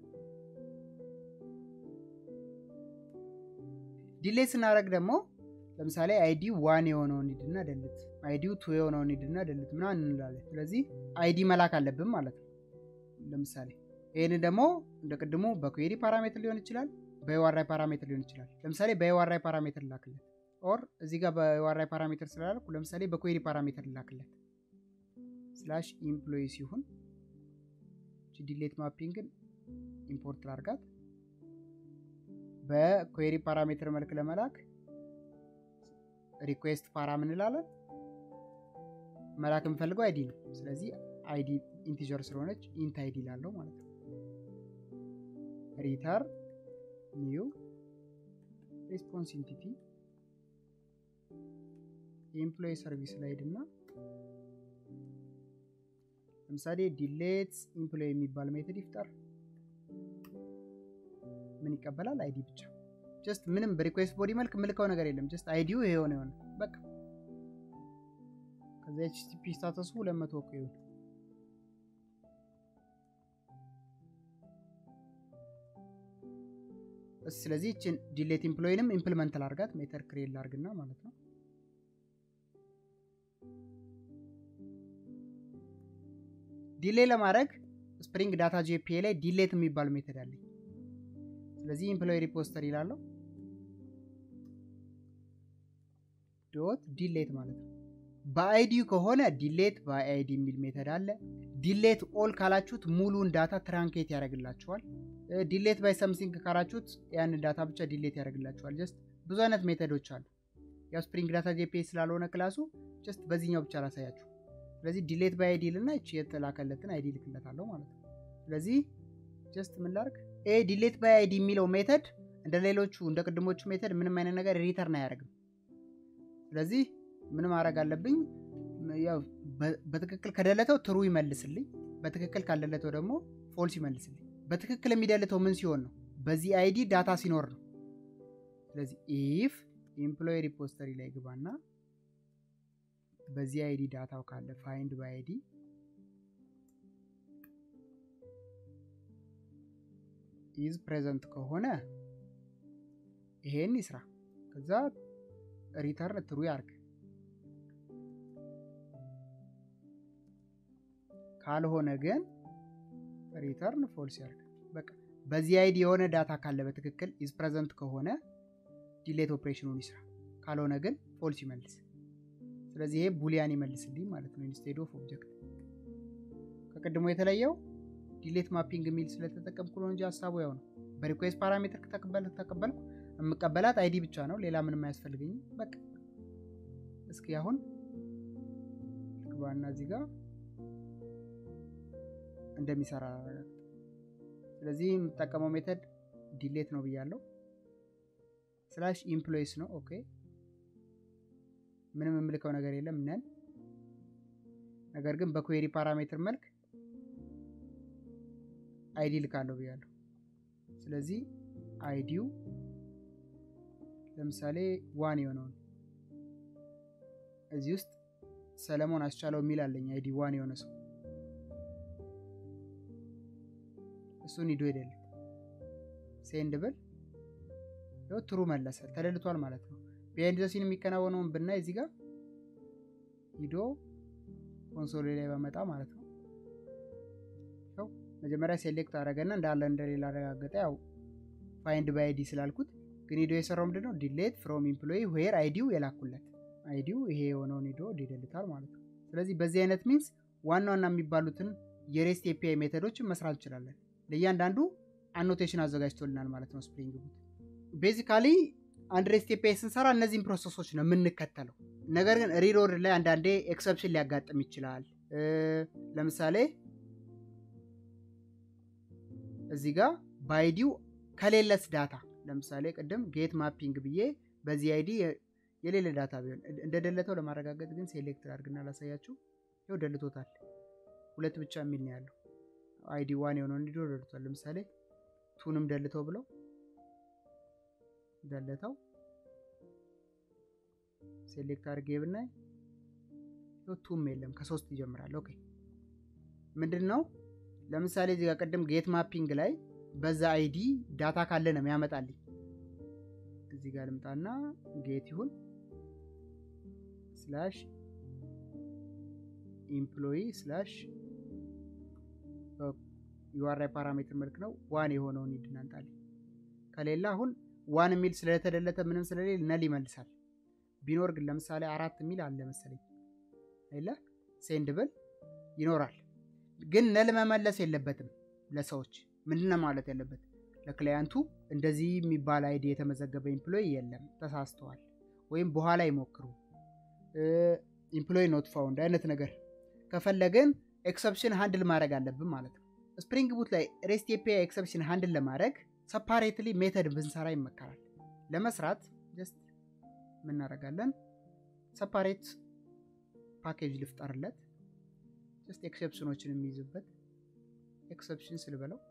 ዲሌት ስናደርግ ደግሞ ለምሳሌ አይዲ 1 የሆነውን ሂድና ደልት፣ አይዲ 2 የሆነውን ሂድና ደልት ምናምን እንላለን። ስለዚህ አይዲ መላክ አለብን ማለት ነው። ለምሳሌ ይሄን ደግሞ እንደቀድሞ በኩዌሪ ፓራሜትር ሊሆን ይችላል፣ በዩአርአይ ፓራሜትር ሊሆን ይችላል። ለምሳሌ በዩአርአይ ፓራሜትር ላክለት ኦር እዚህ ጋር በዩአርአይ ፓራሜትር ስላልኩ ለምሳሌ በኩዌሪ ፓራሜትር ላክለት /ኢምፕሎይ ሲሆን ዲሌት ማፒንግን ኢምፖርት ላርጋት በኩዌሪ ፓራሜትር መልክ ለመላክ ሪኩዌስት ፓራም እንላለን። መላክ የምፈልገው አይዲ ነው። ስለዚህ አይዲ ኢንቲጀር ስለሆነች ኢንት አይዲ ላለው ማለት ነው። ሪተርን ኒው ሪስፖንስ ኢንቲቲ ኤምፕሎይ ሰርቪስ ላይ ሄድና ለምሳሌ ዲሌት ኢምፕሎይ የሚባል ሜተድ ይፍጠር። ምን ይቀበላል? አይዲ ብቻ። ጀስት ምንም በሪኩዌስት ቦዲ መልክ ምልከው ነገር የለም። ጀስት አይዲው ይሄ ሆነ በቃ። ከዛ HTTP ስታተሱ 200 ኦኬ ይሁን። ስለዚህ እቺን ዲሌት ኢምፕሎይንም ኢምፕሊመንት ላርጋት ሜተድ ክሬት ላርግና ማለት ነው። ዲሌት ለማድረግ ስፕሪንግ ዳታ JPA ላይ ዲሌት የሚባል ሜተድ አለኝ። ስለዚህ ኢምፕሎይ ሪፖስተር ይላለው ዶት ዲሌት ማለት ነው። በአይዲ ከሆነ ዲሌት ባይ አይዲ የሚል ሜተድ አለ። ዲሌት ኦል ካላችሁት ሙሉን ዳታ ትራንኬት ያደርግላችኋል። ዲሌት ባይ ሰምሲንግ ካላችሁት ያንን ዳታ ብቻ ዲሌት ያደርግላችኋል። ጀስት ብዙ አይነት ሜተዶች አሉ። ያው ስፕሪንግ ዳታ JPA ስላልሆነ ክላሱ ጀስት በዚህኛው ብቻ ላሳያችሁ። ስለዚህ ዲሌት ባይ አይዲ ልና እቺ የተላከለትን አይዲ ልክለታለሁ ማለት ነው። ስለዚህ ጀስት ምን ላርግ ዲሌት ባይ አይዲ የሚለው ሜተድ እንደ ሌሎቹ እንደ ቅድሞቹ ሜተድ ምንም አይነት ነገር ሪተርን አያደርግም። ስለዚህ ምን ማድረግ አለብኝ? ያው በትክክል ከደለተው ትሩ ይመልስልኝ፣ በትክክል ካልደለተው ደግሞ ፎልስ ይመልስልኝ። በትክክል የሚደልተው ምን ሲሆን ነው? በዚህ አይዲ ዳታ ሲኖር ነው። ስለዚህ ኢፍ ኤምፕሎይ ሪፖስተሪ ላይ ግባና በዚህ አይዲ ዳታው ካለ ፋይንድ ባይ አይዲ ኢዝ ፕሬዘንት ከሆነ ይሄን ይስራ። ከዛ ሪተርን ትሩ ያርግ። ካልሆነ ግን ሪተርን ፎልስ ያርግ። በቃ በዚህ አይዲ የሆነ ዳታ ካለ በትክክል ኢዝ ፕሬዘንት ከሆነ ዲሌት ኦፕሬሽኑን ይስራ፣ ካልሆነ ግን ፎልስ ይመልስ። ስለዚህ ይሄ ቡሊያን ይመልስልኝ ማለት ነው ኢንስቴድ ኦፍ ኦብጀክት። ከቀድሞ የተለየው ዲሌት ማፒንግ የሚል ስለተጠቀምኩ ነው እንጂ ሐሳቡ ያው ነው። በሪኩዌስት ፓራሜትር ተቀበልኩ የምቀበላት አይዲ ብቻ ነው፣ ሌላ ምንም አያስፈልገኝም። በቃ እስኪ አሁን ልግባና እዚህ ጋር እንደሚሰራ። ስለዚህ የምጠቀመው ሜተድ ዲሌት ነው ብያለሁ። /ኢምፕሎይስ ነው። ኦኬ ምንም የምልከው ነገር የለም ነን። ነገር ግን በኩዌሪ ፓራሜትር መልክ አይዲ ልካለሁ ብያለሁ። ስለዚህ አይዲው ለምሳሌ 1 የሆነውን እዚህ ውስጥ ሰለሞን አስቻለው የሚል አለኝ። አይዲ 1 የሆነ ሰው እሱን ሂዶ ይደል ሴንድ ብል ያው ትሩ መለሰ፣ ተደልቷል ማለት ነው። ቢሃይንድ ዘ ሲን የሚከናወነውን ብናይ እዚህ ጋር ሂዶ ኮንሶል ላይ በመጣ ማለት ነው። ያው መጀመሪያ ሴሌክት አደረገና እንዳለ እንደሌላ አረጋገጠ። ያው ፋይንድ ባይ አይዲ ስላልኩት ግን ሂዶ የሰራው ምንድነው ዲሌት ፍሮም ኤምፕሎይ ዌር አይዲው የላኩለት አይዲው ይሄ የሆነውን ሂዶ ይደልታል ማለት ነው። ስለዚህ በዚህ አይነት ሚንስ ዋና ዋና የሚባሉትን የሬስት API ሜተዶችን መስራት እንችላለን። ለእያንዳንዱ አኖቴሽን አዘጋጅቶልናል ማለት ነው ስፕሪንግ ቡት። ቤዚካሊ አንድ ሬስት API ስንሰራ እነዚህን ፕሮሰሶች ነው የምንከተለው። ነገር ግን ሪሎድ ላይ አንዳንዴ ኤክሰፕሽን ሊያጋጥም ይችላል። ለምሳሌ እዚህ ጋር ባይዲው ከሌለስ ዳታ ለምሳሌ ቅድም ጌት ማፒንግ ብዬ በዚህ አይዲ የሌለ ዳታ ቢሆን እንደደለተው ለማረጋገጥ ግን ሴሌክት አድርግና ላሳያችሁ። ይኸው ደልቶታል። ሁለት ብቻ የሚል ነው ያለው። አይዲ 1 የሆነው እንዲዶ ደልቶታል። ለምሳሌ ቱንም ደልተው ብለው ደልተው ሴሌክት አድርጌ ብናይ ቱም የለም ከ3 ይጀምራል። ኦኬ ምንድነው ለምሳሌ እዚህ ጋር ቅድም ጌት ማፒንግ ላይ በዛ አይዲ ዳታ ካለ ነው የሚያመጣልኝ። እዚህ ጋር ልምጣና ጌት ይሁን ስላሽ ኢምፕሎይ ስላሽ URI ፓራሜትር መልክ ነው 1 የሆነውን ይድናንጣልኝ። ከሌላ አሁን 1 የሚል ስለተደለተ ምንም ስለሌለ ነል ይመልሳል። ቢኖር ግን ለምሳሌ 4 የሚል አለ መሰለኝ አይደለ ሴንድብል ይኖራል። ግን ነል መመለስ የለበትም ለሰዎች። ምንድነው ማለት ያለበት ለክላይንቱ እንደዚህ የሚባል አይዲ የተመዘገበ ኢምፕሎይ የለም ተሳስተዋል ወይም በኋላ ይሞክሩ ኢምፕሎይ ኖት ፋውንድ አይነት ነገር ከፈለገን ኤክሰፕሽን ሃንድል ማድረግ አለብን ማለት ነው። ስፕሪንግ ቡት ላይ REST API ኤክሰፕሽን ሃንድል ለማድረግ ሰፓሬትሊ ሜተድ ብንሰራ ይመከራል። ለመስራት ጀስት ምን እናደርጋለን ሰፓሬት ፓኬጅ ልፍጠርለት ጀስት ኤክሰፕሽኖችን የሚይዝበት ኤክሰፕሽን ስለበለው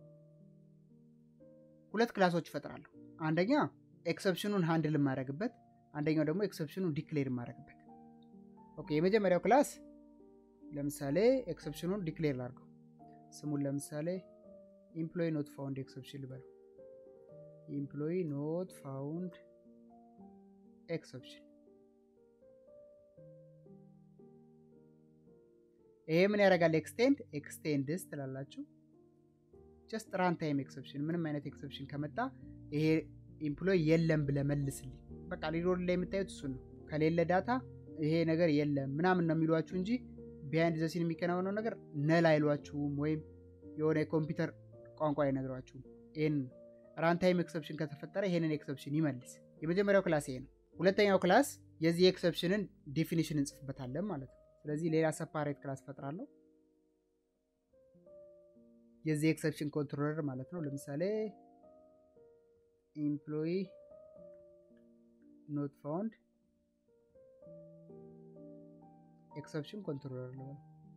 ሁለት ክላሶች ይፈጥራሉ። አንደኛ ኤክሰፕሽኑን ሃንድል ማድረግበት፣ አንደኛው ደግሞ ኤክሰፕሽኑን ዲክሌር ማድረግበት። ኦኬ የመጀመሪያው ክላስ ለምሳሌ ኤክሰፕሽኑን ዲክሌር ላድርገው። ስሙን ለምሳሌ ኢምፕሎይ ኖት ፋውንድ ኤክሰፕሽን ልበለው። ኢምፕሎይ ኖት ፋውንድ ኤክሰፕሽን። ይሄ ምን ያደርጋል? ኤክስቴንድስ ትላላችሁ። ጀስት ራን ታይም ኤክሰፕሽን ምንም አይነት ኤክሰፕሽን ከመጣ ይሄ ኢምፕሎይ የለም ብለ መልስልኝ። በቃ ሪሎድ ላይ የምታዩት እሱ ነው። ከሌለ ዳታ ይሄ ነገር የለም ምናምን ነው የሚሏችሁ እንጂ ቢሃይንድ ዘ ሲን የሚከናወነው ነገር ነል አይሏችሁም ወይም የሆነ የኮምፒውተር ቋንቋ አይነግሯችሁም። ይሄን ራን ታይም ኤክሰፕሽን ከተፈጠረ ይሄንን ኤክሰፕሽን ይመልስ። የመጀመሪያው ክላስ ይሄ ነው። ሁለተኛው ክላስ የዚህ ኤክሰፕሽንን ዴፊኒሽን እንጽፍበታለን ማለት ነው። ስለዚህ ሌላ ሰፓሬት ክላስ ፈጥራለሁ የዚህ ኤክሰፕሽን ኮንትሮለር ማለት ነው። ለምሳሌ ኢምፕሎይ ኖት ፋውንድ ኤክሰፕሽን ኮንትሮለር ነው።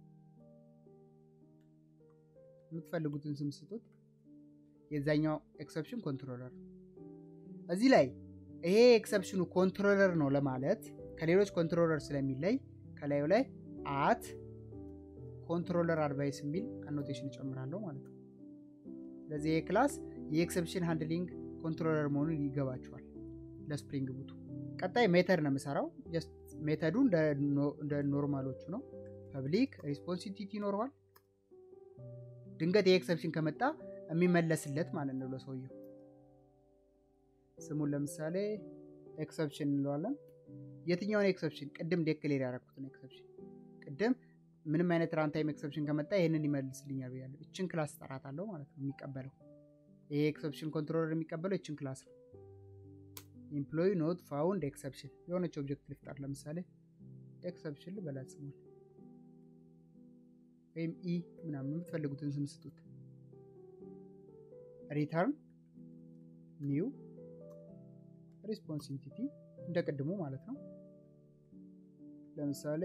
የምትፈልጉትን ስም ስጡት። የዛኛው ኤክሰፕሽን ኮንትሮለር። እዚህ ላይ ይሄ ኤክሰፕሽኑ ኮንትሮለር ነው ለማለት ከሌሎች ኮንትሮለር ስለሚለይ ከላዩ ላይ አት ኮንትሮለር አድቫይስ የሚል አኖቴሽን ጨምራለሁ ማለት ነው። ስለዚህ ይሄ ክላስ የኤክሰፕሽን ሃንድሊንግ ኮንትሮለር መሆኑን ይገባቸዋል ለስፕሪንግ ቡቱ። ቀጣይ ሜተድ ነው የምሰራው። ጀስት ሜተዱ እንደ ኖርማሎቹ ነው። ፐብሊክ ሪስፖንሲቪቲ ይኖረዋል። ድንገት የኤክሰፕሽን ከመጣ የሚመለስለት ማለት ነው ለሰውየው። ስሙን ለምሳሌ ኤክሰፕሽን እንለዋለን። የትኛውን ኤክሰፕሽን? ቅድም ዴክሌር ያደረኩትን ኤክሰፕሽን። ቅድም ምንም አይነት ራንታይም ኤክሰፕሽን ከመጣ ይሄንን ይመልስልኛል ብያለሁ። እችን ክላስ ጠራታለሁ ማለት ነው የሚቀበለው። ይሄ ኤክሰፕሽን ኮንትሮለር የሚቀበለው እችን ክላስ ነው። ኢምፕሎይ ኖት ፋውንድ ኤክሰፕሽን የሆነች ኦብጀክት ልፍጠር። ለምሳሌ ኤክሰፕሽን ልበላት ስሙን ወይም ኢ ምናምን የምትፈልጉትን ስም ስጡት። ሪተርን ኒው ሪስፖንሲቪቲ እንደቀድሞ ማለት ነው። ለምሳሌ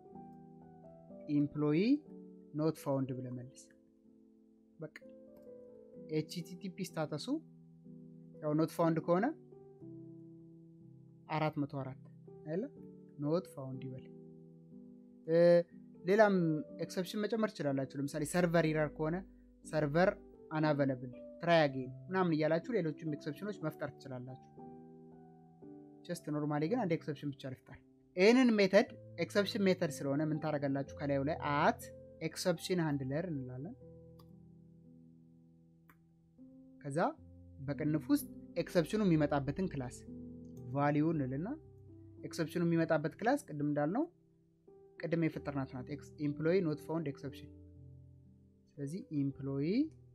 ኢምፕሎይ ኖት ፋውንድ ብለ መልስ። በቃ HTTP ስታተሱ ያው ኖት ፋውንድ ከሆነ 404 አይደለ ኖት ፋውንድ ይበል። ሌላም ኤክሰፕሽን መጨመር ትችላላችሁ። ለምሳሌ ሰርቨር ኢረር ከሆነ ሰርቨር አንአቬለብል ትራይ አጌን ምናምን እያላችሁ ሌሎችም ኤክሰፕሽኖች መፍጠር ትችላላችሁ። ጀስት ኖርማሊ ግን አንድ ኤክሰፕሽን ብቻ ልፍጠር። ይህንን ሜተድ ኤክሰፕሽን ሜተድ ስለሆነ ምን ታደርጋላችሁ? ከላዩ ላይ አት ኤክሰፕሽን ሃንድለር እንላለን። ከዛ በቅንፍ ውስጥ ኤክሰፕሽኑ የሚመጣበትን ክላስ ቫልዩ እንልና ኤክሰፕሽኑ የሚመጣበት ክላስ ቅድም እንዳልነው ቅድም የፈጠርናት ናት። ኢምፕሎይ ኖት ፋውንድ ኤክሰፕሽን። ስለዚህ ኢምፕሎይ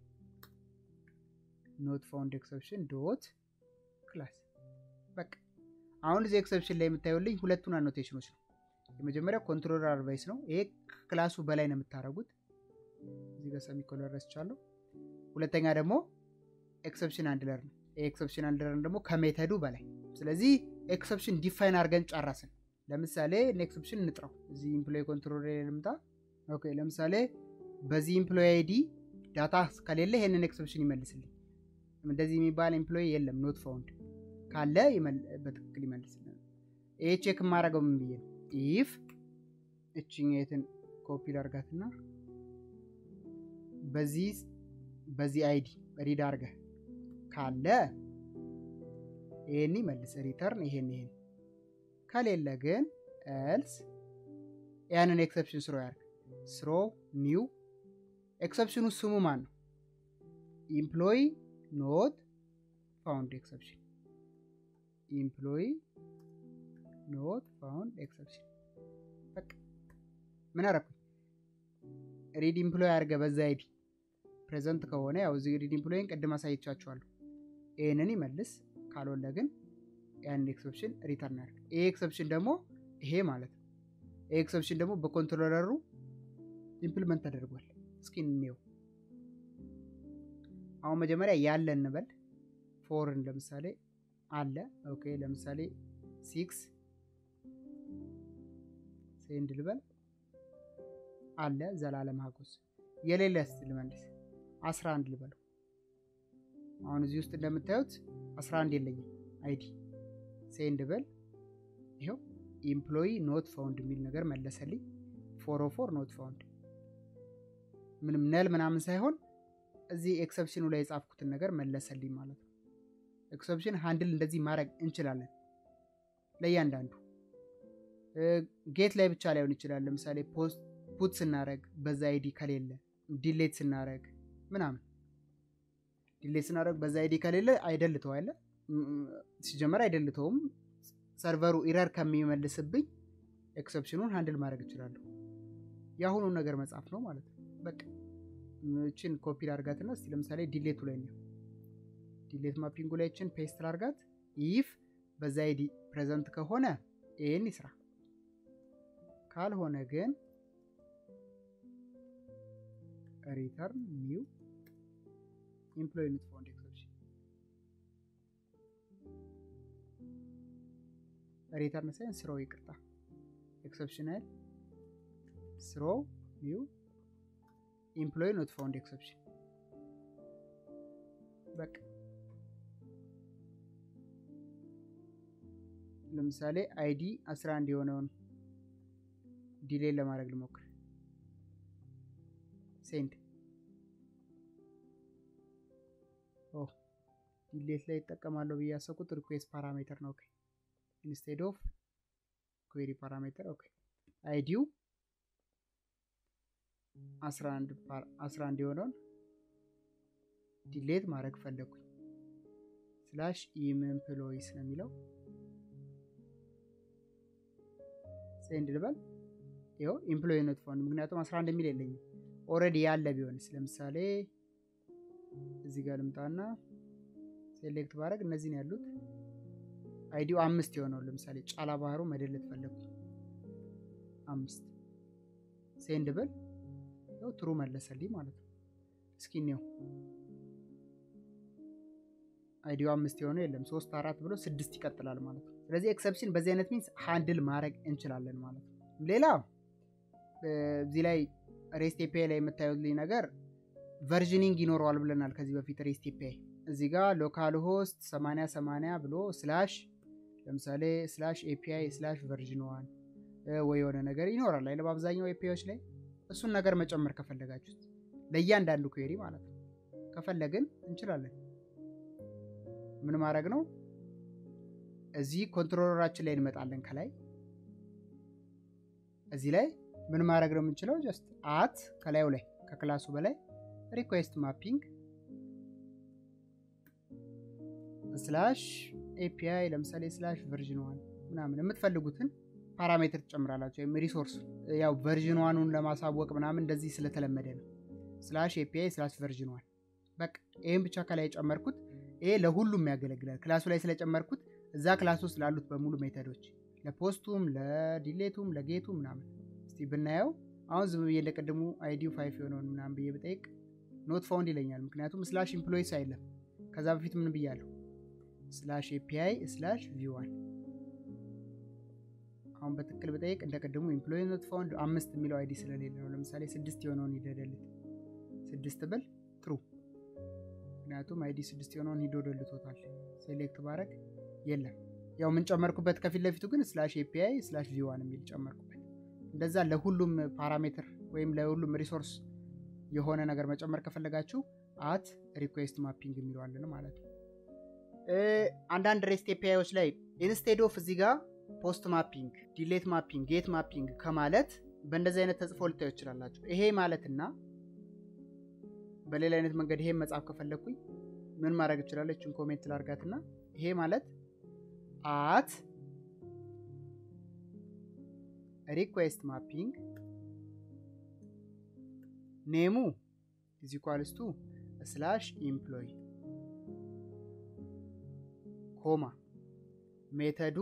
ኖት ፋውንድ ኤክሰፕሽን ዶት ክላስ። በቃ አሁን እዚህ ኤክሰፕሽን ላይ የምታዩልኝ ሁለቱን አኖቴሽኖች ነው። የመጀመሪያው ኮንትሮለር አድቫይስ ነው። ይሄ ክላሱ በላይ ነው የምታረጉት። እዚህ ጋር ሰሚኮሎን ረስቻለሁ። ሁለተኛ ደግሞ ኤክሰፕሽን ሃንድለር ነው። ኤክሰፕሽን ሃንድለር ደግሞ ከሜተዱ በላይ። ስለዚህ ኤክሰፕሽን ዲፋይን አድርገን ጨረስን። ለምሳሌ ኤክሰፕሽን እንጥራው። እዚህ ኢምፕሎይ ኮንትሮል ላይ ልምጣ። ኦኬ ለምሳሌ በዚህ ኢምፕሎይ አይዲ ዳታ ከሌለ ይሄንን ኤክሰፕሽን ይመልስልኝ። እንደዚህ የሚባል ኢምፕሎይ የለም ኖት ፋውንድ ካለ በትክክል ይመልስልኝ። ይሄ ቼክ ማድረገው ምን ብዬ ነው? ኢፍ እቺኛይትን ኮፒ ላድርጋትና በዚህ አይዲ ሪድ አድርገህ ካለ ይሄን ይመልስ ሪተርን ይሄን ከሌለ ግን ኤልስ ያንን ኤክሰፕሽን ስሮ ያርግ። ስሮ ኒው ኤክሰፕሽኑ ስሙ ማን ነው? ኢምፕሎይ ኖት ፋውንድ ኤክሰፕሽን። ኢምፕሎይ ኖት ፋውንድ ኤክሰፕሽን። በቃ ምን አደረኩኝ? ሪድ ኢምፕሎይ አድርገህ በዛ አይዲ ፕሬዘንት ከሆነ ያው እዚህ ሪድ ኢምፕሎይን ቅድም አሳይቻችኋለሁ። ይሄንን ይመልስ። ካልሆነ ግን ያን ኤክሰፕሽን ሪተርን ያርግ። ይሄ ኤክሰፕሽን ደግሞ ይሄ ማለት ነው። ይሄ ኤክሰፕሽን ደግሞ በኮንትሮለሩ ኢምፕሊመንት ተደርጓል። እስኪ እንየው። አሁን መጀመሪያ ያለ እንበል ፎርን ለምሳሌ አለ። ኦኬ ለምሳሌ 6 ሴንድ ልበል አለ ዘላለም ሀጎስ። የሌለስ ልመልስ 11 ልበል። አሁን እዚህ ውስጥ እንደምታዩት 11 የለኝም አይዲ ሴንድ ብል ይሄው ኢምፕሎይ ኖት ፋውንድ የሚል ነገር መለሰልኝ። 404 ኖት ፋውንድ ምንም ነል ምናምን ሳይሆን እዚህ ኤክሰፕሽኑ ላይ የጻፍኩትን ነገር መለሰልኝ ማለት ነው። ኤክሰፕሽን ሃንድል እንደዚህ ማድረግ እንችላለን ለእያንዳንዱ። ጌት ላይ ብቻ ላይሆን ይችላል። ለምሳሌ ፖስት ፑት ስናደርግ በዛ አይዲ ከሌለ ዲሌት ስናደርግ ምናምን ዲሌት ስናደርግ በዛ አይዲ ከሌለ አይደልተው አይደለ? ሲጀመር አይደልተውም። ሰርቨሩ ኢረር ከሚመልስብኝ ኤክሰፕሽኑን ሃንድል ማድረግ እችላለሁ። ያሁኑን ነገር መጻፍ ነው ማለት ነው። በቃ እቺን ኮፒ ላድርጋትና እስቲ ለምሳሌ ዲሌቱ ላይ ነው። ዲሌት ማፒንጉ ላይ እቺን ፔስት ላድርጋት። ኢፍ በዛ አይዲ ፕሬዘንት ከሆነ ኤን ይስራ፣ ካልሆነ ግን ሪተርን ኒው ኢምፕሎይ ኖት ፋውንድ ኤክሰፕሽን። ሪተርን ሳይን ስሮ ይቅርታ ኤክሰፕሽናል ስሮ ኒው ኢምፕሎይ ኖት ፋውንድ ኤክሰፕሽን። በቃ ለምሳሌ አይዲ 11 የሆነውን ዲሌይ ለማድረግ ልሞክር። ሴንድ ዲሌት ላይ ይጠቀማለሁ ብዬ ያሰብኩት ሪኩዌስት ፓራሜተር ነው። ኦኬ ኢንስቴድ ኦፍ ኩዌሪ ፓራሜተር። ኦኬ አይዲው 11 የሆነውን ዲሌት ማድረግ ፈለኩኝ። ስላሽ ኢምፕሎይስ ነው የሚለው ሴንድ ልበል። ይኸው ኢምፕሎይ ኖት ፋውንድ ምክንያቱም 11 የሚል የለኝም ኦልሬዲ ያለ ቢሆንስ። ለምሳሌ እዚህ ጋር ልምጣና ሴሌክት ባረግ እነዚህ ነው ያሉት። አይዲው 5 የሆነው ለምሳሌ ጫላ ባህሩ መደለት ፈለኩ 5 ሴንድ ብል ያው ትሩ መለሰልኝ ማለት ነው። እስኪ ነው አይዲው 5 የሆነው የለም 3 4 ብሎ 6 ይቀጥላል ማለት ነው። ስለዚህ ኤክሰፕሽን በዚህ አይነት ሚንስ ሃንድል ማድረግ እንችላለን ማለት ነው። ሌላ እዚህ ላይ ሬስት ኤፒአይ ላይ የምታዩልኝ ነገር ቨርዥኒንግ ይኖረዋል ብለናል ከዚህ በፊት። ሬስት ኤፒአይ እዚህ ጋር ሎካል ሆስት 8080 ብሎ ስላሽ ለምሳሌ ስላሽ ኤፒአይ ስላሽ ቨርዥን 1 ወይ የሆነ ነገር ይኖራል አይደል? በአብዛኛው ኤፒአይዎች ላይ እሱን ነገር መጨመር ከፈለጋችሁት ለእያንዳንዱ ኩዌሪ ማለት ነው ከፈለግን እንችላለን። ምን ማድረግ ነው? እዚህ ኮንትሮለራችን ላይ እንመጣለን። ከላይ እዚህ ላይ ምን ማድረግ ነው የምንችለው? ጀስት አት ከላዩ ላይ ከክላሱ በላይ ሪኩዌስት ማፒንግ ስላሽ ኤፒአይ ለምሳሌ ስላሽ ቨርዥን 1 ምናምን የምትፈልጉትን ፓራሜትር ትጨምራላችሁ። ወይም ሪሶርስ ያው ቨርዥን 1ን ለማሳወቅ ምናምን እንደዚህ ስለተለመደ ነው። ስላሽ ኤፒአይ ስላሽ ቨርዥን 1 በቃ ይሄን ብቻ ከላይ ጨመርኩት። ይሄ ለሁሉም ያገለግላል። ክላሱ ላይ ስለጨመርኩት እዛ ክላስ ውስጥ ላሉት በሙሉ ሜተዶች ለፖስቱም ለዲሌቱም ለጌቱ ምናምን እስቲ ብናየው። አሁን ዝም ብዬ እንደቀደሙ አይዲው 5 የሆነውን ምናምን ብዬ ብጠይቅ ኖት ፋውንድ ይለኛል ምክንያቱም ስላሽ ኢምፕሎይስ አይደለም ከዛ በፊት ምን ብያለሁ ስላሽ API ስላሽ v1 አሁን በትክክል በጠይቅ እንደቀደሙ ኢምፕሎይ ኖት ፋውንድ 5 የሚለው አይዲ ስለሌለ ነው ለምሳሌ 6 የሆነውን ይደደልት 6 ብል ትሩ ምክንያቱም አይዲ 6 የሆነውን ይደደልቶታል ሴሌክት ባረግ የለም ያው ምን ጨመርኩበት ከፊት ለፊቱ ግን /API /v1 የሚል ጨመርኩበት እንደዛ ለሁሉም ፓራሜትር ወይም ለሁሉም ሪሶርስ የሆነ ነገር መጨመር ከፈለጋችሁ @request mapping የሚለዋለን ማለት ነው አንዳንድ REST APIዎች ላይ ኢንስቴድ ኦፍ እዚህ ጋር ፖስት ማፒንግ ዲሌት ማፒንግ ጌት ማፒንግ ከማለት በእንደዚህ አይነት ተጽፎ ልታዩ ይችላልላችሁ ይሄ ማለትና በሌላ አይነት መንገድ ይሄን መጻፍ ከፈለኩኝ ምን ማድረግ ይችላል እቺን ኮሜንት ላርጋትና ይሄ ማለት request mapping name is equals to /employee comma method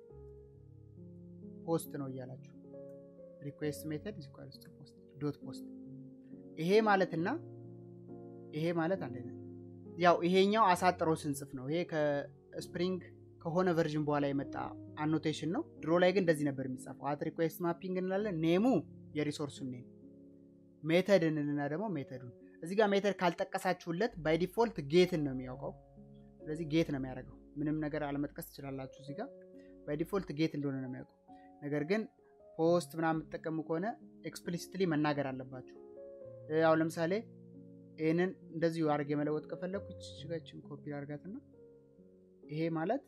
post ነው ያላችሁ request method is equals to post dot post ይሄ ማለትና ይሄ ማለት አንድ ነው ያው ይሄኛው አሳጥሮ ስንጽፍ ነው ይሄ ከስፕሪንግ ከሆነ ቨርዥን በኋላ የመጣ አኖቴሽን ነው ድሮ ላይ ግን እንደዚህ ነበር የሚጻፈው @request mapping እንላለን ኔሙ የሪሶርሱን ኔም ሜተድን እና ደግሞ ሜተዱን እዚህ ጋር ሜተድ ካልጠቀሳችሁለት ባይ ዲፎልት ጌትን ነው የሚያውቀው ስለዚህ ጌት ነው የሚያደርገው ምንም ነገር አለመጥቀስ ትችላላችሁ እዚህ ጋር ባይ ዲፎልት ጌት እንደሆነ ነው የሚያውቀው ነገር ግን ፖስት ምናምን ተጠቀሙ ከሆነ ኤክስፕሊሲትሊ መናገር አለባችሁ ያው ለምሳሌ ይሄንን እንደዚህ አድርጌ መለወጥ ከፈለኩ እቺን ኮፒ አድርጋትና ይሄ ማለት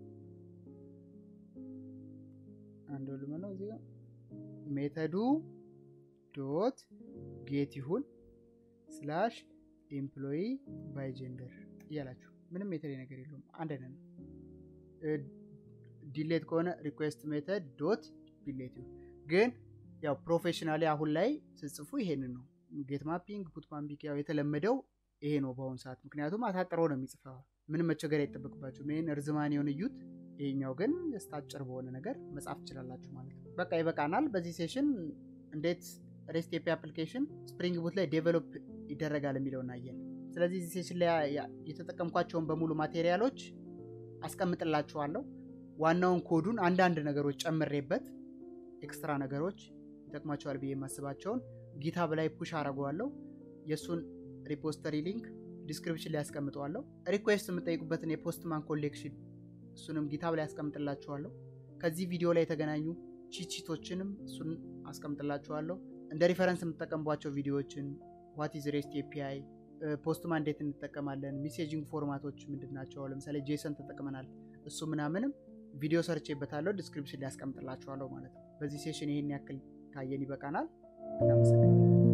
አንዱ ለማነው እዚህ ጋር ሜተዱ ዶት ጌት ይሁን /employee by gender ይላችሁ ምንም ሜተድ ነገር የለውም አንድ አይነት ነው ዲሌት ከሆነ request method ዶት ዲሌት ይሁን ግን ያው ፕሮፌሽናሊ አሁን ላይ ጽጽፉ ይሄንን ነው ጌት ማፒንግ ፑት ማፒንግ ያው የተለመደው ይሄ ነው በአሁን ሰዓት ምክንያቱም አታጥሮ ነው የሚጽፈው ምንም መቸገር አይተበቅባችሁ ምን እርዝማኔውን እዩት ይሄኛው ግን ስታጭር በሆነ ነገር መጻፍ ይችላልላችሁ ማለት ነው በቃ ይበቃናል በዚህ ሴሽን እንዴት REST API አፕሊኬሽን ስፕሪንግ ቡት ላይ ዴቨሎፕ ይደረጋል የሚለውን አየን ስለዚህ እዚህ ሴሽን ላይ የተጠቀምኳቸውን በሙሉ ማቴሪያሎች አስቀምጥላችኋለሁ ዋናውን ኮዱን አንዳንድ ነገሮች ጨምሬበት ኤክስትራ ነገሮች ይጠቅማችኋል ብዬ ማስባቸውን GitHub ላይ ፑሽ አረጋዋለሁ የሱን ሪፖዚቶሪ ሊንክ ዲስክሪፕሽን ላይ አስቀምጣለሁ ሪኩዌስት የምትጠይቁበትን የፖስትማን ኮሌክሽን እሱንም GitHub ላይ አስቀምጥላችኋለሁ ከዚህ ቪዲዮ ላይ የተገናኙ ቺቺቶችንም እሱን አስቀምጥላችኋለሁ እንደ ሪፈረንስ የምትጠቀምቧቸው ቪዲዮዎችን what is REST API ፖስትማን እንዴት እንጠቀማለን ሜሴጂንግ ፎርማቶች ምንድናቸው ለምሳሌ JSON ተጠቅመናል እሱ ምናምንም ቪዲዮ ሰርቼበታለሁ ዲስክሪፕሽን ላይ አስቀምጥላችኋለሁ ማለት ነው በዚህ ሴሽን ይሄን ያክል ካየን ይበቃናል እናመሰግናለን